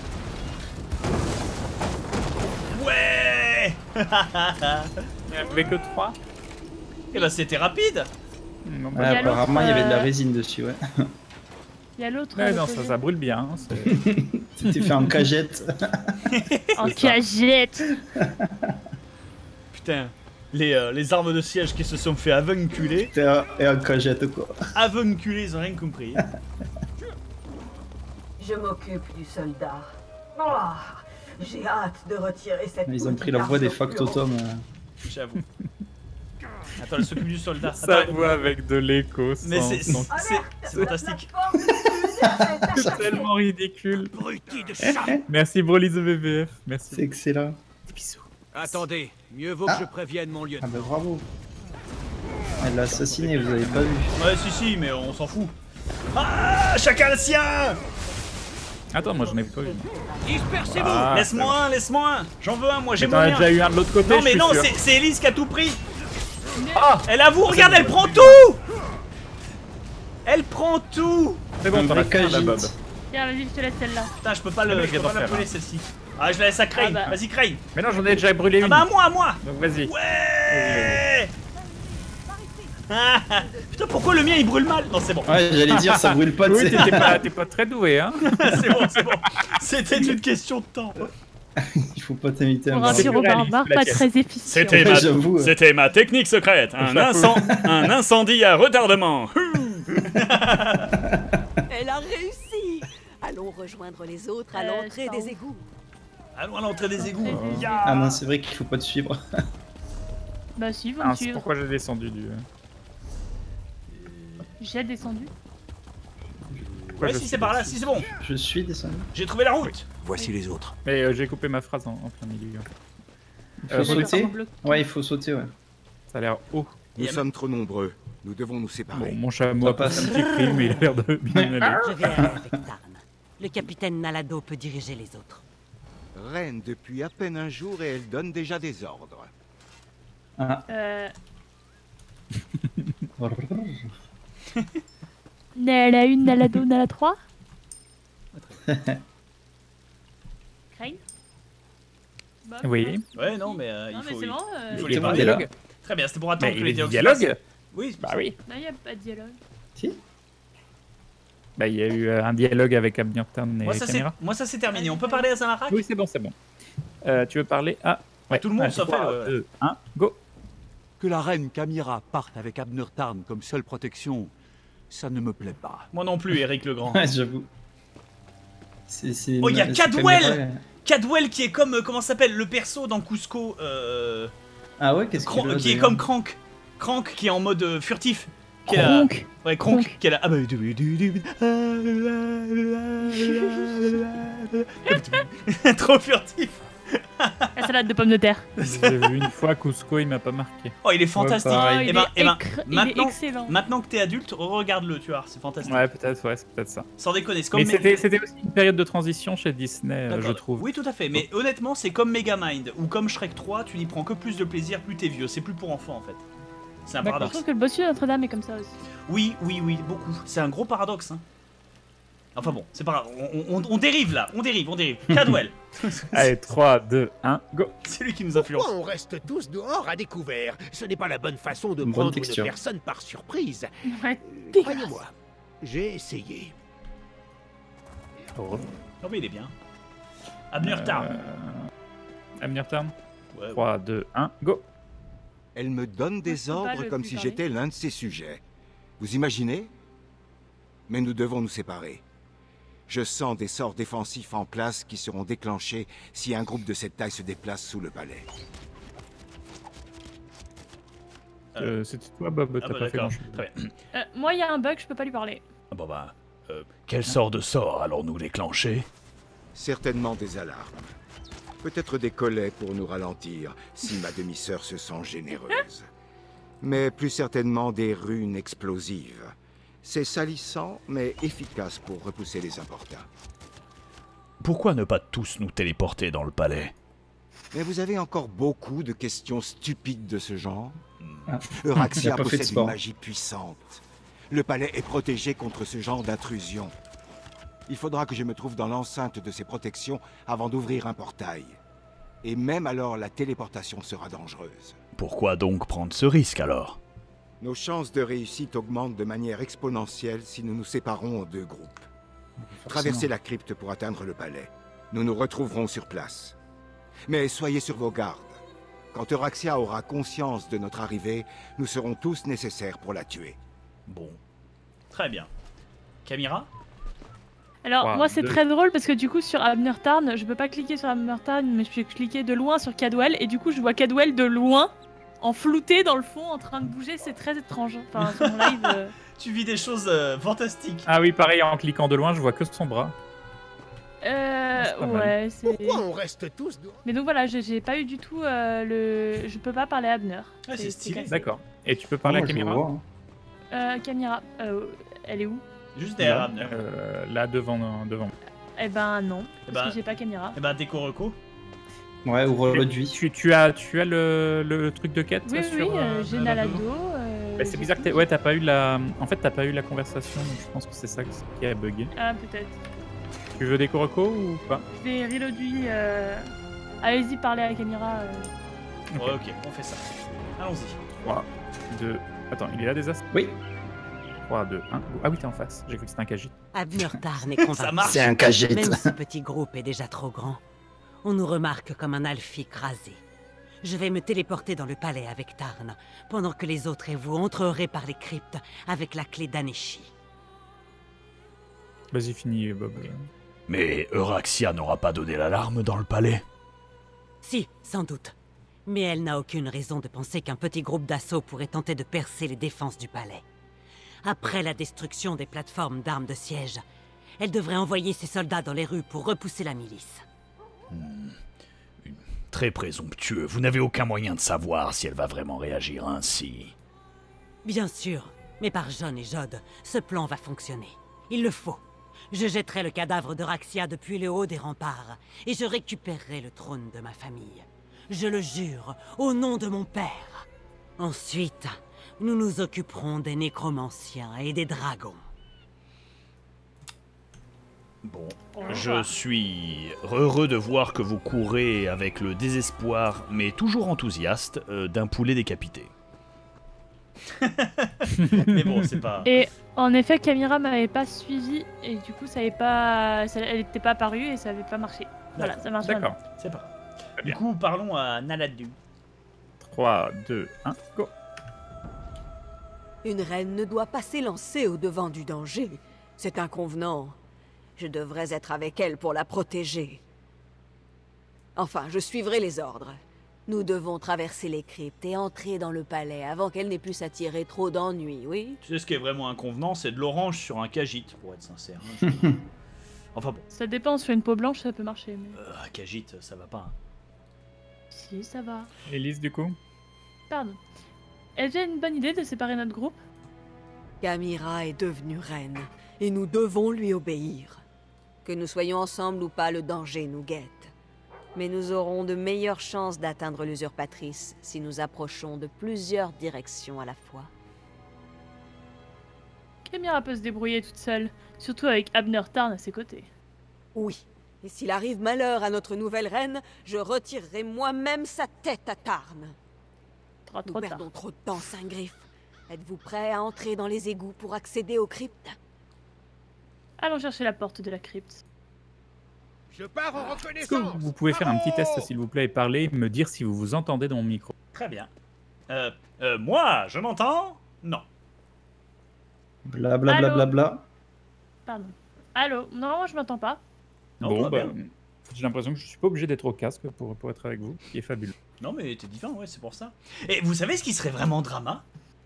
Ouais. Il n'y avait que 3. Et bah c'était rapide. Non, Ouais, apparemment, il y avait de la résine dessus, ouais. Il y a l'autre. Ouais, non, ça brûle bien. Hein, C'était fait en cagette. En cagette. Putain, les armes de siège qui se sont fait avunculer. Et en cagette, quoi. Avunculer, ils ont rien compris. Je m'occupe du soldat. J'ai hâte de retirer cette... Ils ont pris la voix des factotums. J'avoue. Attends, elle s'occupe du soldat. Sa Attends, voix avec de l'écho. mais sans- c'est sans- fantastique. C'est tellement ridicule. Abruti de chat. Merci Broly the BBF. Merci. C'est excellent. Des bisous. Attendez, mieux vaut que je prévienne mon lieutenant. Ah bah bravo. Elle l'a assassiné, vous avez pas vu. Ouais, si, mais on s'en fout. Ah, chacun le sien. Attends, moi j'en ai pas eu. Dispersez-vous. Ah, Laisse-moi un. J'en veux un, moi j'ai mais t'en mon as mien. déjà eu un de l'autre côté. Non, je mais suis non, sûr. c'est Elise qui a tout pris. Ah, Elle avoue, regarde, elle prend tout. Elle prend tout. c'est bon, t'en as vrai qu'un là, Bob. Tiens, vas-y, je te laisse celle-là. Putain, je peux pas mais le je vais t'en faire brûler un. celle-ci. Ah, je la laisse à Crane. Ah bah. Vas-y, Crane. Mais non, j'en ai déjà brûlé Ah une. bah, à moi. Donc vas-y. Ouais. Putain, pourquoi le mien il brûle mal? Non, c'est bon. Ouais, j'allais dire, ça brûle pas de Oui, t'es pas très doué, hein. C'est bon. C'était une question de temps. Il faut pas t'imiter un Pour un C'est sirop plus réaliste, barbare, la pas tienne. très efficient. C'était Ouais, j'avoue. ma technique secrète. Un incendie à retardement. Elle a réussi. Allons rejoindre les autres à l'entrée je des t'en- égouts. Allons à l'entrée des égouts. Ah non, c'est vrai qu'il faut pas te suivre. Bah si, vous Ah, me c'est suivre. pourquoi j'ai descendu du. J'ai descendu. Pourquoi Ouais, je si suis c'est par là, descendu. si c'est bon. Je suis descendu. J'ai trouvé la route. Voici les autres. Mais j'ai coupé ma phrase en plein milieu. Il faut sauter. Ouais, il faut sauter, ouais. Ça a l'air haut. Nous sommes trop nombreux. Nous devons nous séparer. Bon, mon chameau a Ça passé un passe. petit cri, mais il a l'air de bien aller. Je verrai avec Tarn. Le capitaine Nalado peut diriger les autres. Reine depuis à peine un jour et elle donne déjà des ordres. Ah. Nala 1, Nala 2, Nala 3. Crane. Bob. Oui. Ouais, non, mais Non, il mais faut. c'est bon. Il faut Il les est pas parler. dialogue. Très bien, c'était pour attendre Mais que il les est dialogues. dialogue. se passent. Oui, Bah oui. Non, y a pas de dialogue. Si. Bah, il y a eu un dialogue avec Abnir Tarn et Camera. Moi, ça c'est terminé. On peut parler à Zamarak? Oui, c'est bon, c'est bon. Tu veux parler à. Ouais. Tout le monde, Allez, sauf 3, elle, 2, 1, go. Que la reine Camira parte avec Abnir Tarn comme seule protection, ça ne me plaît pas. Moi non plus, Eric le Grand. Ouais, j'avoue. Oh, il y a Cadwell! Cadwell qui est comme. Comment ça s'appelle? Le perso dans Cusco. Ah ouais, qu'est-ce qu'il a, Qui est d'ailleurs comme Crank. Crank qui est en mode furtif. Qui est Cronk. Ouais, Cronk. Qui est là. Ah bah. Trop furtif. La salade de pommes de terre. J'ai vu une fois Cusco, il m'a pas marqué. Oh, il est fantastique. pareil. Eh ben, il est excellent. Maintenant que t'es adulte, regarde-le, tu vois, c'est fantastique. Ouais, peut-être, ouais, c'est peut-être ça. Sans déconner, c'est comme. Mais c'était aussi une période de transition chez Disney, je D'accord. trouve. Oui, tout à fait. Mais honnêtement, c'est comme Megamind ou comme Shrek 3, tu n'y prends que plus de plaisir plus t'es vieux. C'est plus pour enfants en fait. C'est un Je paradoxe. trouve que le bossu de Notre-Dame est comme ça aussi. Oui, beaucoup. C'est un gros paradoxe. Hein. Enfin bon, c'est pas grave. On dérive là, on dérive. Cadwell. Allez, 3, 2, 1, go. C'est lui qui nous influence. Pourquoi on reste tous dehors à découvert? Ce n'est pas la bonne façon de Une bonne prendre une texture. personne par surprise. Ouais, Croyez-moi, j'ai essayé. Oh. Non mais il est bien. Abnir Tarn. Abnir Tarn. Ouais, 3, 2, 1, go. Elle me donne des peux pas ordres le comme plus si parler. j'étais l'un de ses sujets. Vous imaginez? Mais nous devons nous séparer. Je sens des sorts défensifs en place qui seront déclenchés si un groupe de cette taille se déplace sous le palais. C'était toi, Bob, Ah t'as bah pas fait d'accord, grand-chose. très bien. Moi, il y a un bug, je peux pas lui parler. Bon bah, quel sort de sort allons-nous déclencher? Certainement des alarmes. Peut-être des collets pour nous ralentir, si ma demi-sœur se sent généreuse. Mais plus certainement des runes explosives. C'est salissant, mais efficace pour repousser les importuns. Pourquoi ne pas tous nous téléporter dans le palais? Mais vous avez encore beaucoup de questions stupides de ce genre. Ah. Euraxia Il a pas fait de possède une sport. magie puissante. Le palais est protégé contre ce genre d'intrusion. Il faudra que je me trouve dans l'enceinte de ces protections avant d'ouvrir un portail. Et même alors, la téléportation sera dangereuse. Pourquoi donc prendre ce risque alors? Nos chances de réussite augmentent de manière exponentielle si nous nous séparons en deux groupes. Traversez la crypte pour atteindre le palais. Nous nous retrouverons sur place. Mais soyez sur vos gardes. Quand Euraxia aura conscience de notre arrivée, nous serons tous nécessaires pour la tuer. Bon. Très bien. Camira? Alors, Wow, moi, c'est deux. très drôle parce que du coup, sur Abnir Tarn, je peux pas cliquer sur Abnir Tarn, mais je peux cliquer de loin sur Cadwell, et du coup, je vois Cadwell de loin en flouté dans le fond, en train de bouger, c'est très étrange. Enfin, sur mon live. Tu vis des choses fantastiques. Ah oui, pareil, en cliquant de loin, je vois que son bras. Ouais, c'est. Pourquoi on reste tous dehors? Mais donc voilà, j'ai pas eu du tout le. Je peux pas parler à Abner. Ah, c'est stylé. D'accord. Et tu peux parler à Camira? Camira, elle est où? Juste derrière Abner. Là, devant. Eh ben non, Eh parce ben- que j'ai pas Camira. Eh ben, déco reco. Ouais, ouvre le duit. Tu as le truc de quête Oui, sur, oui, j'ai Nalado. Bah, c'est bizarre que t'as pas eu la. En fait, t'as pas eu la conversation, donc je pense que c'est ça qui a bugué. Ah, peut-être. Tu veux des Koroko ou pas? Je vais reload lui. Allez-y, parler à Camira. Ouais, ok, on fait ça. Allons-y. 3, 2. Attends, il est là déjà? Oui. 3, 2, 1. Ah oui, t'es en face. J'ai cru que c'était un Khajiit. Abner Tarn est convaincu. Ça marche. C'est un Khajiit. Même si petit groupe est déjà trop grand, on nous remarque comme un alphique rasé. Je vais me téléporter dans le palais avec Tarn, pendant que les autres et vous entrerez par les cryptes avec la clé d'Aneshi. Vas-y, finis, Bob. Mais Euraxia n'aura pas donné l'alarme dans le palais? Si, sans doute. Mais elle n'a aucune raison de penser qu'un petit groupe d'assaut pourrait tenter de percer les défenses du palais. Après la destruction des plateformes d'armes de siège, elle devrait envoyer ses soldats dans les rues pour repousser la milice. Très présomptueux. Vous n'avez aucun moyen de savoir si elle va vraiment réagir ainsi. Bien sûr, mais par John et Jod, ce plan va fonctionner. Il le faut. Je jetterai le cadavre de Raxia depuis le haut des remparts, et je récupérerai le trône de ma famille. Je le jure, au nom de mon père. Ensuite, nous nous occuperons des nécromanciens et des dragons. Bon, je suis heureux de voir que vous courez avec le désespoir, mais toujours enthousiaste, d'un poulet décapité. Mais bon, c'est pas... Et en effet, Camira m'avait pas suivi et du coup, elle était pas apparue et ça avait pas marché. Voilà, ça marche D'accord. maintenant. C'est pas. Du coup, parlons à Naladu. 3, 2, 1, go. Une reine ne doit pas s'élancer au-devant du danger. C'est inconvenant. Je devrais être avec elle pour la protéger. Enfin, je suivrai les ordres. Nous devons traverser les cryptes et entrer dans le palais avant qu'elle n'ait pu s'attirer trop d'ennuis, oui? Tu sais ce qui est vraiment inconvenant, c'est de l'orange sur un Khajiit, pour être sincère. Enfin bon. Ça dépend, sur une peau blanche, ça peut marcher. Mais... Un Khajiit, ça va pas. Hein. Si, ça va. Elise, du coup? Pardon. Est-ce une bonne idée de séparer notre groupe? Camira est devenue reine, et nous devons lui obéir. Que nous soyons ensemble ou pas, le danger nous guette. Mais nous aurons de meilleures chances d'atteindre l'usurpatrice si nous approchons de plusieurs directions à la fois. Camira peut se débrouiller toute seule, surtout avec Abner Tarn à ses côtés. Oui, et s'il arrive malheur à notre nouvelle reine, je retirerai moi-même sa tête à Tarn. Nous perdons trop de temps, Saint-Griff. Êtes-vous prêt à entrer dans les égouts pour accéder aux cryptes? Allons chercher la porte de la crypte. Je pars en Est-ce que reconnaissance. vous pouvez faire un petit test, s'il vous plaît, et parler, me dire si vous vous entendez dans mon micro? Très bien. Moi, je m'entends? Non. Blablabla. Bla, bla, bla. Pardon. Allô? Non, moi je m'entends pas. Bon, bah, j'ai l'impression que je suis pas obligé d'être au casque pour être avec vous, qui est fabuleux. Non, mais t'es divin, ouais, c'est pour ça. Et vous savez ce qui serait vraiment drama?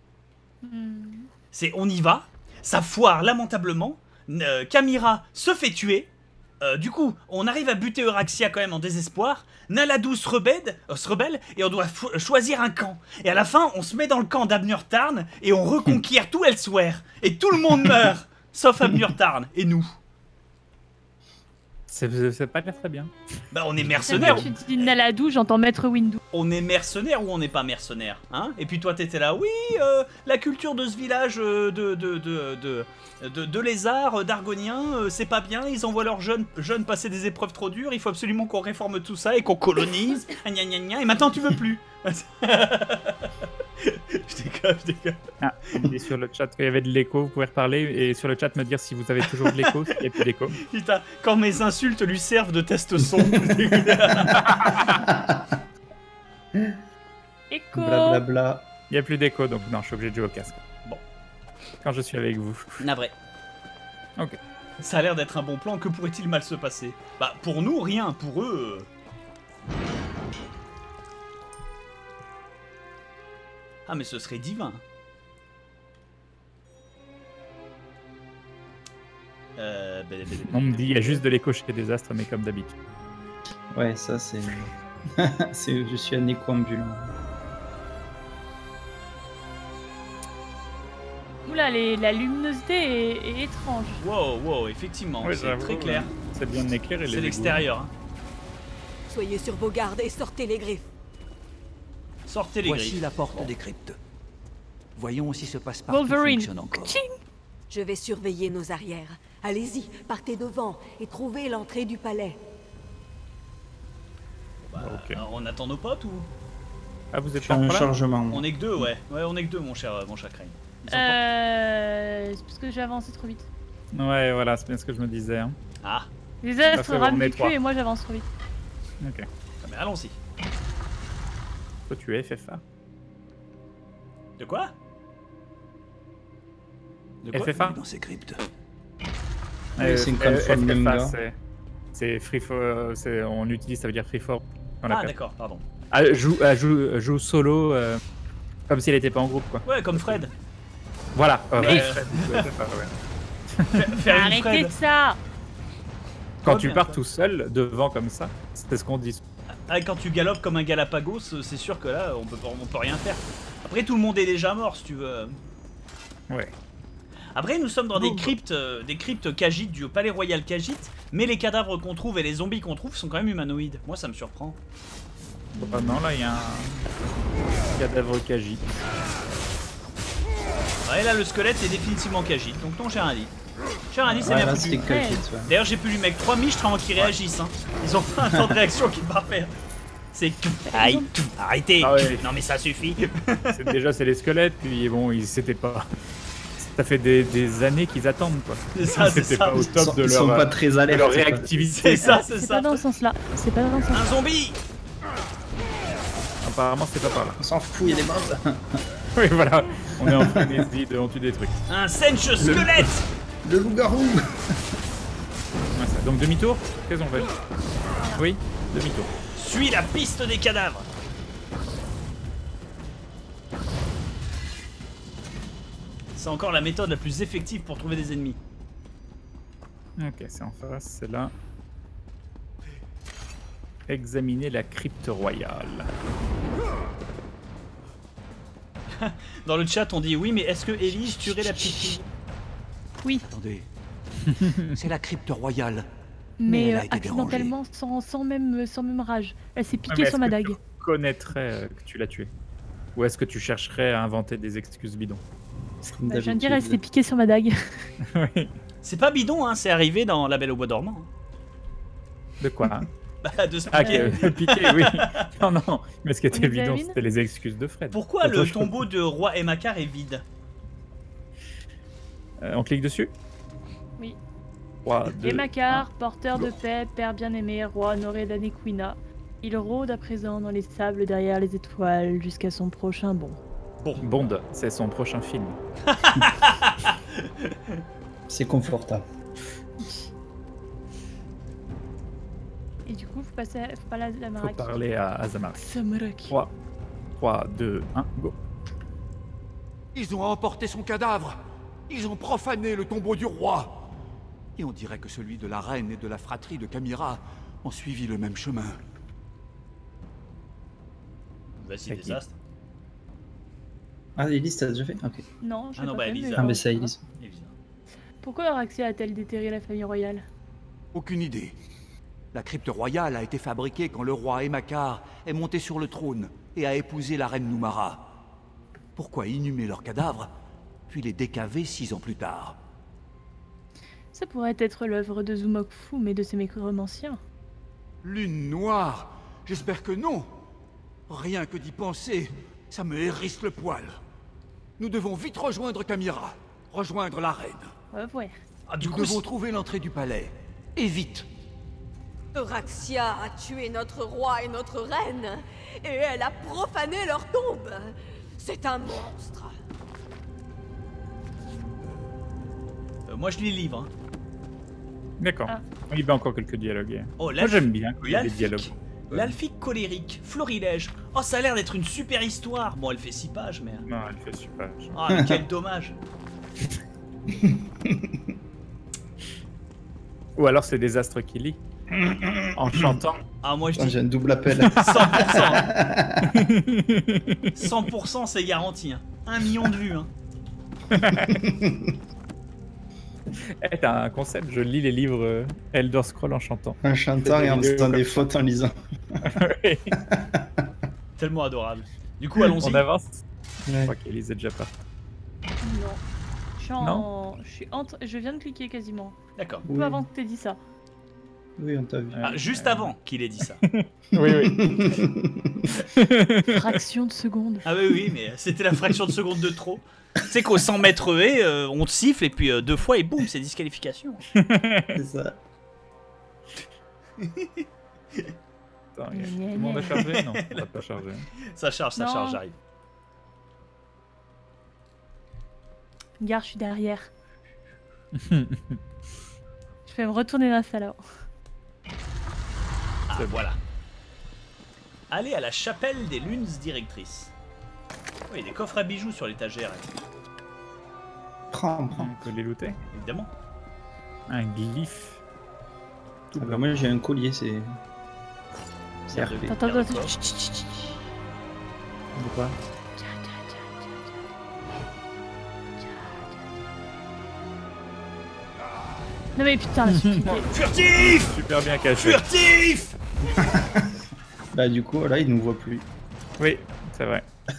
C'est on y va, ça foire lamentablement, Camira se fait tuer, du coup, on arrive à buter Euraxia quand même en désespoir, Naladu se rebelle, et on doit choisir un camp. Et à la fin, on se met dans le camp d'Abner Tarn, et on reconquiert tout Elsewhere. Et tout le monde meurt, sauf Abner Tarn, et nous. C'est pas l'air très bien. Bah on est mercenaires. Tu dis Naladu, j'entends Maître Windu. On est mercenaires ou on n'est pas mercenaires, hein? Et puis toi t'étais là, oui, la culture de ce village de lézards, d'argoniens, c'est pas bien, ils envoient leurs jeunes passer des épreuves trop dures, il faut absolument qu'on réforme tout ça et qu'on colonise, gna gna gna, et maintenant tu veux plus. Je déconne. Ah, il est sur le chat qu'il y avait de l'écho, vous pouvez reparler, et sur le chat me dire si vous avez toujours de l'écho, s'il n'y a plus d'écho. Putain, quand mes insultes lui servent de test son. Écho. Blablabla. Il n'y a plus d'écho, donc non, je suis obligé de jouer au casque. Bon. Quand je suis avec vous. Navré. Ok. Ça a l'air d'être un bon plan, que pourrait-il mal se passer? Bah, pour nous, rien, pour eux... Ah, mais ce serait divin. On me dit il y a juste de l'écho chez Désastre, mais comme d'habitude. Ouais, ça c'est... Je suis un écho ambulant. Oula, la luminosité est étrange. Wow, wow, effectivement, Ouais, c'est très clair. C'est bien éclairé. C'est l'extérieur. Hein. Soyez sur vos gardes et sortez les griffes. Sortez les Voici griffes. la porte des cryptes. Voyons si ce passe-partout Wolverine. fonctionne encore. Je vais surveiller nos arrières. Allez-y, partez devant et trouvez l'entrée du palais. Bah, on attend nos potes ou? Ah, vous êtes Je suis en pas là chargement. On est que deux, ouais. Ouais, on est que deux, mon cher Crane. C'est parce que j'ai avancé trop vite. Ouais, voilà, c'est bien ce que je me disais. Hein. Ah. Les astres on rament est du cul trois. et moi j'avance trop vite. Ok. Ah, mais allons-y. Toi, tu es FFA. De quoi? De quoi FFA dans ces cryptes? C'est une confirm FFA, manga. c'est free for... on utilise, ça veut dire free for. Ah, d'accord, pardon. Joue solo, comme si elle était pas en groupe, quoi. Ouais, comme Fred. Voilà. Mais- Fred, FFA, ouais. Faire une Arrêtez Fred. de ça. Quand Oh, tu bien, pars toi. tout seul, devant comme ça, c'est ce qu'on dit. Ah, quand tu galopes comme un Galapagos, c'est sûr que là, on peut rien faire. Après, tout le monde est déjà mort, si tu veux. Ouais. Après, nous sommes dans des cryptes Khajiit du Palais Royal Khajiit, mais les cadavres qu'on trouve et les zombies qu'on trouve sont quand même humanoïdes. Moi, ça me surprend. Oh, non, là, il y a un cadavre Khajiit. Ouais, là, le squelette est définitivement Khajiit, donc non, j'ai rien dit. J'ai rien dit, c'est Ouais, bien là, foutu. c'était Khajiit, ouais. D'ailleurs, j'ai plus lu mec 3 miches avant qu'ils réagissent. Hein. Ils ont pas un temps de réaction qui est parfait. C'est aïe, arrêtez. Ah ouais. Non mais ça suffit. Déjà, c'est les squelettes, puis bon, c'était pas... Ça fait des années qu'ils attendent, quoi. C'est ça, c'est C'était ça. pas au top de Ils leur, sont pas très alertes, de leur c'est pas- réactivité. C'est ça, c'est C'est ça. pas dans ce sens-là. C'est pas dans ce sens-là. Un zombie. Apparemment, c'est pas par là. On s'en fout, il y a des bombes. Oui, voilà. On est en frénésie de on tue des trucs. Un Sench squelette. Le loup-garou. Ouais, ça. Donc, demi-tour? Qu'est-ce qu'on fait? Oui, demi-tour. Suis la piste des cadavres. C'est encore la méthode la plus effective pour trouver des ennemis. Ok, c'est en face, c'est là. Examiner la crypte royale. Dans le chat, on dit oui, mais est-ce que Élise tuerait la petite fille? Oui, Attendez. C'est la crypte royale. mais elle a été dérangée. accidentellement, sans même rage. Elle s'est Ah, piquée mais sur ma est-ce que dague. tu connaîtrais que tu l'as tué? Ou est-ce que tu chercherais à inventer des excuses bidons? Bah, je viens de dire, elle s'est piquée sur ma dague. Oui. C'est pas bidon, hein, c'est arrivé dans La Belle au Bois dormant. hein. De quoi hein? Bah, de se Ah, piquer. piqué, oui. Non, non. Mais ce qui était On bidon, examine c'était les excuses de Fred. Pourquoi le Attends, tombeau de roi Emakar est vide? On clique dessus? Oui. 3, 2, Et Makar, porteur de paix, père bien-aimé, roi honoré d'Anequina. Il rôde à présent dans les sables derrière les étoiles jusqu'à son prochain bond. Bond, c'est son prochain film. C'est confortable. Et du coup, faut pas la Faut Marak. parler à Azamarak. Samarak. 3, 2, 1, go. Ils ont emporté son cadavre. Ils ont profané le tombeau du roi. Et on dirait que celui de la reine et de la fratrie de Camira ont suivi le même chemin. Vas-y, C'est qui? désastre. Ah, Elise, t'as déjà fait? Ok. Non, je Ah sais non, pas bah fait, Elisa. mais Ah, bon. mais c'est Elise. Évidemment. Pourquoi Araxia a-t-elle déterré la famille royale? Aucune idée. La crypte royale a été fabriquée quand le roi Emakar est monté sur le trône et a épousé la reine Numara. Pourquoi inhumer leurs cadavres, puis les décaver 6 ans plus tard? Ça pourrait être l'œuvre de Zumokfu, mais de ses nécromanciens. Lune noire? J'espère que non. Rien que d'y penser, ça me hérisse le poil. Nous devons vite rejoindre Camira, rejoindre la reine. Ouais. Ah, du Nous coup, devons trouver l'entrée du palais. Et vite. Euraxia a tué notre roi et notre reine, et elle a profané leur tombe. C'est un monstre. moi je lis le livre. Hein. D'accord. Ah. Il y a encore quelques dialogues. Oh, Moi, j'aime bien quand il y a des dialogues. L'alphique colérique, florilège, Oh, ça a l'air d'être une super histoire. Bon, elle fait 6 pages, mais... Non, elle fait 6 pages. Ah, mais quel dommage. Ou alors c'est Désastre qui lit. En chantant. Ah, moi je dis... J'ai un double appel. 100%. 100% c'est garanti. Hein. 1 million de vues. Hein. Eh, t'as un concept, je lis les livres Elder Scrolls en chantant. Un chanteur et en faisant des fautes en lisant. Tellement adorable. Du coup, allons-y. On avance. Ouais. Je crois qu'Elise est déjà partie. Non. Je viens de cliquer quasiment. D'accord. Peu avant que t'aies dit ça. Oui, on t'a vu. Ah, juste avant qu'il ait dit ça. Oui. Fraction de seconde. Ah oui, mais c'était la fraction de seconde de trop. Tu sais qu'au 100 mètres haies, on te siffle et puis 2 fois et boum, c'est disqualification. C'est ça. Attends, tout le monde a chargé? Non, on n'a pas chargé. Ça charge, j'arrive. Gare, je suis derrière. Je vais me retourner dans la salle. Ah, voilà. Allez à la chapelle des lunes directrices. Oui, des coffres à bijoux sur l'étagère. Prends. On peut les looter? Évidemment. Un glyphe. Ah bah moi j'ai un collier, c'est RP. Attends. De quoi? Non mais putain, je suis cliqué. Furtif! Super bien caché. Furtif! Bah du coup là il nous voit plus. Oui, c'est vrai.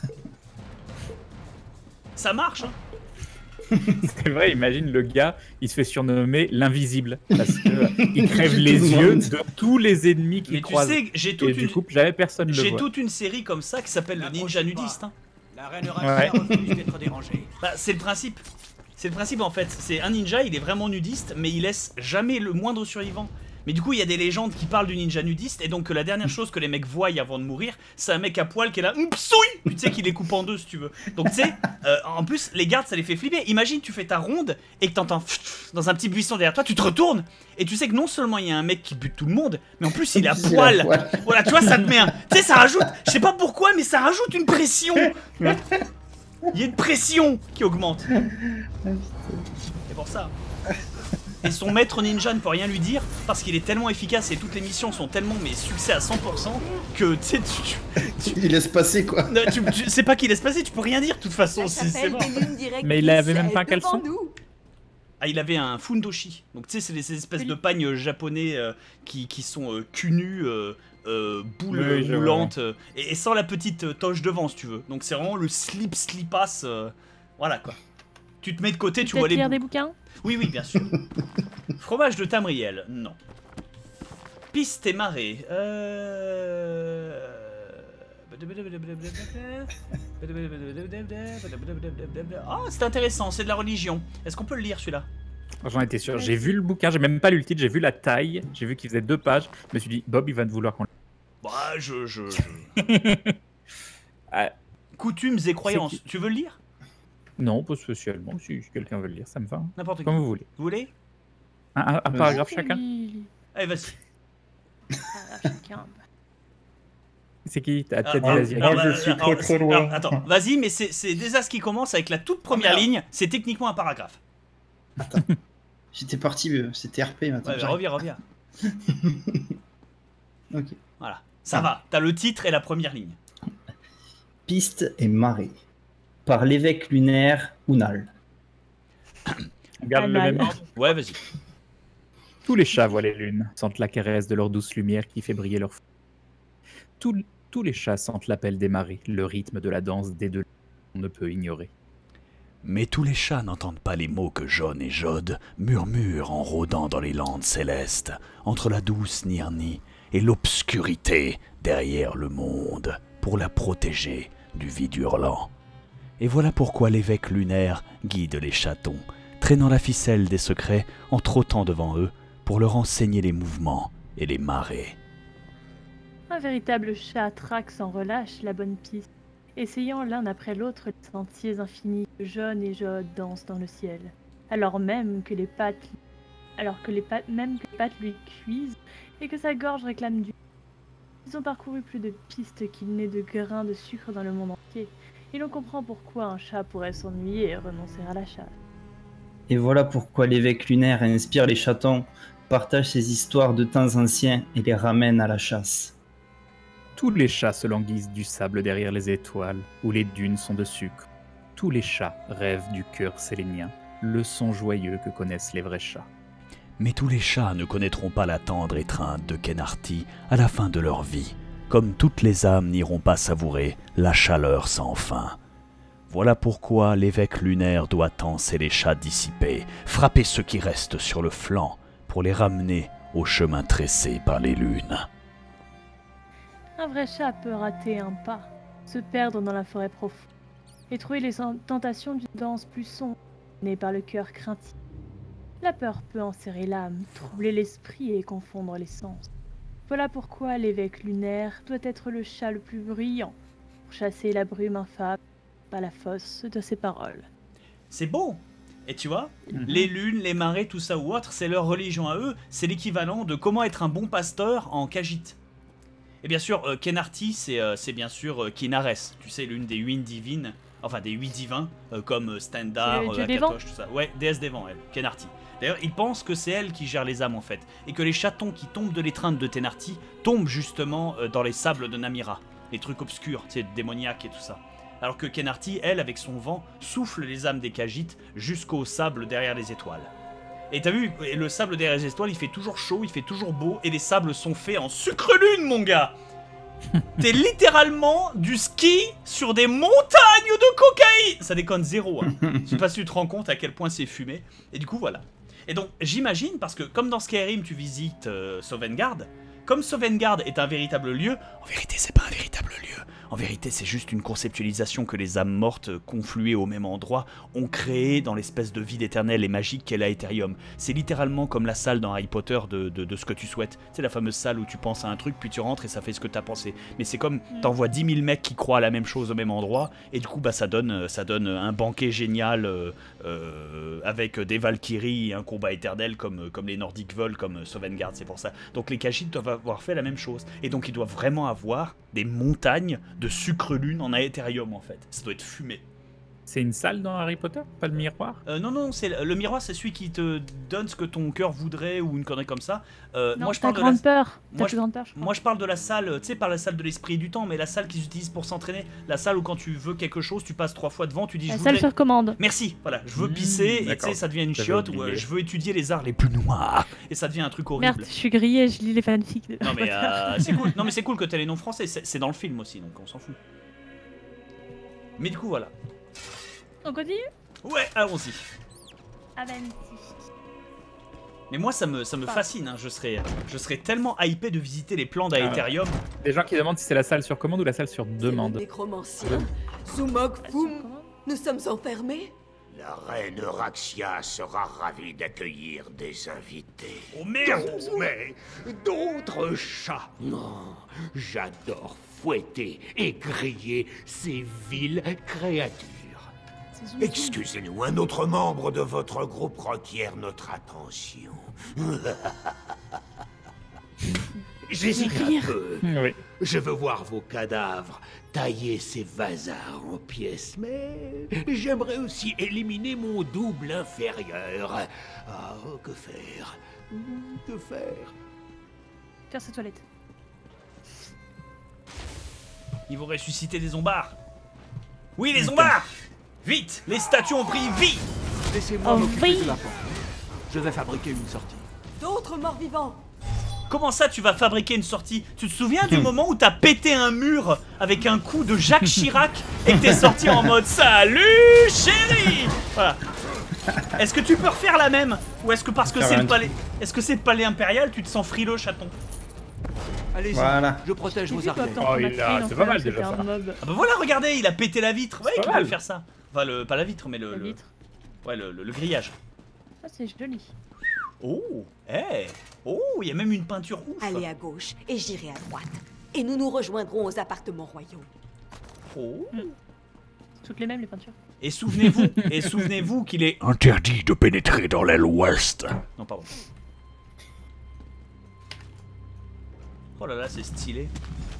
Ça marche, hein? C'est vrai, imagine le gars, il se fait surnommer l'invisible parce que il crève les yeux de tous les ennemis qu'il croise. Mais tu sais, j'ai du coup, jamais personne le voit. J'ai toute une série comme ça qui s'appelle le ninja nudiste. Hein. La reine Rakia refuse d'être dérangée. Bah, c'est le principe. C'est le principe en fait. C'est un ninja, il est vraiment nudiste, mais il laisse jamais le moindre survivant. Mais du coup, il y a des légendes qui parlent du ninja nudiste, et donc la dernière chose que les mecs voient avant de mourir, c'est un mec à poil qui est là, psoui, tu sais qu'il les coupe en deux si tu veux. Donc tu sais, en plus, les gardes ça les fait flipper. Imagine, tu fais ta ronde et que t'entends dans un petit buisson derrière toi, tu te retournes et tu sais que non seulement il y a un mec qui bute tout le monde, mais en plus il est à poil. Voilà, tu vois, ça te met un. Tu sais, ça rajoute, je sais pas pourquoi, mais ça rajoute une pression. Il y a une pression qui augmente. C'est pour ça. Et son maître ninja ne peut rien lui dire parce qu'il est tellement efficace et toutes les missions sont tellement succès à 100% que tu sais il laisse passer quoi. Tu sais pas qu'il laisse passer, tu peux rien dire de toute façon, c'est mort. Mais il avait même pas un caleçon. Ah, il avait un fundoshi. Donc tu sais, c'est ces espèces de pagnes japonais qui sont cul-nus, boules moulantes et sans la petite toche devant si tu veux. Donc c'est vraiment le slipass, voilà quoi. Tu te mets de côté, tu vois les lire des bouquins? Oui, bien sûr. Fromage de Tamriel, non. Piste et marée. Oh, c'est intéressant, c'est de la religion. Est-ce qu'on peut le lire celui-là? J'en étais sûr. J'ai vu le bouquin, j'ai même pas lu le titre, j'ai vu la taille, j'ai vu qu'il faisait 2 pages. Je me suis dit, Bob, il va te vouloir qu'on le. Bah, Coutumes et croyances. Tu veux le lire? Non, pas spécialement. Si quelqu'un veut le lire, ça me va. N'importe Comme vous voulez. Vous voulez? Un paragraphe chacun? Allez, vas-y. C'est qui? T'as dit vas-y. Moi je suis très loin. Attends, vas-y, mais c'est Désastre qui commence avec la toute première ligne. C'est techniquement un paragraphe. Attends. J'étais parti, c'était RP maintenant. Ouais, reviens. Ok. Voilà, ça va. T'as le titre et la première ligne. Piste et marée. Par l'évêque lunaire Unal. On garde le même ordre. Ouais, vas-y. Tous les chats voient les lunes, sentent la caresse de leur douce lumière qui fait briller leur feu. Tous les chats sentent l'appel des marées, le rythme de la danse des deux on ne peut ignorer. Mais tous les chats n'entendent pas les mots que John et Jod murmurent en rôdant dans les landes célestes, entre la douce Nirni et l'obscurité derrière le monde, pour la protéger du vide hurlant. Et voilà pourquoi l'évêque lunaire guide les chatons, traînant la ficelle des secrets en trottant devant eux pour leur enseigner les mouvements et les marées. Un véritable chat traque sans relâche la bonne piste, essayant l'un après l'autre les sentiers infinis que John et Jod dansent dans le ciel, alors que les pattes lui cuisent et que sa gorge réclame du... Ils ont parcouru plus de pistes qu'il n'est de grains de sucre dans le monde entier. Et l'on comprend pourquoi un chat pourrait s'ennuyer et renoncer à la chasse. Et voilà pourquoi l'évêque lunaire inspire les chatons, partage ses histoires de temps anciens et les ramène à la chasse. Tous les chats se languissent du sable derrière les étoiles, où les dunes sont de sucre. Tous les chats rêvent du cœur sélénien, le son joyeux que connaissent les vrais chats. Mais tous les chats ne connaîtront pas la tendre étreinte de Kenarty à la fin de leur vie, comme toutes les âmes n'iront pas savourer la chaleur sans fin. Voilà pourquoi l'évêque lunaire doit tancer les chats dissipés, frapper ceux qui restent sur le flanc, pour les ramener au chemin tracé par les lunes. Un vrai chat peut rater un pas, se perdre dans la forêt profonde, et trouver les tentations d'une danse plus sombre, née par le cœur craintif. La peur peut enserrer l'âme, troubler l'esprit et confondre les sens. Voilà pourquoi l'évêque lunaire doit être le chat le plus bruyant, pour chasser la brume infâme, par la fosse de ses paroles. C'est beau. Et tu vois, les lunes, les marées, tout ça ou autre, c'est leur religion à eux, c'est l'équivalent de comment être un bon pasteur en Khajiit. Et bien sûr, Kenarty, c'est bien sûr Kinares, tu sais, l'une des 8 divines, enfin des 8 divins, comme Stendar, Akatosh, tout ça. Ouais, déesse des vents, elle, Kenarty. D'ailleurs, ils pensent que c'est elle qui gère les âmes en fait, et que les chatons qui tombent de l'étreinte de Tenarty tombent justement dans les sables de Namira, les trucs obscurs, tu sais, démoniaques et tout ça. Alors que Kenarty, elle, avec son vent, souffle les âmes des Khajiit jusqu'au sable derrière les étoiles. Et t'as vu, le sable derrière les étoiles, il fait toujours chaud, il fait toujours beau, et les sables sont faits en sucre-lune, mon gars. T'es littéralement du ski sur des montagnes de cocaïne. Ça déconne zéro, hein. Je sais pas si tu te rends compte à quel point c'est fumé. Et du coup, voilà. Et donc, j'imagine, parce que comme dans Skyrim, tu visites Sovngarde, comme Sovngarde est un véritable lieu, en vérité, c'est pas un véritable lieu. En vérité, c'est juste une conceptualisation que les âmes mortes, confluées au même endroit, ont créé dans l'espèce de vide éternel et magique qu'est la Ethereum. C'est littéralement comme la salle dans Harry Potter de ce que tu souhaites. C'est la fameuse salle où tu penses à un truc, puis tu rentres et ça fait ce que t'as pensé. Mais c'est comme, t'envoies 10 000 mecs qui croient à la même chose au même endroit, et du coup, bah, ça donne un banquet génial avec des Valkyries et un combat éternel comme les Nordiques veulent, comme Sovngarde, c'est pour ça. Donc les Khajiit doivent avoir fait la même chose. Et donc ils doivent vraiment avoir des montagnes de sucre-lune en Aetherium en fait. Ça doit être fumé. C'est une salle dans Harry Potter, pas le miroir? Non, le miroir, c'est celui qui te donne ce que ton cœur voudrait ou une connerie comme ça. Non, moi, je parle de grande peur. Moi, je parle de la salle, tu sais, pas la salle de l'esprit et du temps, mais la salle qu'ils utilisent pour s'entraîner. La salle où quand tu veux quelque chose, tu passes 3 fois devant, tu dis. La salle sur commande. Merci, voilà, je veux pisser et tu sais, ça devient une chiotte ou je veux étudier les arts les plus noirs et ça devient un truc horrible. Merde, je suis grillée, je lis les fanfics. Non mais c'est cool. Non mais c'est cool que t'aies les noms français. C'est dans le film aussi, donc on s'en fout. Mais du coup, voilà. On continue? Ouais, allons-y. Ah ben Mais moi ça me fascine, hein. Je serais tellement hypé de visiter les plans d'Aetherium. Des gens qui demandent si c'est la salle sur commande ou la salle sur demande. Nécromancien, Zumog Fum, nous sommes enfermés? La reine Raxia sera ravie d'accueillir des invités. Oh merde! Mais d'autres chats. Non, j'adore fouetter et griller ces viles créatures. Excusez-nous, un autre membre de votre groupe requiert notre attention. J'hésite un peu. Oui. Je veux voir vos cadavres tailler ces vasards en pièces, mais j'aimerais aussi éliminer mon double inférieur. Ah, que faire? Que faire? Faire sa toilette. Ils vont ressusciter des zombards. Oui, les zombards! Vite! Les statues ont pris vie! Laissez-moi m'occuper de la porte. Je vais fabriquer une sortie. D'autres morts vivants! Comment ça, tu vas fabriquer une sortie? Tu te souviens du moment où t'as pété un mur avec un coup de Jacques Chirac et que t'es sorti en mode salut chérie? Voilà. Est-ce que tu peux refaire la même? Ou est-ce que parce que c'est le palais, est-ce que c'est le palais impérial, tu te sens frileux, chaton? Allez-y, voilà. je protège vos arrières. Oh, c'est pas mal déjà ça. Ah bah voilà, regardez, il a pété la vitre. Ouais, il peut faire ça. Enfin, pas la vitre, mais le grillage. Ça, c'est joli. Oh, hey. Oh, il y a même une peinture ouf. Allez à gauche et j'irai à droite. Et nous nous rejoindrons aux appartements royaux. Oh. Toutes les mêmes, les peintures. Et souvenez-vous qu'il est interdit de pénétrer dans l'aile ouest. Non, pardon. Oh là là, c'est stylé.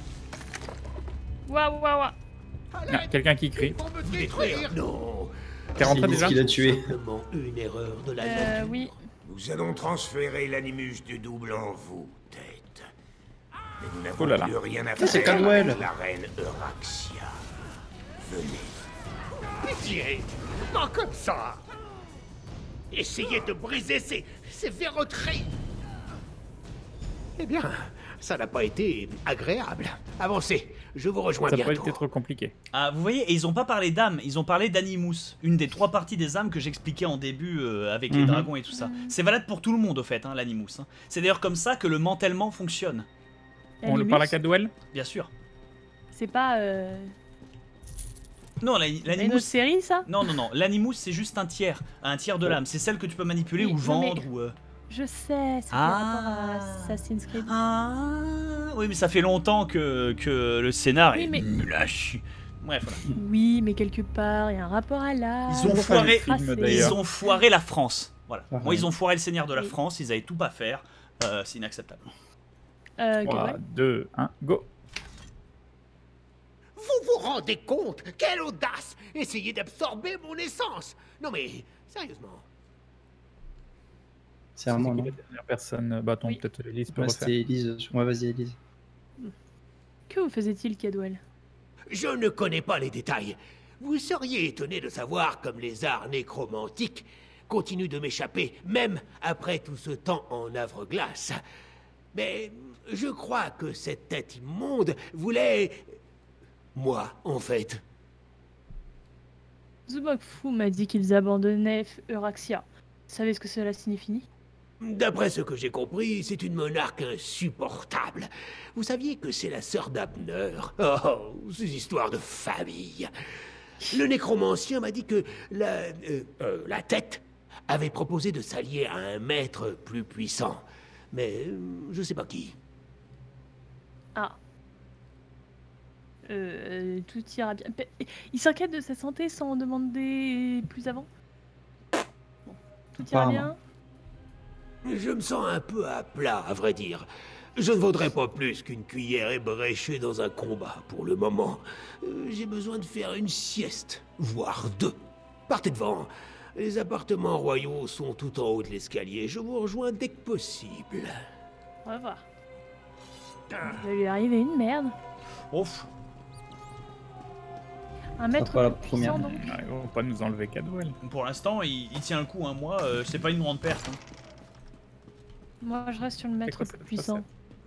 Waouh, waouh, waouh. Ah, quelqu'un qui crie. Détruire. Non. T'es rentré déjà? Qu'il a tué. Simplement une erreur de la nature. Oui. Nous allons transférer l'animus du double en vous, tête. Mais nous n'avons Oh là là. plus rien à Ça, c'est faire Cadwell. avec la reine Euraxia. Venez. Pitié, pas comme ça. Essayez de briser ces verroteries. Eh bien, ça n'a pas été agréable. Avancez, je vous rejoins Ça peut bientôt. être trop compliqué. Ah, vous voyez, et ils ont pas parlé d'âme, ils ont parlé d'animus. Une des 3 parties des âmes que j'expliquais en début avec les dragons et tout ça. C'est valable pour tout le monde, au fait, hein, l'animus. Hein. C'est d'ailleurs comme ça que le mantèlement fonctionne. On le parle à Cadwell? Bien sûr. C'est pas. Non, Une autre l'animus. série, ça? Non, non, non. L'animus, c'est juste un tiers de l'âme. C'est celle que tu peux manipuler Oui, ou non, mais- vendre ou. Je sais, c'est par rapport à Assassin's Creed. Ah, oui, mais ça fait longtemps que le scénar Oui, est mais- nul à chier. Bref, voilà. Oui, mais quelque part, il y a un rapport à l'art. Ils ont foiré, tracé. ils ont foiré la France. Voilà. Ah, Moi, ouais. ils ont foiré le Seigneur de la Oui. France. Ils avaient tout pas faire. C'est inacceptable. 3, Cadwell. 2, 1, go. Vous vous rendez compte? Quelle audace! Essayez d'absorber mon essence! Non mais, sérieusement. C'est à moi, qui non? la dernière personne? Bah attends, peut-être Elise peut Ouais, refaire. c'était Elise. Ouais, vas-y, Elise. Que vous faisait-il, Cadwell? Je ne connais pas les détails. Vous seriez étonné de savoir comme les arts nécromantiques continuent de m'échapper, même après tout ce temps en Havre-Glace. Mais je crois que cette tête immonde voulait... moi, en fait. Zubokfu m'a dit qu'ils abandonnaient Euraxia. Vous savez ce que cela signifie? D'après ce que j'ai compris, c'est une monarque insupportable. Vous saviez que c'est la sœur d'Abner? Oh, ces histoires de famille. Le nécromancien m'a dit que la tête avait proposé de s'allier à un maître plus puissant. Mais je sais pas qui. Ah. Tout ira bien. Il s'inquiète de sa santé sans en demander plus avant? Bon. Tout ira bien? Je me sens un peu à plat, à vrai dire. Je ne vaudrais pas plus qu'une cuillère ébréchée dans un combat pour le moment. J'ai besoin de faire une sieste, voire 2. Partez devant. Les appartements royaux sont tout en haut de l'escalier. Je vous rejoins dès que possible. On va voir. Il va lui arriver une merde. Ouf. Un maître pas la plus première. puissant, donc. Ouais, on va pas nous enlever Cadwell. Pour l'instant, il tient le coup. Hein. Moi, c'est pas une grande perte. Hein. Moi, je reste sur le maître quoi plus cette puissant.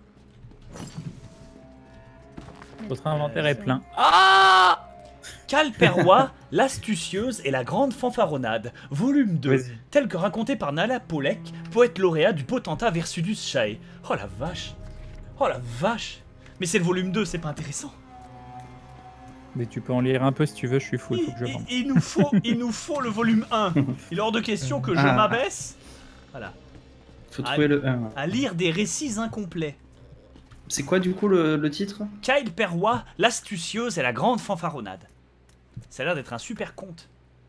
Votre inventaire est plein. Ah! Calperwa, l'astucieuse et la grande fanfaronnade, volume 2, Vas-y. tel que raconté par Nala Polek, poète lauréat du potentat Versudus Shae. Oh la vache! Oh la vache! Mais c'est le volume 2, c'est pas intéressant. Mais tu peux en lire un peu si tu veux, je suis full, faut que je vende. Il nous faut le volume 1. Il est hors de question que je Ah. m'abaisse. Voilà. Faut trouver le 1. À lire des récits incomplets. C'est quoi du coup le titre? Kyle Perrois, l'astucieuse et la grande fanfaronnade. Ça a l'air d'être un super conte.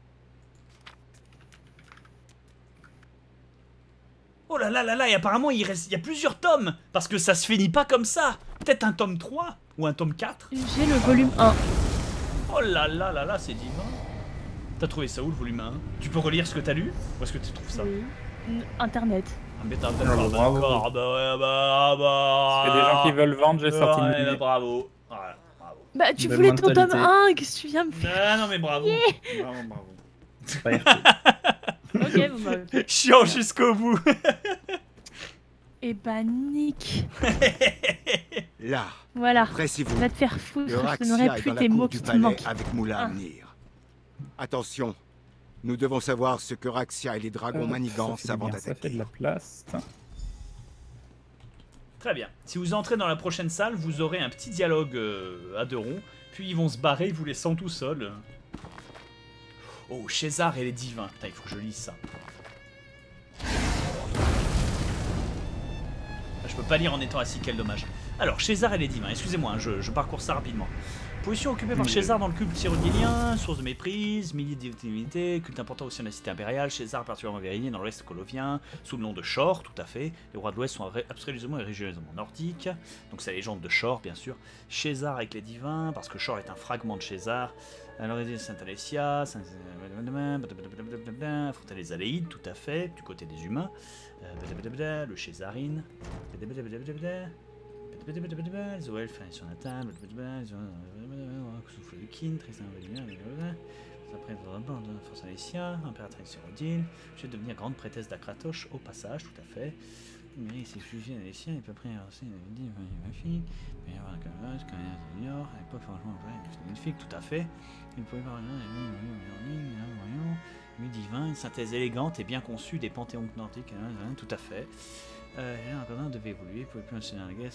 Oh là là là là, et apparemment il y a plusieurs tomes, parce que ça se finit pas comme ça. Peut-être un tome 3 ou un tome 4. J'ai le volume 1. Oh là là là là, c'est divin. T'as trouvé ça où le volume 1? Tu peux relire ce que t'as lu? Où est-ce que tu trouves ça? Internet. Ah, mais t'as Ah, d'accord, bravo. d'accord, bah ouais, bah... Il y a des gens qui veulent vendre, j'ai sorti une Ouais, idée. bah, bravo. Voilà, bravo. Bah, tu Belle voulais ton tome mentalité. 1, qu'est-ce que tu viens me faire? Ah non mais bravo. Yeah. Bravo, bravo. Ok, bon bah. Ok. Chiant jusqu'au bout. Et bah, nique. Là. Voilà. Pressez-vous. Va te faire foutre, je Euraxia n'aurai est plus dans la tes cour mots du qui te palais manquent. avec Moulin à Ah. venir. Attention, nous devons savoir ce que Raxia et les dragons manigancent avant Ça fait d'attaquer. de la place. Très bien. Si vous entrez dans la prochaine salle, vous aurez un petit dialogue à deux ronds, puis ils vont se barrer, vous laissant tout seul. Oh, César et les divins. Putain, il faut que je lise ça. Je peux pas lire en étant assis, quel dommage. Alors, César et les divins, excusez-moi, je parcours ça rapidement. Position occupée par César dans le culte cyrodiilien, source de méprise, milliers de divinités, culte important aussi dans la cité impériale, César particulièrement véritable dans l'ouest colovien, sous le nom de Shor, tout à fait. Les rois de l'ouest sont absolument et religieusement nordiques, donc c'est la légende de Shor, bien sûr. César avec les divins, parce que Shor est un fragment de César. L'origine de Saint-Alessia, affronter les Aléides, tout à fait, du côté des humains. Le Césarine. Les Oelfes sur la table. Souffle du Kin, Tristan après force Alessia, impératrice Cyrodiil. Je vais devenir grande prêtresse d'Akratosh au passage, tout à fait. Mais c'est sujet Alessia, il peut prier aussi ma fille. Mais il y avoir un carrage, quand il y a pas franchement magnifique, tout à fait. Il pouvait voir un divin, une synthèse élégante et bien conçue des panthéons nordiques, tout à fait. Un devait évoluer, il pouvait plus enchaîner la guerre,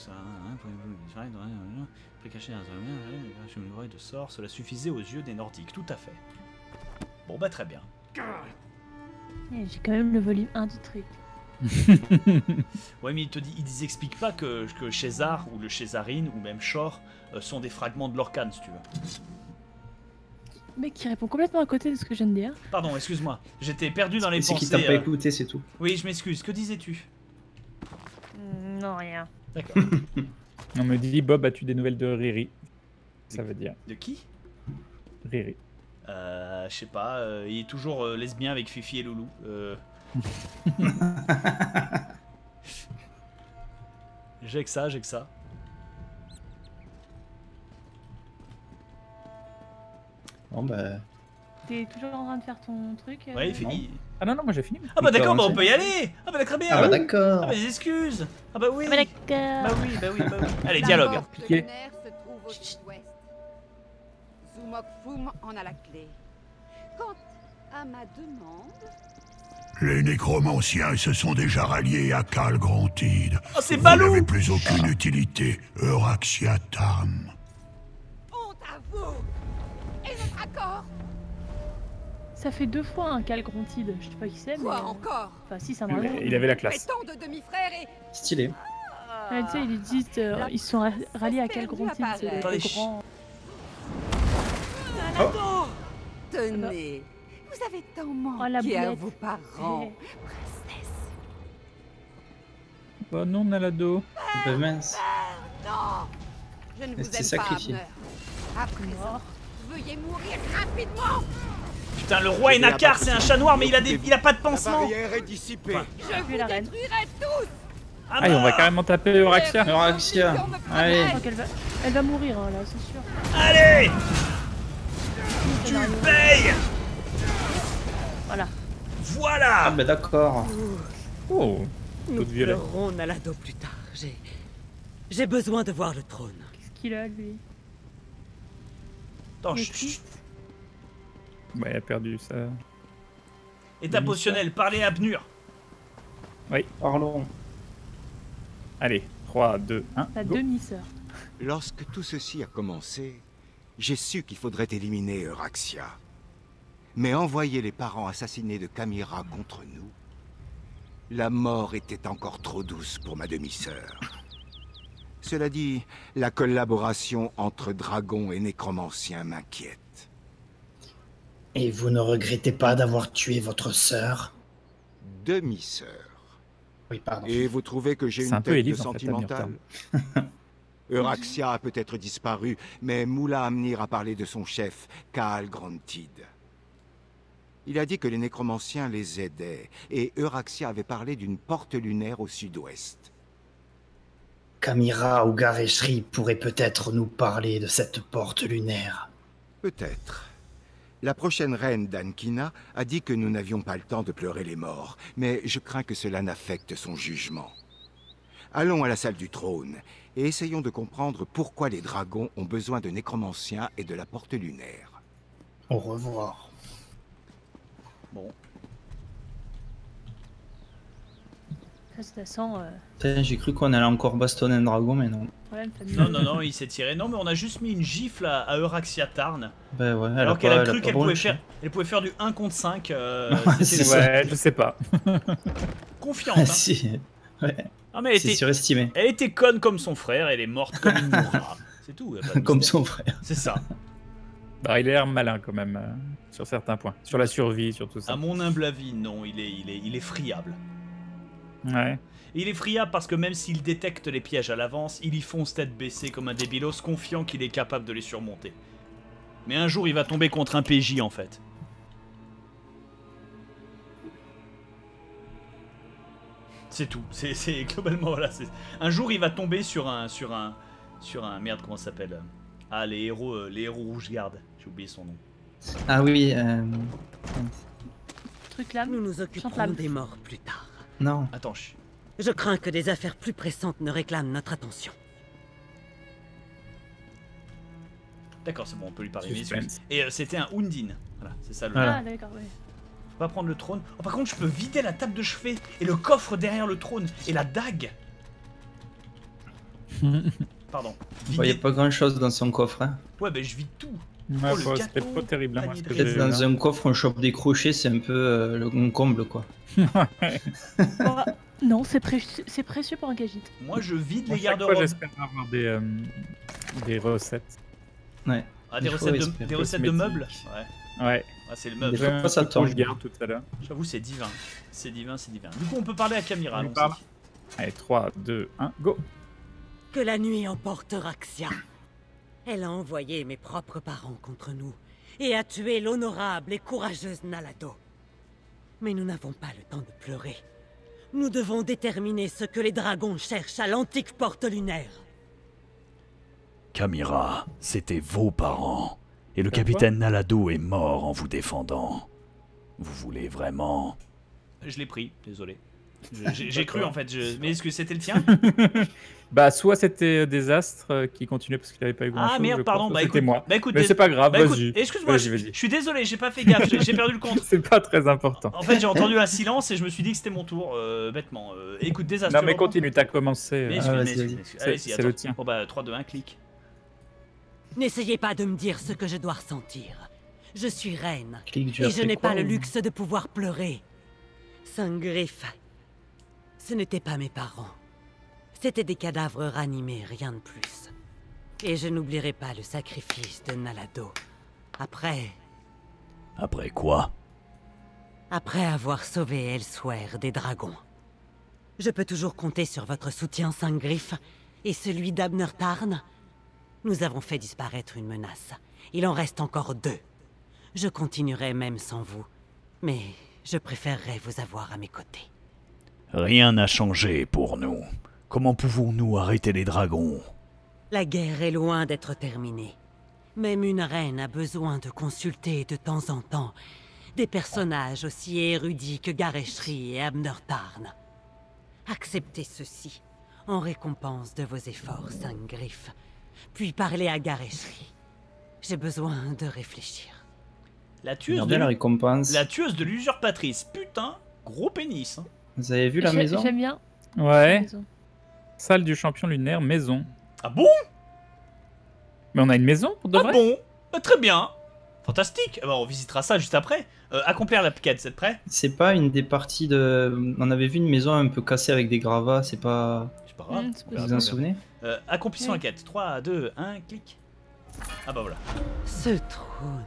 puis cacher dans un une oreille de sort, cela suffisait aux yeux des nordiques, tout à fait. Bon bah très bien. J'ai quand même le volume 1 du truc. Ouais, mais ils expliquent pas que César ou le Césarine ou même Shor sont des fragments de l'Orcane, si tu veux. Mec qui répond complètement à côté de ce que je viens de dire. Pardon, excuse-moi, j'étais perdu dans les pensées. C'est qui t'a pas écouté, c'est tout. Oui, je m'excuse, que disais-tu? Non, rien. D'accord. On me dit Bob, as-tu des nouvelles de Riri? Ça veut dire. De qui? Riri. Je sais pas, il est toujours lesbien avec Fifi et Loulou. J'ai que ça, Bon bah... T'es toujours en train de faire ton truc Ouais, il finit. Ah non, moi j'ai fini. Ah bah d'accord, bah on peut y aller. Ah bah d'accord, bien. Ah bah d'accord. Ah bah des excuses. Ah bah oui. Ah bah d'accord. Bah oui. Allez, dialogue. Piqué. Se trouve au sud-ouest. Zumokfum en a la clé. Quant à ma demande... Les nécromanciens se sont déjà ralliés à Khal Grontid. Oh, c'est Vous Balou. n'avez plus aucune utilité, Euraxia Tarn. Honte à vous. Et notre accord. Ça fait 2 fois un Khal Grontid, je sais pas qui c'est, mais... Quoi encore? Enfin si, ça m'a l'air. Il avait la classe. Tant de demi-frères et... Stylé. Tu sais, ils disent ils se sont ralliés à Khal Grontid, c'est le grand... Oh. Tenez, vous avez tant manqué à vos parents, princesse. Bah non, Nalado. Bah mince. Non, je ne vous C'était aime sacrifié. pas, à présent, veuillez mourir rapidement. Putain, le roi Enakar, c'est un chat noir, mais il a pas de La pansement. barrière est dissipée. Je vous détruirai tous. Allez, on va carrément taper Euraxia. Euraxia. Allez. Je crois qu'elle elle va mourir hein, là, c'est sûr. Allez. Tu payes. Voilà. Voilà. Ah bah d'accord. Oh, Nous toute violette. pleurerons Nalado plus tard. J'ai besoin de voir le trône. Qu'est-ce qu'il a lui? Attends, Il est chut. triste. Bah, il a perdu ça. État positionnel, parlez à Abnur. Oui. Parlons. Allez, 3, 2, 1. Ta go. demi-sœur. Lorsque tout ceci a commencé, j'ai su qu'il faudrait éliminer Euraxia. Mais envoyer les parents assassinés de Kamira contre nous, la mort était encore trop douce pour ma demi-sœur. Cela dit, la collaboration entre dragons et nécromanciens m'inquiète. Et vous ne regrettez pas d'avoir tué votre sœur? Demi-sœur. Oui, pardon. Et vous trouvez que j'ai C'est une un peu tête de Élise, en fait, sentimentale? Euraxia a peut-être disparu, mais Moula Amnir a parlé de son chef, Khal Grontid. Il a dit que les nécromanciens les aidaient, et Euraxia avait parlé d'une porte lunaire au sud-ouest. Kamira ou Gareshri pourraient peut-être nous parler de cette porte lunaire. Peut-être. La prochaine reine d'Ankina a dit que nous n'avions pas le temps de pleurer les morts, mais je crains que cela n'affecte son jugement. Allons à la salle du trône, et essayons de comprendre pourquoi les dragons ont besoin de nécromanciens et de la porte lunaire. Au revoir. Bon. De toute façon, Putain, j'ai cru qu'on allait encore bastonner un dragon, mais non. problème familial. Non, il s'est tiré. Non, mais on a juste mis une gifle à Euraxia Tarn. Bah ouais, elle Alors a qu'elle pas- a elle cru pas qu'elle bon, pouvait le faire, elle pouvait faire du 1 contre 5. C'est ça. Ouais, je sais pas. Confiante. Hein. Si. Ah, mais C'est surestimé. elle était conne comme son frère, elle est morte comme une mourra. C'est tout. Y a pas de Comme mystère. son frère. C'est ça. Bah, il a l'air malin quand même, sur certains points. Sur la survie, sur tout ça. À mon humble avis, non, il est friable. Ouais. Il est friable parce que même s'il détecte les pièges à l'avance, il y fonce tête baissée comme un débilos, confiant qu'il est capable de les surmonter. Mais un jour, il va tomber contre un PJ en fait. C'est tout. C'est globalement voilà. Un jour, il va tomber sur un merde, comment ça s'appelle? Ah, les héros rouge-garde. J'ai oublié son nom. Ah oui. Truc là. Nous nous occuperons des morts plus tard. Non. Attends, Je crains que des affaires plus pressantes ne réclament notre attention. D'accord, c'est bon, on peut lui parler. Suspense. Et c'était un Undine. Voilà, c'est ça le. Ah, d'accord, ouais. Faut pas prendre le trône. Oh, par contre, je peux vider la table de chevet et le coffre derrière le trône et la dague. Pardon. Il n'y a pas grand chose dans son coffre. Hein. Ouais, ben je vide tout. Ouais, Oh, le c'était gâteau, pas terrible. Hein, moi, ce que Peut-être j'ai dans vu, un coffre, on chope des crochets, c'est un peu le comble quoi. Bon, non, c'est précieux pour un Khajiit. Moi, je vide Moi, les chaque fois, garde-robes. j'espère avoir des recettes. Ouais. Ah, des recettes de meubles. Ouais. Ouais. Ah, c'est le meuble. Des fois, ça tombe. Je garde tout à l'heure. J'avoue, c'est divin. C'est divin, c'est divin. Du coup, on peut parler à Camira. On parle. Allez, 3, 2, 1, go. Que la nuit emporte Raxia. Elle a envoyé mes propres parents contre nous et a tué l'honorable et courageuse Nalado. Mais nous n'avons pas le temps de pleurer. Nous devons déterminer ce que les dragons cherchent à l'antique porte lunaire. Camira, c'était vos parents. Et le capitaine Nalado est mort en vous défendant. Vous voulez vraiment... Je l'ai pris, désolé. J'ai cru en fait. Mais est-ce que c'était le tien? Bah, soit c'était Désastre qui continuait parce qu'il n'avait pas eu grand chose. Ah merde, pardon. Bah c'était écoute, moi. Bah écoute, mais c'est pas grave, vas-y. Excuse-moi, je suis désolé, j'ai pas fait gaffe, j'ai perdu le compte. C'est pas très important. En fait, j'ai entendu un silence et je me suis dit que c'était mon tour, bêtement. Écoute, Désastre. Non, mais continue, t'as commencé. C'est le tien. Bon bah, 3, 2, 1, clic. N'essayez pas de me dire ce que je dois ressentir. Je suis reine, Clique, et je n'ai pas le luxe de pouvoir pleurer. Saint-Griff, ce n'étaient pas mes parents. C'étaient des cadavres ranimés, rien de plus. Et je n'oublierai pas le sacrifice de Nalado. Après... Après quoi? Après avoir sauvé Elsewhere des dragons. Je peux toujours compter sur votre soutien, Saint-Griff, et celui d'Abner Tarn. Nous avons fait disparaître une menace. Il en reste encore 2. Je continuerai même sans vous, mais je préférerais vous avoir à mes côtés. Rien n'a changé pour nous. Comment pouvons-nous arrêter les dragons? La guerre est loin d'être terminée. Même une reine a besoin de consulter de temps en temps des personnages aussi érudits que Gareshri et Abner Tarn. Acceptez ceci en récompense de vos efforts, Saint-Griff. Puis parlez à Gareshri. J'ai besoin de réfléchir. La tueuse Regardez la récompense. La tueuse de l'usurpatrice. Putain, gros pénis. Hein. Vous avez vu la maison? J'aime bien. Ouais. Salle du champion lunaire, maison. Ah bon? Mais on a une maison pour de vrai? Ah bon? Bah, très bien. Fantastique. Bah, on visitera ça juste après. Accomplir la quête, c'est prêt? C'est pas une des parties de... On avait vu une maison un peu cassée avec des gravats, c'est pas... C'est pas grave. Vous vous en souvenez? Accomplissons la quête. 3, 2, 1, clic. Ah bah voilà. Ce trône...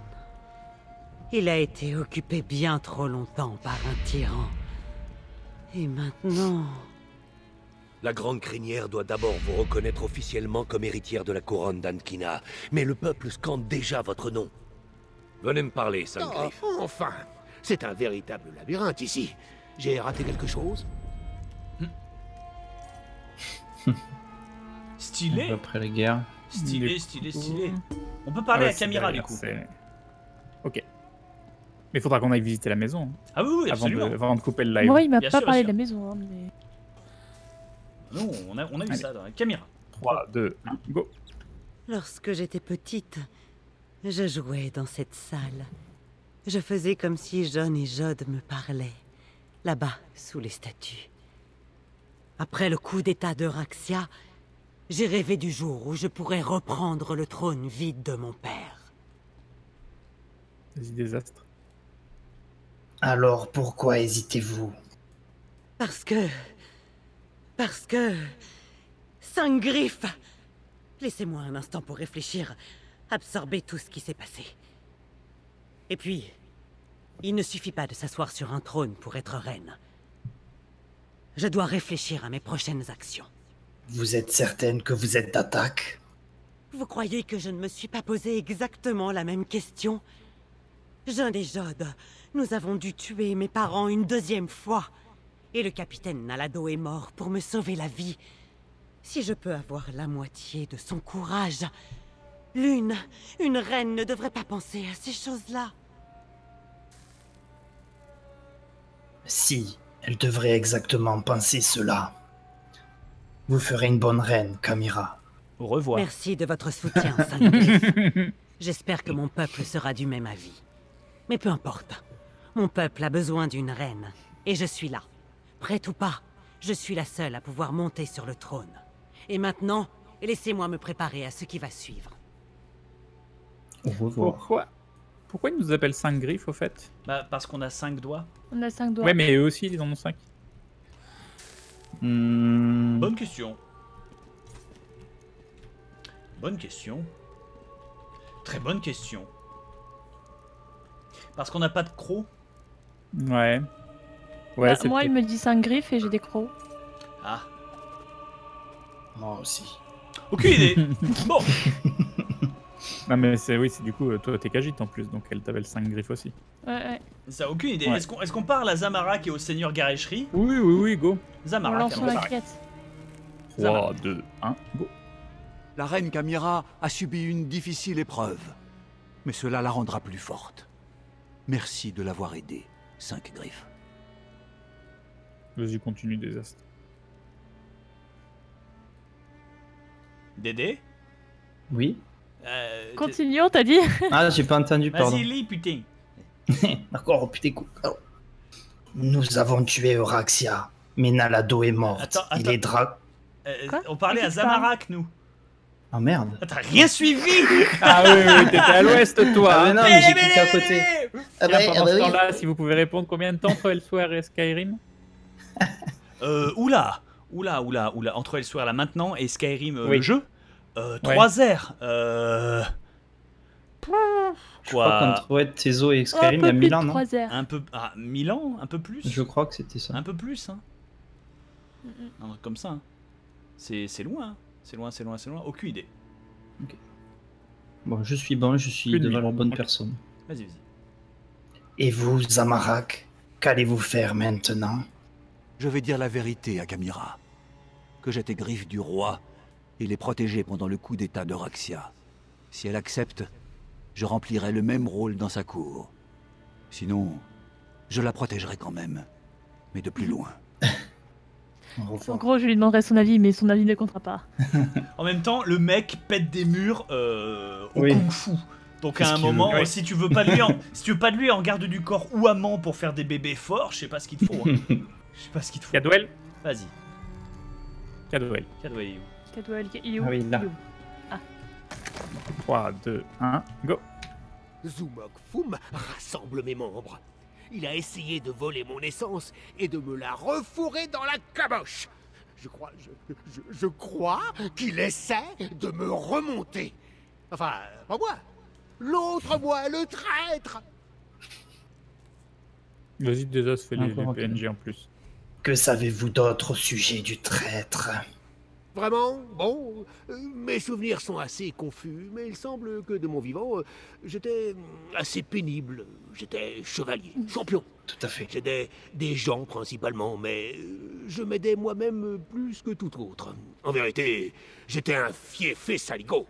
Il a été occupé bien trop longtemps par un tyran. Et maintenant... La Grande Crinière doit d'abord vous reconnaître officiellement comme héritière de la couronne d'Ankina. Mais le peuple scande déjà votre nom. Venez me parler, Saint-Griff. Oh, enfin, c'est un véritable labyrinthe ici. J'ai raté quelque chose? Stylé. Après la guerre. Stylé. On peut parler à Camira du coup. Ok. Mais il faudra qu'on aille visiter la maison. Ah oui, absolument. Avant de couper le live. Moi, il m'a pas parlé de la maison. Hein, mais... Non, on a vu ça dans Camira. 3, 2, 1, go. Lorsque j'étais petite, je jouais dans cette salle. Je faisais comme si John et Jod me parlaient, là-bas, sous les statues. Après le coup d'état de Raxia, j'ai rêvé du jour où je pourrais reprendre le trône vide de mon père. Vas-y, Désastre. Alors pourquoi hésitez-vous? Parce que Parce que... 5 griffes. Laissez-moi un instant pour réfléchir, absorber tout ce qui s'est passé. Et puis, il ne suffit pas de s'asseoir sur un trône pour être reine. Je dois réfléchir à mes prochaines actions. Vous êtes certaine que vous êtes d'attaque? Vous croyez que je ne me suis pas posé exactement la même question? Jeune et Jode, nous avons dû tuer mes parents une 2e fois. Et le capitaine Nalado est mort pour me sauver la vie. Si je peux avoir la moitié de son courage... une reine ne devrait pas penser à ces choses-là. Si, elle devrait exactement penser cela. Vous ferez une bonne reine, Camira. Au revoir. Merci de votre soutien, Saint-Griff. J'espère que mon peuple sera du même avis. Mais peu importe. Mon peuple a besoin d'une reine. Et je suis là. Prête ou pas, je suis la seule à pouvoir monter sur le trône. Et maintenant, laissez-moi me préparer à ce qui va suivre. Au revoir. Pourquoi ils nous appellent 5 griffes, au fait? Bah, parce qu'on a 5 doigts. On a 5 doigts. Ouais, mais eux aussi, ils en ont 5. Bonne question. Bonne question. Très bonne question. Parce qu'on n'a pas de crocs. Ouais. Ouais, Bah, moi, il me dit 5 griffes et j'ai des crocs. Ah. Moi aussi. Aucune idée. Bon. Non, mais c'est du coup, toi, t'es Khajiit en plus, donc elle t'appelle 5 griffes aussi. Ouais. Ça a aucune idée. Ouais. Est-ce qu'on parle à Zamarak et au seigneur Gareshri? Oui, go. Zamarak, On lance alors, la Zamarak. quête. 3, 2, 1, go. La reine Camira a subi une difficile épreuve, mais cela la rendra plus forte. Merci de l'avoir aidée, 5 griffes. Vas-y, continue, Désastre. Dédé? Oui. Continuons, t'as dit? Ah, j'ai pas entendu, pardon. Vas-y, lis, putain. D'accord, putain, alors, nous avons tué Euraxia, mais Nalado est mort. Attends. Il est On parlait à Zamarak, nous. Ah merde. T'as rien suivi. Ah oui, t'étais à l'ouest, toi. Ah mais non, mais j'ai cliqué à côté. Pendant ce temps-là, si vous pouvez répondre, combien de temps entre Elsewhere et Skyrim? Oula. Entre Elsewhere là maintenant et Skyrim Oui. le jeu, 3 heures. Je crois qu'entre Tezo et Skyrim, il y a 1000 ans, non? Un peu, 1000 ans, un peu plus. Je crois que c'était ça. Un peu plus, hein. Un truc comme ça. Hein. C'est loin, hein. C'est loin. Aucune idée. Ok. Bon, je suis devant la bonne personne. Vas-y. Et vous, Zamarak, qu'allez-vous faire maintenant? Je vais dire la vérité à Camira. Que j'étais griffe du roi et l'ai protégée pendant le coup d'état d'Euraxia. Si elle accepte, je remplirai le même rôle dans sa cour. Sinon, je la protégerai quand même, mais de plus loin. En gros, je lui demanderai son avis, mais son avis ne comptera pas. En même temps, le mec pète des murs au Oui. kung-fu. Donc à un moment, si tu veux pas de lui en garde du corps ou amant pour faire des bébés forts, je sais pas ce qu'il te faut. Hein. Je sais pas ce qu'il te faut. Cadwell? Vas-y. Cadwell. Cadwell, il est où? Cadwell, il est où? Ah oui, là. 3, 2, 1, go. Zumok Foum rassemble mes membres. Il a essayé de voler mon essence et de me la refourrer dans la caboche. Je crois qu'il essaie de me remonter. Enfin, pas moi. L'autre moi, le traître. Vas-y, Désastre, fais les Encore, PNJ en plus. Que savez-vous d'autre au sujet du traître? Vraiment? Bon, mes souvenirs sont assez confus, mais il semble que de mon vivant, j'étais assez pénible. J'étais chevalier, champion. Tout à fait. J'aidais des gens principalement, mais je m'aidais moi-même plus que tout autre. En vérité, j'étais un fiefé saligo.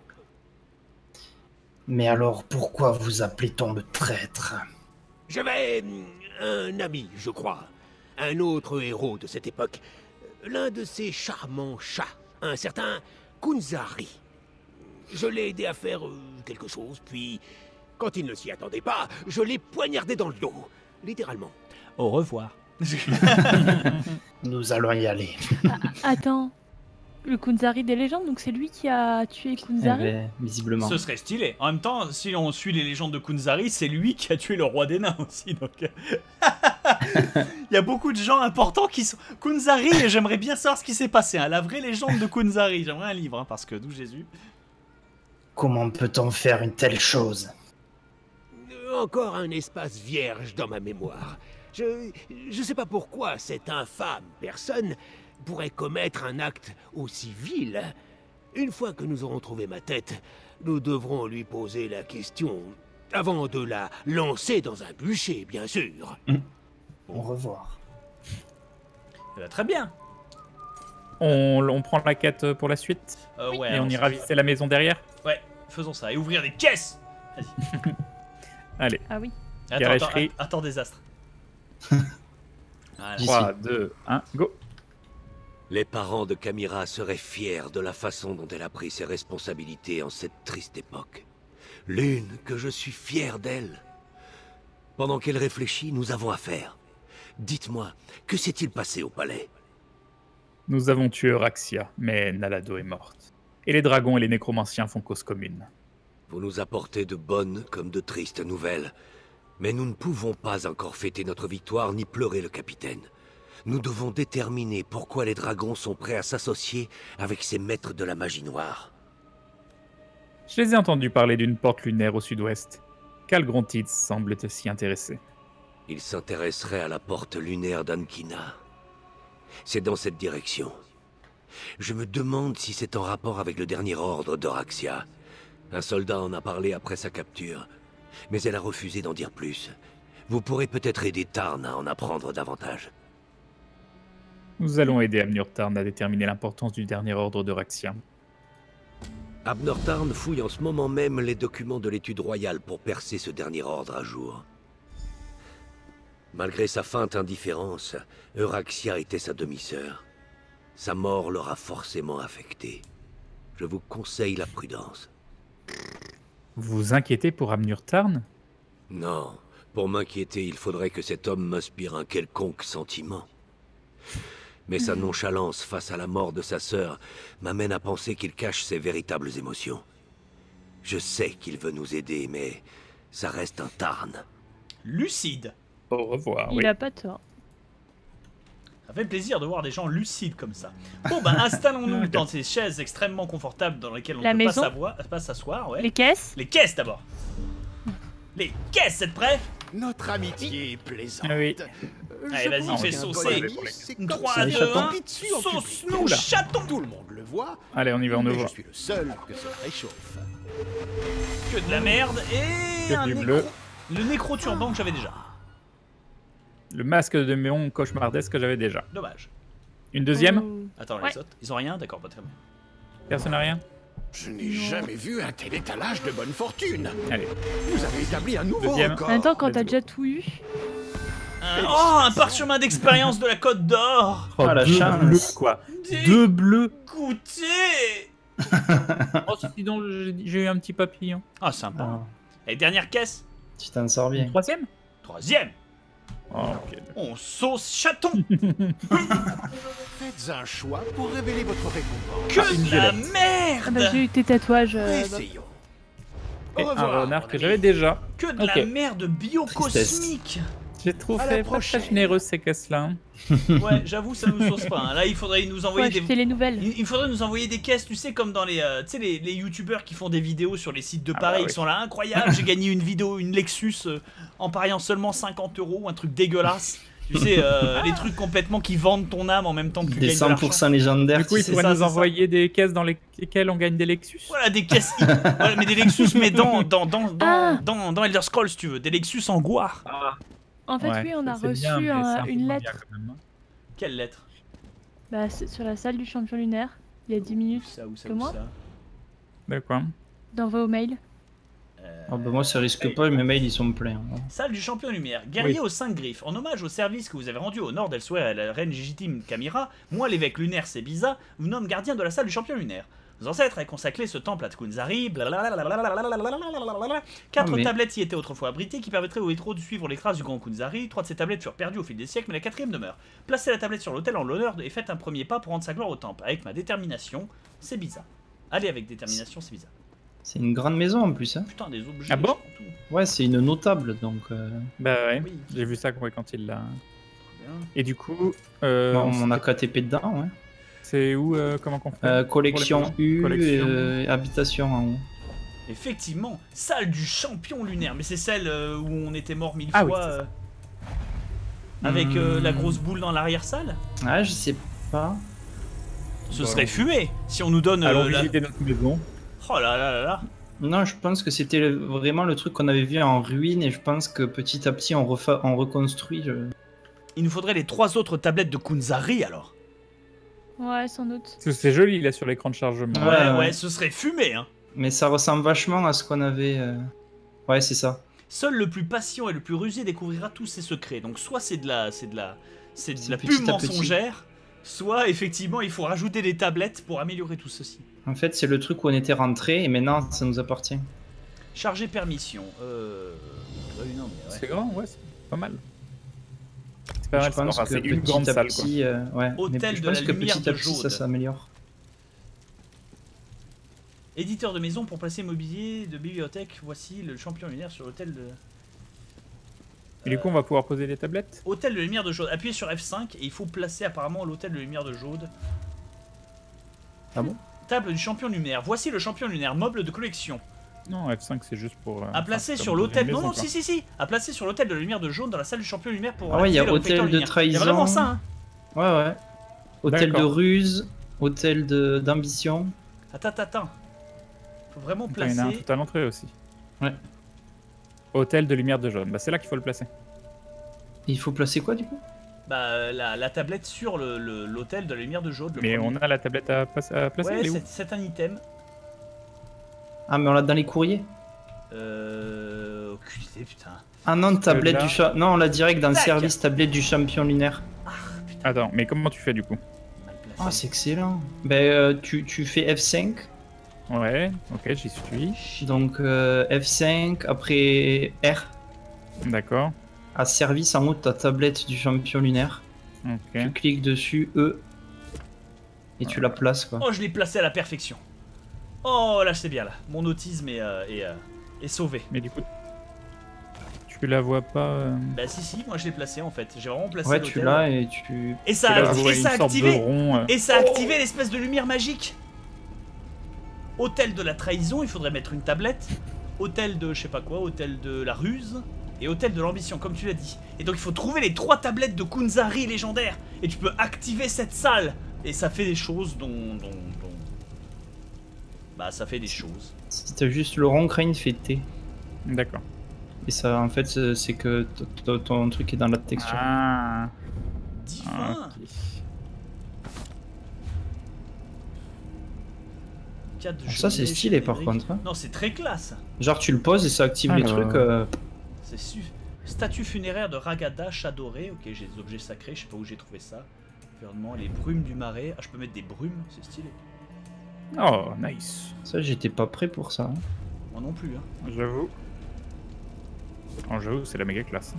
Mais alors, pourquoi vous appelait-on le traître? J'avais un ami, je crois, un autre héros de cette époque, l'un de ces charmants chats, un certain Kunzari. Je l'ai aidé à faire quelque chose, puis, quand il ne s'y attendait pas, je l'ai poignardé dans le dos, littéralement. Au revoir. Nous allons y aller. Attends, le Kunzari des légendes, donc c'est lui qui a tué Kunzari? Visiblement. Ce serait stylé. En même temps, si on suit les légendes de Kunzari, c'est lui qui a tué le roi des nains aussi, donc... Il y a beaucoup de gens importants qui sont... Kunzari, et j'aimerais bien savoir ce qui s'est passé. Hein. La vraie légende de Kunzari. J'aimerais un livre, hein, parce que d'où Jésus. Comment peut-on faire une telle chose? Encore un espace vierge dans ma mémoire. Je sais pas pourquoi cette infâme personne pourrait commettre un acte aussi vil. Une fois que nous aurons trouvé ma tête, nous devrons lui poser la question avant de la lancer dans un bûcher, bien sûr. Au revoir. Très bien. On prend la quête pour la suite ouais, et on ira visiter la maison derrière. Ouais, faisons ça. Et ouvrir des caisses. Vas-y. Allez. Ah oui. Attends, désastre. Voilà. 3, 2, 1, go. Les parents de Camira seraient fiers de la façon dont elle a pris ses responsabilités en cette triste époque. L'une que je suis fier d'elle. Pendant qu'elle réfléchit, nous avons affaire. Dites-moi, que s'est-il passé au palais? Nous avons tué Euraxia, mais Nalado est morte. Et les dragons et les nécromanciens font cause commune. Vous nous apportez de bonnes comme de tristes nouvelles. Mais nous ne pouvons pas encore fêter notre victoire ni pleurer le capitaine. Nous devons déterminer pourquoi les dragons sont prêts à s'associer avec ces maîtres de la magie noire. Je les ai entendus parler d'une porte lunaire au sud-ouest. Calgrontides semble s'y intéresser. Ils s'intéresseraient à la porte lunaire d'Ankina. C'est dans cette direction. Je me demande si c'est en rapport avec le dernier ordre d'Euraxia. Un soldat en a parlé après sa capture, mais elle a refusé d'en dire plus. Vous pourrez peut-être aider Tarn à en apprendre davantage. Nous allons aider Amnur Tarn à déterminer l'importance du dernier ordre d'Euraxia. Abnur Tarn fouille en ce moment même les documents de l'étude royale pour percer ce dernier ordre à jour. Malgré sa feinte indifférence, Euraxia était sa demi-sœur. Sa mort l'aura forcément affecté. Je vous conseille la prudence. Vous vous inquiétez pour Amnur Tarn? Non, pour m'inquiéter, il faudrait que cet homme m'inspire un quelconque sentiment. Mais sa nonchalance face à la mort de sa sœur m'amène à penser qu'il cache ses véritables émotions. Je sais qu'il veut nous aider, mais ça reste un Tarn. Lucide. Au revoir. Il a pas tort. Ça fait plaisir de voir des gens lucides comme ça. Bon, bah installons-nous dans ces chaises extrêmement confortables dans lesquelles on ne peut pas s'asseoir. Ouais. Les caisses. Les caisses d'abord. Les caisses, êtes prêts? Notre amitié est plaisante. Ah oui. Allez, vas-y, fais saucer. 3, 2, 1, sauce-nous, chaton. Tout le monde le voit. Allez, on y va, on le voit. Je suis le seul que ça réchauffe. Que de la merde et un bleu. Le nécro-turban que j'avais déjà. Le masque de Méon cauchemardesque que j'avais déjà. Dommage. Une deuxième? Attends, les autres, ils ont rien? D'accord, pas très bien. Personne n'a rien? Je n'ai jamais vu un tel étalage de bonne fortune. Allez. Vous avez établi un nouveau record. En même temps, quand t'as déjà tout eu. Un parchemin d'expérience de la Côte d'Or. Oh, la chance. Bleu, quoi. Deux bleus. Écoutez. Oh, si donc j'ai eu un petit papillon. Ah, sympa. Et dernière caisse. Tu t'en sors bien. Troisième? Troisième. Oh, okay. On sauce chaton. Faites un choix pour révéler votre récompense. Que de la merde. Ah bah, j'ai eu tes tatouages. Essayons. Et un renard que j'avais déjà. Que de la merde biocosmique. J'ai trouvé pas très généreux ces caisses-là. Ouais, j'avoue, ça nous sauce pas. Hein. Là, il faudrait nous envoyer les nouvelles. Il faudrait nous envoyer des caisses, tu sais, comme dans les, les youtubeurs qui font des vidéos sur les sites de paris, qui sont là, incroyable, j'ai gagné une vidéo, une Lexus, en pariant seulement 50 €, un truc dégueulasse. Tu sais, les trucs complètement qui vendent ton âme en même temps que tu gagnes de l'argent. Des 100% légendaires. Du coup, il pourrait nous envoyer des caisses dans lesquelles on gagne des Lexus. Voilà, des caisses. Voilà, mais des Lexus, mais dans Elder Scrolls, si tu veux. Des Lexus en goire. En fait, oui, on a reçu une lettre. Quelle lettre? Bah, c'est sur la salle du champion lunaire, il y a 10 minutes. Que moi D'accord. D'envoi au mail. Oh bah moi ça risque pas, mes mails ils sont pleins. Salle du champion lumière, guerrier aux 5 griffes. En hommage au service que vous avez rendu au nord d'Elsewhere et à la reine légitime Camira, moi l'évêque lunaire Sébiza vous nomme gardien de la salle du champion lunaire. Vos ancêtres avaient consacré ce temple à Tkunzari, 4 tablettes y étaient autrefois abritées qui permettraient aux héros de suivre les traces du grand Tkunzari. 3 de ces tablettes furent perdues au fil des siècles, mais la 4e demeure. Placez la tablette sur l'autel en l'honneur et faites un premier pas pour rendre sa gloire au temple. Avec ma détermination, c'est bizarre. Allez avec détermination, c'est bizarre. C'est une grande maison en plus. Hein. Putain, des objets. Ah bon? Ouais, c'est une notable donc. Bah ouais, Oui. j'ai vu ça quand il l'a. Bien. Et du coup. Bon, on a qu'à TP dedans, ouais. C'est où comment qu'on fait Collection pour les U, collections. habitation en haut. Effectivement, salle du champion lunaire. Mais c'est celle où on était mort 1000 Ah oui, fois. c'est ça. Avec la grosse boule dans l'arrière-salle. Ah, je sais pas. Ce serait fumé si on nous donne. Allons visiter notre maison. Oh là là là là. Non, je pense que c'était vraiment le truc qu'on avait vu en ruine et je pense que petit à petit on reconstruit. Il nous faudrait les 3 autres tablettes de Kunzari alors. Ouais, sans doute. Parce que c'est joli là sur l'écran de chargement. Ouais, ce serait fumé hein. Mais ça ressemble vachement à ce qu'on avait. Ouais, c'est ça. Seul le plus patient et le plus rusé découvrira tous ses secrets. Donc soit c'est de la petit pub à petit. mensongère, soit effectivement il faut rajouter des tablettes pour améliorer tout ceci. En fait, c'est le truc où on était rentré et maintenant ça nous appartient. Charger permission. Non, mais ouais. C'est grand, ouais, c'est pas mal. C'est pas mal, Je pense enfin, que c'est une petit grande à salle petit, ouais. Hôtel Mais je de pense la que lumière petit à de petit ça Jaude. s'améliore. Éditeur de maison pour placer mobilier de bibliothèque. Voici le champion lunaire sur l'hôtel de. Et du coup, on va pouvoir poser les tablettes. Hôtel de lumière de Jaude. Appuyez sur F5 et il faut placer apparemment l'hôtel de lumière de Jaude. Ah bon? Table du champion lunaire. Voici le champion lunaire, meuble de collection. Non, F5 c'est juste pour. À placer sur l'hôtel. Non, non, si. À placer sur l'hôtel de la lumière de Jaude dans la salle du champion lunaire pour. Ah ouais, il y a activer le réflecteur hôtel de lumière. trahison. Il y a vraiment ça, hein. Ouais. Hôtel de D'accord. ruse, hôtel d'ambition. Attends. Faut vraiment Attends, il y en a un placer. tout à l'entrée aussi. Ouais. Hôtel de lumière de jaune. Bah, c'est là qu'il faut le placer. Il faut placer quoi du coup? Bah, la tablette sur l'hôtel de la lumière de Jaude. Mais on a la tablette à placer, Ouais, elle est où? c'est un item. Ah, mais on l'a dans les courriers? Aucune idée, putain. Ah non, tablette là- du chat. Non, on l'a direct dans le Tac. service tablette du champion lunaire. Attends, mais comment tu fais du coup? Ah, c'est excellent. Ben, tu fais F5. Ouais, ok, j'y suis. Donc F5, après R. D'accord. À service en haut de ta tablette du champion lunaire. Ok. Tu cliques dessus, E. Et tu la places quoi. Oh, je l'ai placé à la perfection. Oh, là, c'est bien, là. Mon autisme est sauvé. Mais du coup, tu la vois pas. Bah, si, moi je l'ai placé en fait. J'ai vraiment placé Ouais, l'hôtel. tu l'as et tu. Et ça tu a, la vois, et une ça a sorte de activé. rond, Et ça a activé l'espèce de lumière magique. Hôtel de la trahison, il faudrait mettre une tablette. Hôtel de je sais pas quoi, hôtel de la ruse. Et hôtel de l'ambition, comme tu l'as dit. Et donc il faut trouver les 3 tablettes de Kunzari légendaire. Et tu peux activer cette salle. Et ça fait des choses dont... Bah ça fait des choses. Si t'as juste le rond crane fait T. D'accord. Et ça, en fait, c'est que ton truc est dans la texture. Ah. Divin. Ça, c'est stylé par contre. Hein. Non, c'est très classe. Genre, tu le poses et ça active les trucs. C'est statue funéraire de Ragada, Chadoré. Ok, j'ai des objets sacrés, je sais pas où j'ai trouvé ça. Gouvernement, les brumes du marais. Ah, je peux mettre des brumes, c'est stylé. Oh, nice. Ça, j'étais pas prêt pour ça. Hein. Moi non plus. Hein. J'avoue. En jeu, c'est la méga classe.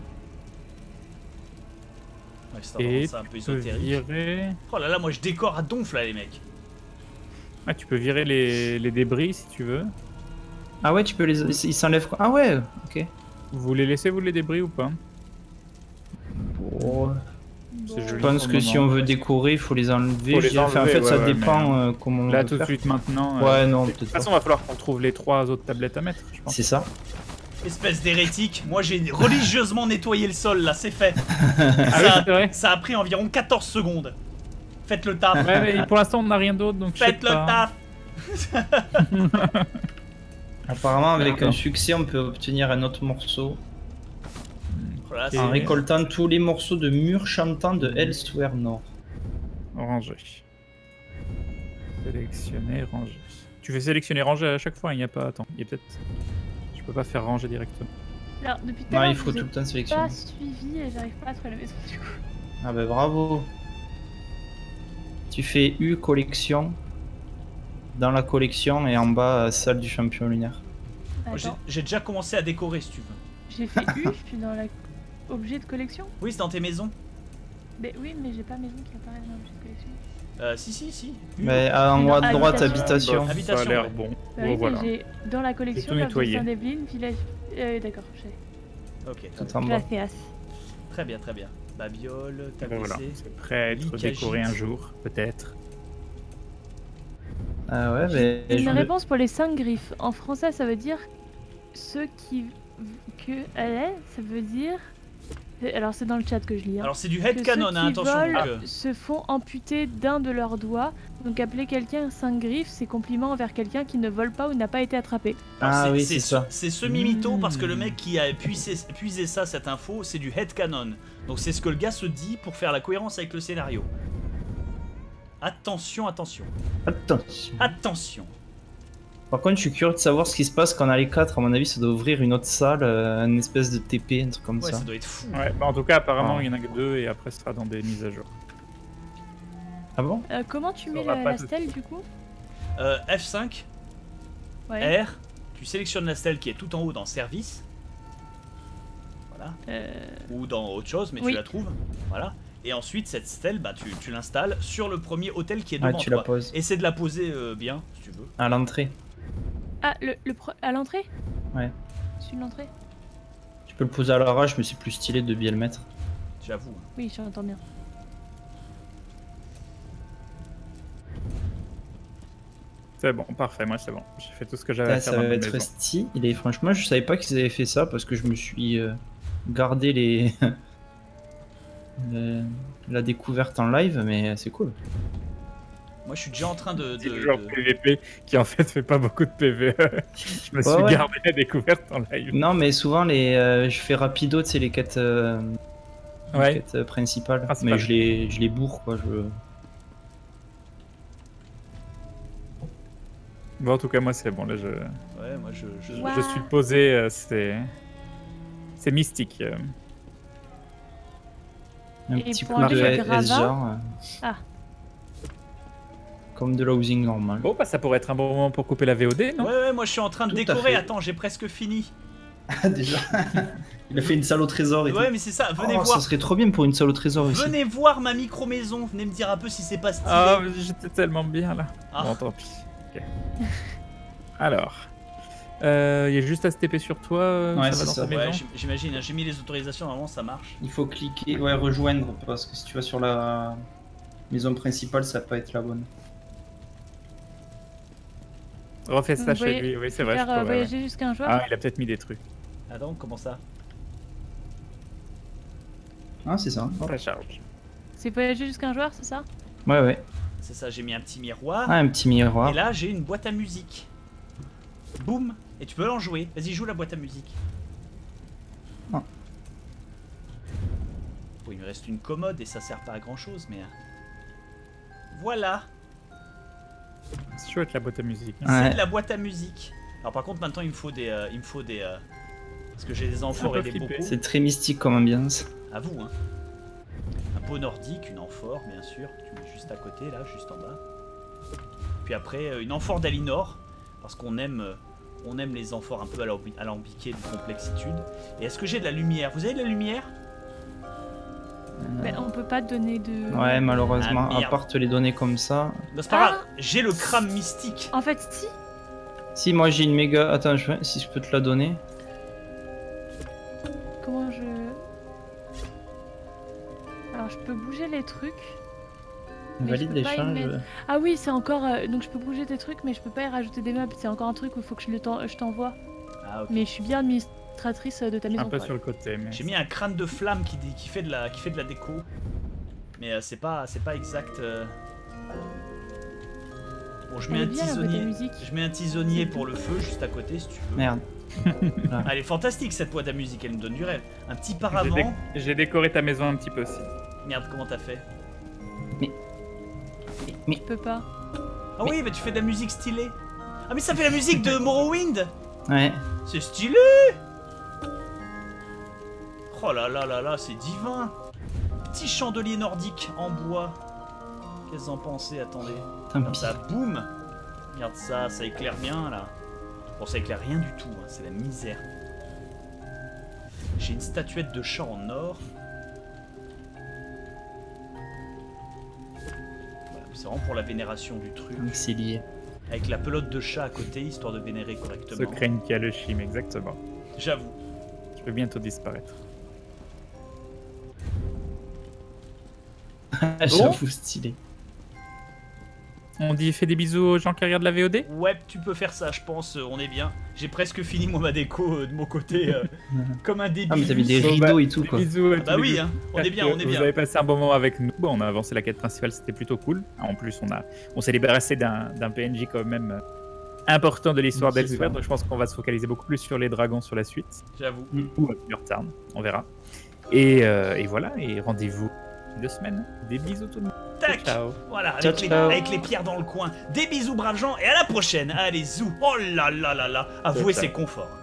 Ouais, c'est Et ça un peu tu peux ésotérique. virer... Oh là là, moi je décore à donf là, les mecs. Ah, tu peux virer les débris si tu veux. Ah ouais, tu peux les... Ils s'enlèvent quoi? Ah ouais, ok. Vous les laissez, vous, les débris ou pas? Bon... C'est Je joli pense pour que le si moment. on veut décorer, il faut les enlever. Faut je les dirais. Enfin, en enlever, fait, ça ouais, dépend mais, comment on là, veut tout de faire. suite, maintenant. Ouais, non, de peut-être toute pas. façon, il va falloir qu'on trouve les 3 autres tablettes à mettre, je pense. C'est ça. Espèce d'hérétique, moi j'ai religieusement nettoyé le sol là, c'est fait. Ça a pris environ 14 secondes. Faites le taf. Ouais, mais pour l'instant, on n'a rien d'autre, donc je sais Faites le pas. taf. Apparemment, avec D'accord. un succès, on peut obtenir un autre morceau. Voilà, En récoltant tous les morceaux de murs chantants de Elsewhere Nord. Ranger. Sélectionner, ranger. Tu fais sélectionner, ranger à chaque fois, il n'y a pas... Attends, il y a peut-être... Je peux pas faire ranger directement. Alors, depuis tout Non, à l'heure, il faut je vous tout ai le temps sélectionner. pas suivi et j'arrive pas à trouver la maison du coup. Ah bah bravo. Tu fais U collection. Dans la collection et en bas, salle du champion lunaire. Moi, Attends, j'ai déjà commencé à décorer si tu veux. j'ai fait U, je suis dans la objet de collection. Oui, c'est dans tes maisons. Mais oui, mais j'ai pas maison qui apparaît dans l'objet de collection. Si. Mais en haut à droite, habitation. habitation. Ça a l'air ouais. bon. Bah Bon, oui, voilà. j'ai dans la collection tout la nettoyé. Saint-Eveline, village. D'accord, Ok, Tout en bas. Gracias. très bien. Babiole, Et ben voilà, tabassé. c'est prêt à être Licagite. décoré un jour, peut-être. Ah ouais, mais. Une je me- réponse pour les 5 griffes. En français, ça veut dire ceux qui. Ça veut dire. Alors, c'est dans le chat que je lis. Hein. Alors c'est du Que headcanon, ceux hein, qui attention. volent donc, se font amputer d'un de leurs doigts. Donc, appeler quelqu'un 5 griffes, c'est compliment envers quelqu'un qui ne vole pas ou n'a pas été attrapé. alors, Ah oui, c'est ça. C'est semi-mytho parce que le mec qui a puisé ça, cette info, c'est du headcanon. Donc c'est ce que le gars se dit pour faire la cohérence avec le scénario. Attention. Attention. Attention. Par contre, je suis curieux de savoir ce qui se passe quand on a les 4. À mon avis, ça doit ouvrir une autre salle, une espèce de TP, un truc comme Ouais, ça. ça doit être fou. Ouais, bah en tout cas, apparemment, Ah. il y en a que 2 et après, ce sera dans des mises à jour. Ah bon? Comment tu mets aura pas la de- stèle du coup? F5, Ouais. R, tu sélectionnes la stèle qui est tout en haut dans service. Voilà. Ou dans autre chose, mais Oui. tu la trouves. Voilà. Et ensuite, cette stèle, bah, tu l'installes sur le premier hôtel qui est Ah, devant tu toi. la poses. Essaie de la poser bien, si tu veux. À l'entrée. Ah, à l'entrée? Ouais. Sur l'entrée? Tu peux le poser à l'arrache, mais c'est plus stylé de bien le mettre. J'avoue. Oui, j'entends bien. C'est bon, parfait, moi c'est bon. J'ai fait tout ce que j'avais à Ça faire dans va ma être maison. stylé. Franchement, je savais pas qu'ils avaient fait ça parce que je me suis gardé les. la découverte en live, mais c'est cool. Moi, je suis déjà en train de. C'est le joueur PVP qui en fait fait pas beaucoup de PVE. Je me suis Ouais. gardé la découverte en live. Non, mais souvent, je fais rapido, tu sais, les quêtes, Ouais. quêtes principales. Principales. Mais je les bourre, quoi. Bon, en tout cas, moi c'est bon. Là, Ouais, moi je. je suis posé. C'est mystique. Un Et petit pour coup de enlever le gravat S-genre. Ah. Comme de l'housing normal. Bon, bah ça pourrait être un bon moment pour couper la VOD, non? Ouais, moi je suis en train de Tout à décorer. fait. Attends, j'ai presque fini. Ah, déjà. Il a fait une salle au trésor et Ouais, tout. mais c'est ça, venez Oh, voir. ça serait trop bien pour une salle au trésor ici. Venez voir ma micro-maison. Venez me dire un peu si c'est pas stylé. Ah, j'étais tellement bien là. Ah. Bon, tant pis. Ok. Alors, il y a juste à se TP sur toi. Ouais, ça c'est va dans ça. ta maison. Ouais, j'imagine, hein, j'ai mis les autorisations, normalement ça marche. Il faut cliquer, ouais, rejoindre, parce que si tu vas sur la maison principale, ça va pas être la bonne. Refais ça Vous chez voyez- lui, oui, c'est vrai. faire, je pourrais, voyager ouais. jusqu'à un joueur. Ah, il a peut-être mis des trucs. Ah donc, comment ça? Ah, c'est ça. Ça charge. C'est voyager jusqu'à un joueur, c'est ça? Ouais, ouais. C'est ça, j'ai mis un petit miroir. Ah, un petit miroir. Et là, j'ai une boîte à musique. Boum. Et tu peux en jouer. Vas-y, joue la boîte à musique. Ah. Bon, il me reste une commode et ça sert pas à grand chose, mais. Voilà. C'est chouette la boîte à musique. C'est de la boîte à musique. Alors par contre, maintenant, il me faut des. Parce que j'ai des amphores et des bocaux. C'est très mystique comme ambiance. À vous, hein. Un pot nordique, une amphore, bien sûr. Tu mets juste à côté, là, juste en bas. Puis après, une amphore d'Alinor. Parce qu'on aime les amphores un peu alambiquées de complexitude. Et est-ce que j'ai de la lumière? Vous avez de la lumière? Mais on peut pas donner de. Ouais, malheureusement, Ah, à merde. part te les donner comme ça. Non, c'est pas grave, j'ai le crâne mystique. En fait, si. Si, moi j'ai une méga. Attends, si je peux te la donner. Comment je. Alors, je peux bouger les trucs. mais je Valide peux pas y l'échange. mettre- Ah oui, c'est encore. Donc, je peux bouger des trucs, mais je peux pas y rajouter des meubles. C'est encore un truc où il faut que je t'envoie. Ah, ok. Mais je suis bien administratrice de ta maison. Un peu quoi. sur le côté, mais. J'ai mis un crâne de flamme qui fait de la déco. Mais c'est pas exact. Bon, je mets Elle un est bien, la boîte à tisonnier. musique. Je mets un tisonnier pour le feu juste à côté si tu veux. Merde. Ah, elle est fantastique cette boîte à musique, elle me donne du rêve. Un petit paravent. J'ai décoré ta maison un petit peu aussi. Merde, comment t'as fait? Je peux pas. Ah oui, mais tu fais de la musique stylée. Ah mais ça fait la musique de Morrowind. Ouais. C'est stylé. Oh là là là là, c'est divin. Petit chandelier nordique en bois. Qu'est-ce que vous en pensez? Attendez. Tant Comme pis. ça, boum. Regarde ça, ça éclaire bien là. Bon, ça éclaire rien du tout, hein, c'est la misère. J'ai une statuette de chat en or. Voilà, C'est vraiment pour la vénération du truc. C'est lié. Avec la pelote de chat à côté, histoire de vénérer correctement. Ce crâne qui a le chim, exactement. J'avoue. Je peux bientôt disparaître. J'avoue, stylé. On dit fait des bisous aux gens qui regardent la VOD? Ouais, tu peux faire ça, je pense, on est bien. J'ai presque fini moi ma déco de mon côté, comme un débile. Ah mais t'as mis des rideaux et tout quoi. Bisous à bah tous oui, les hein, on est bien, on est Vous bien. avez passé un bon moment avec nous. Bon, on a avancé la quête principale, c'était plutôt cool. En plus, on s'est débarrassé d'un PNJ quand même important de l'histoire d'Elsewhere, donc je pense qu'on va se focaliser beaucoup plus sur les dragons sur la suite. J'avoue. Ou à Purtarn, on verra. Et voilà, et rendez-vous 2 semaines. Des bisous tout le monde. Tac. Ciao. Voilà, Ciao, avec les pierres dans le coin. Des bisous braves gens et à la prochaine. Allez, zou. Oh là là là là. Avouez, c'est confort.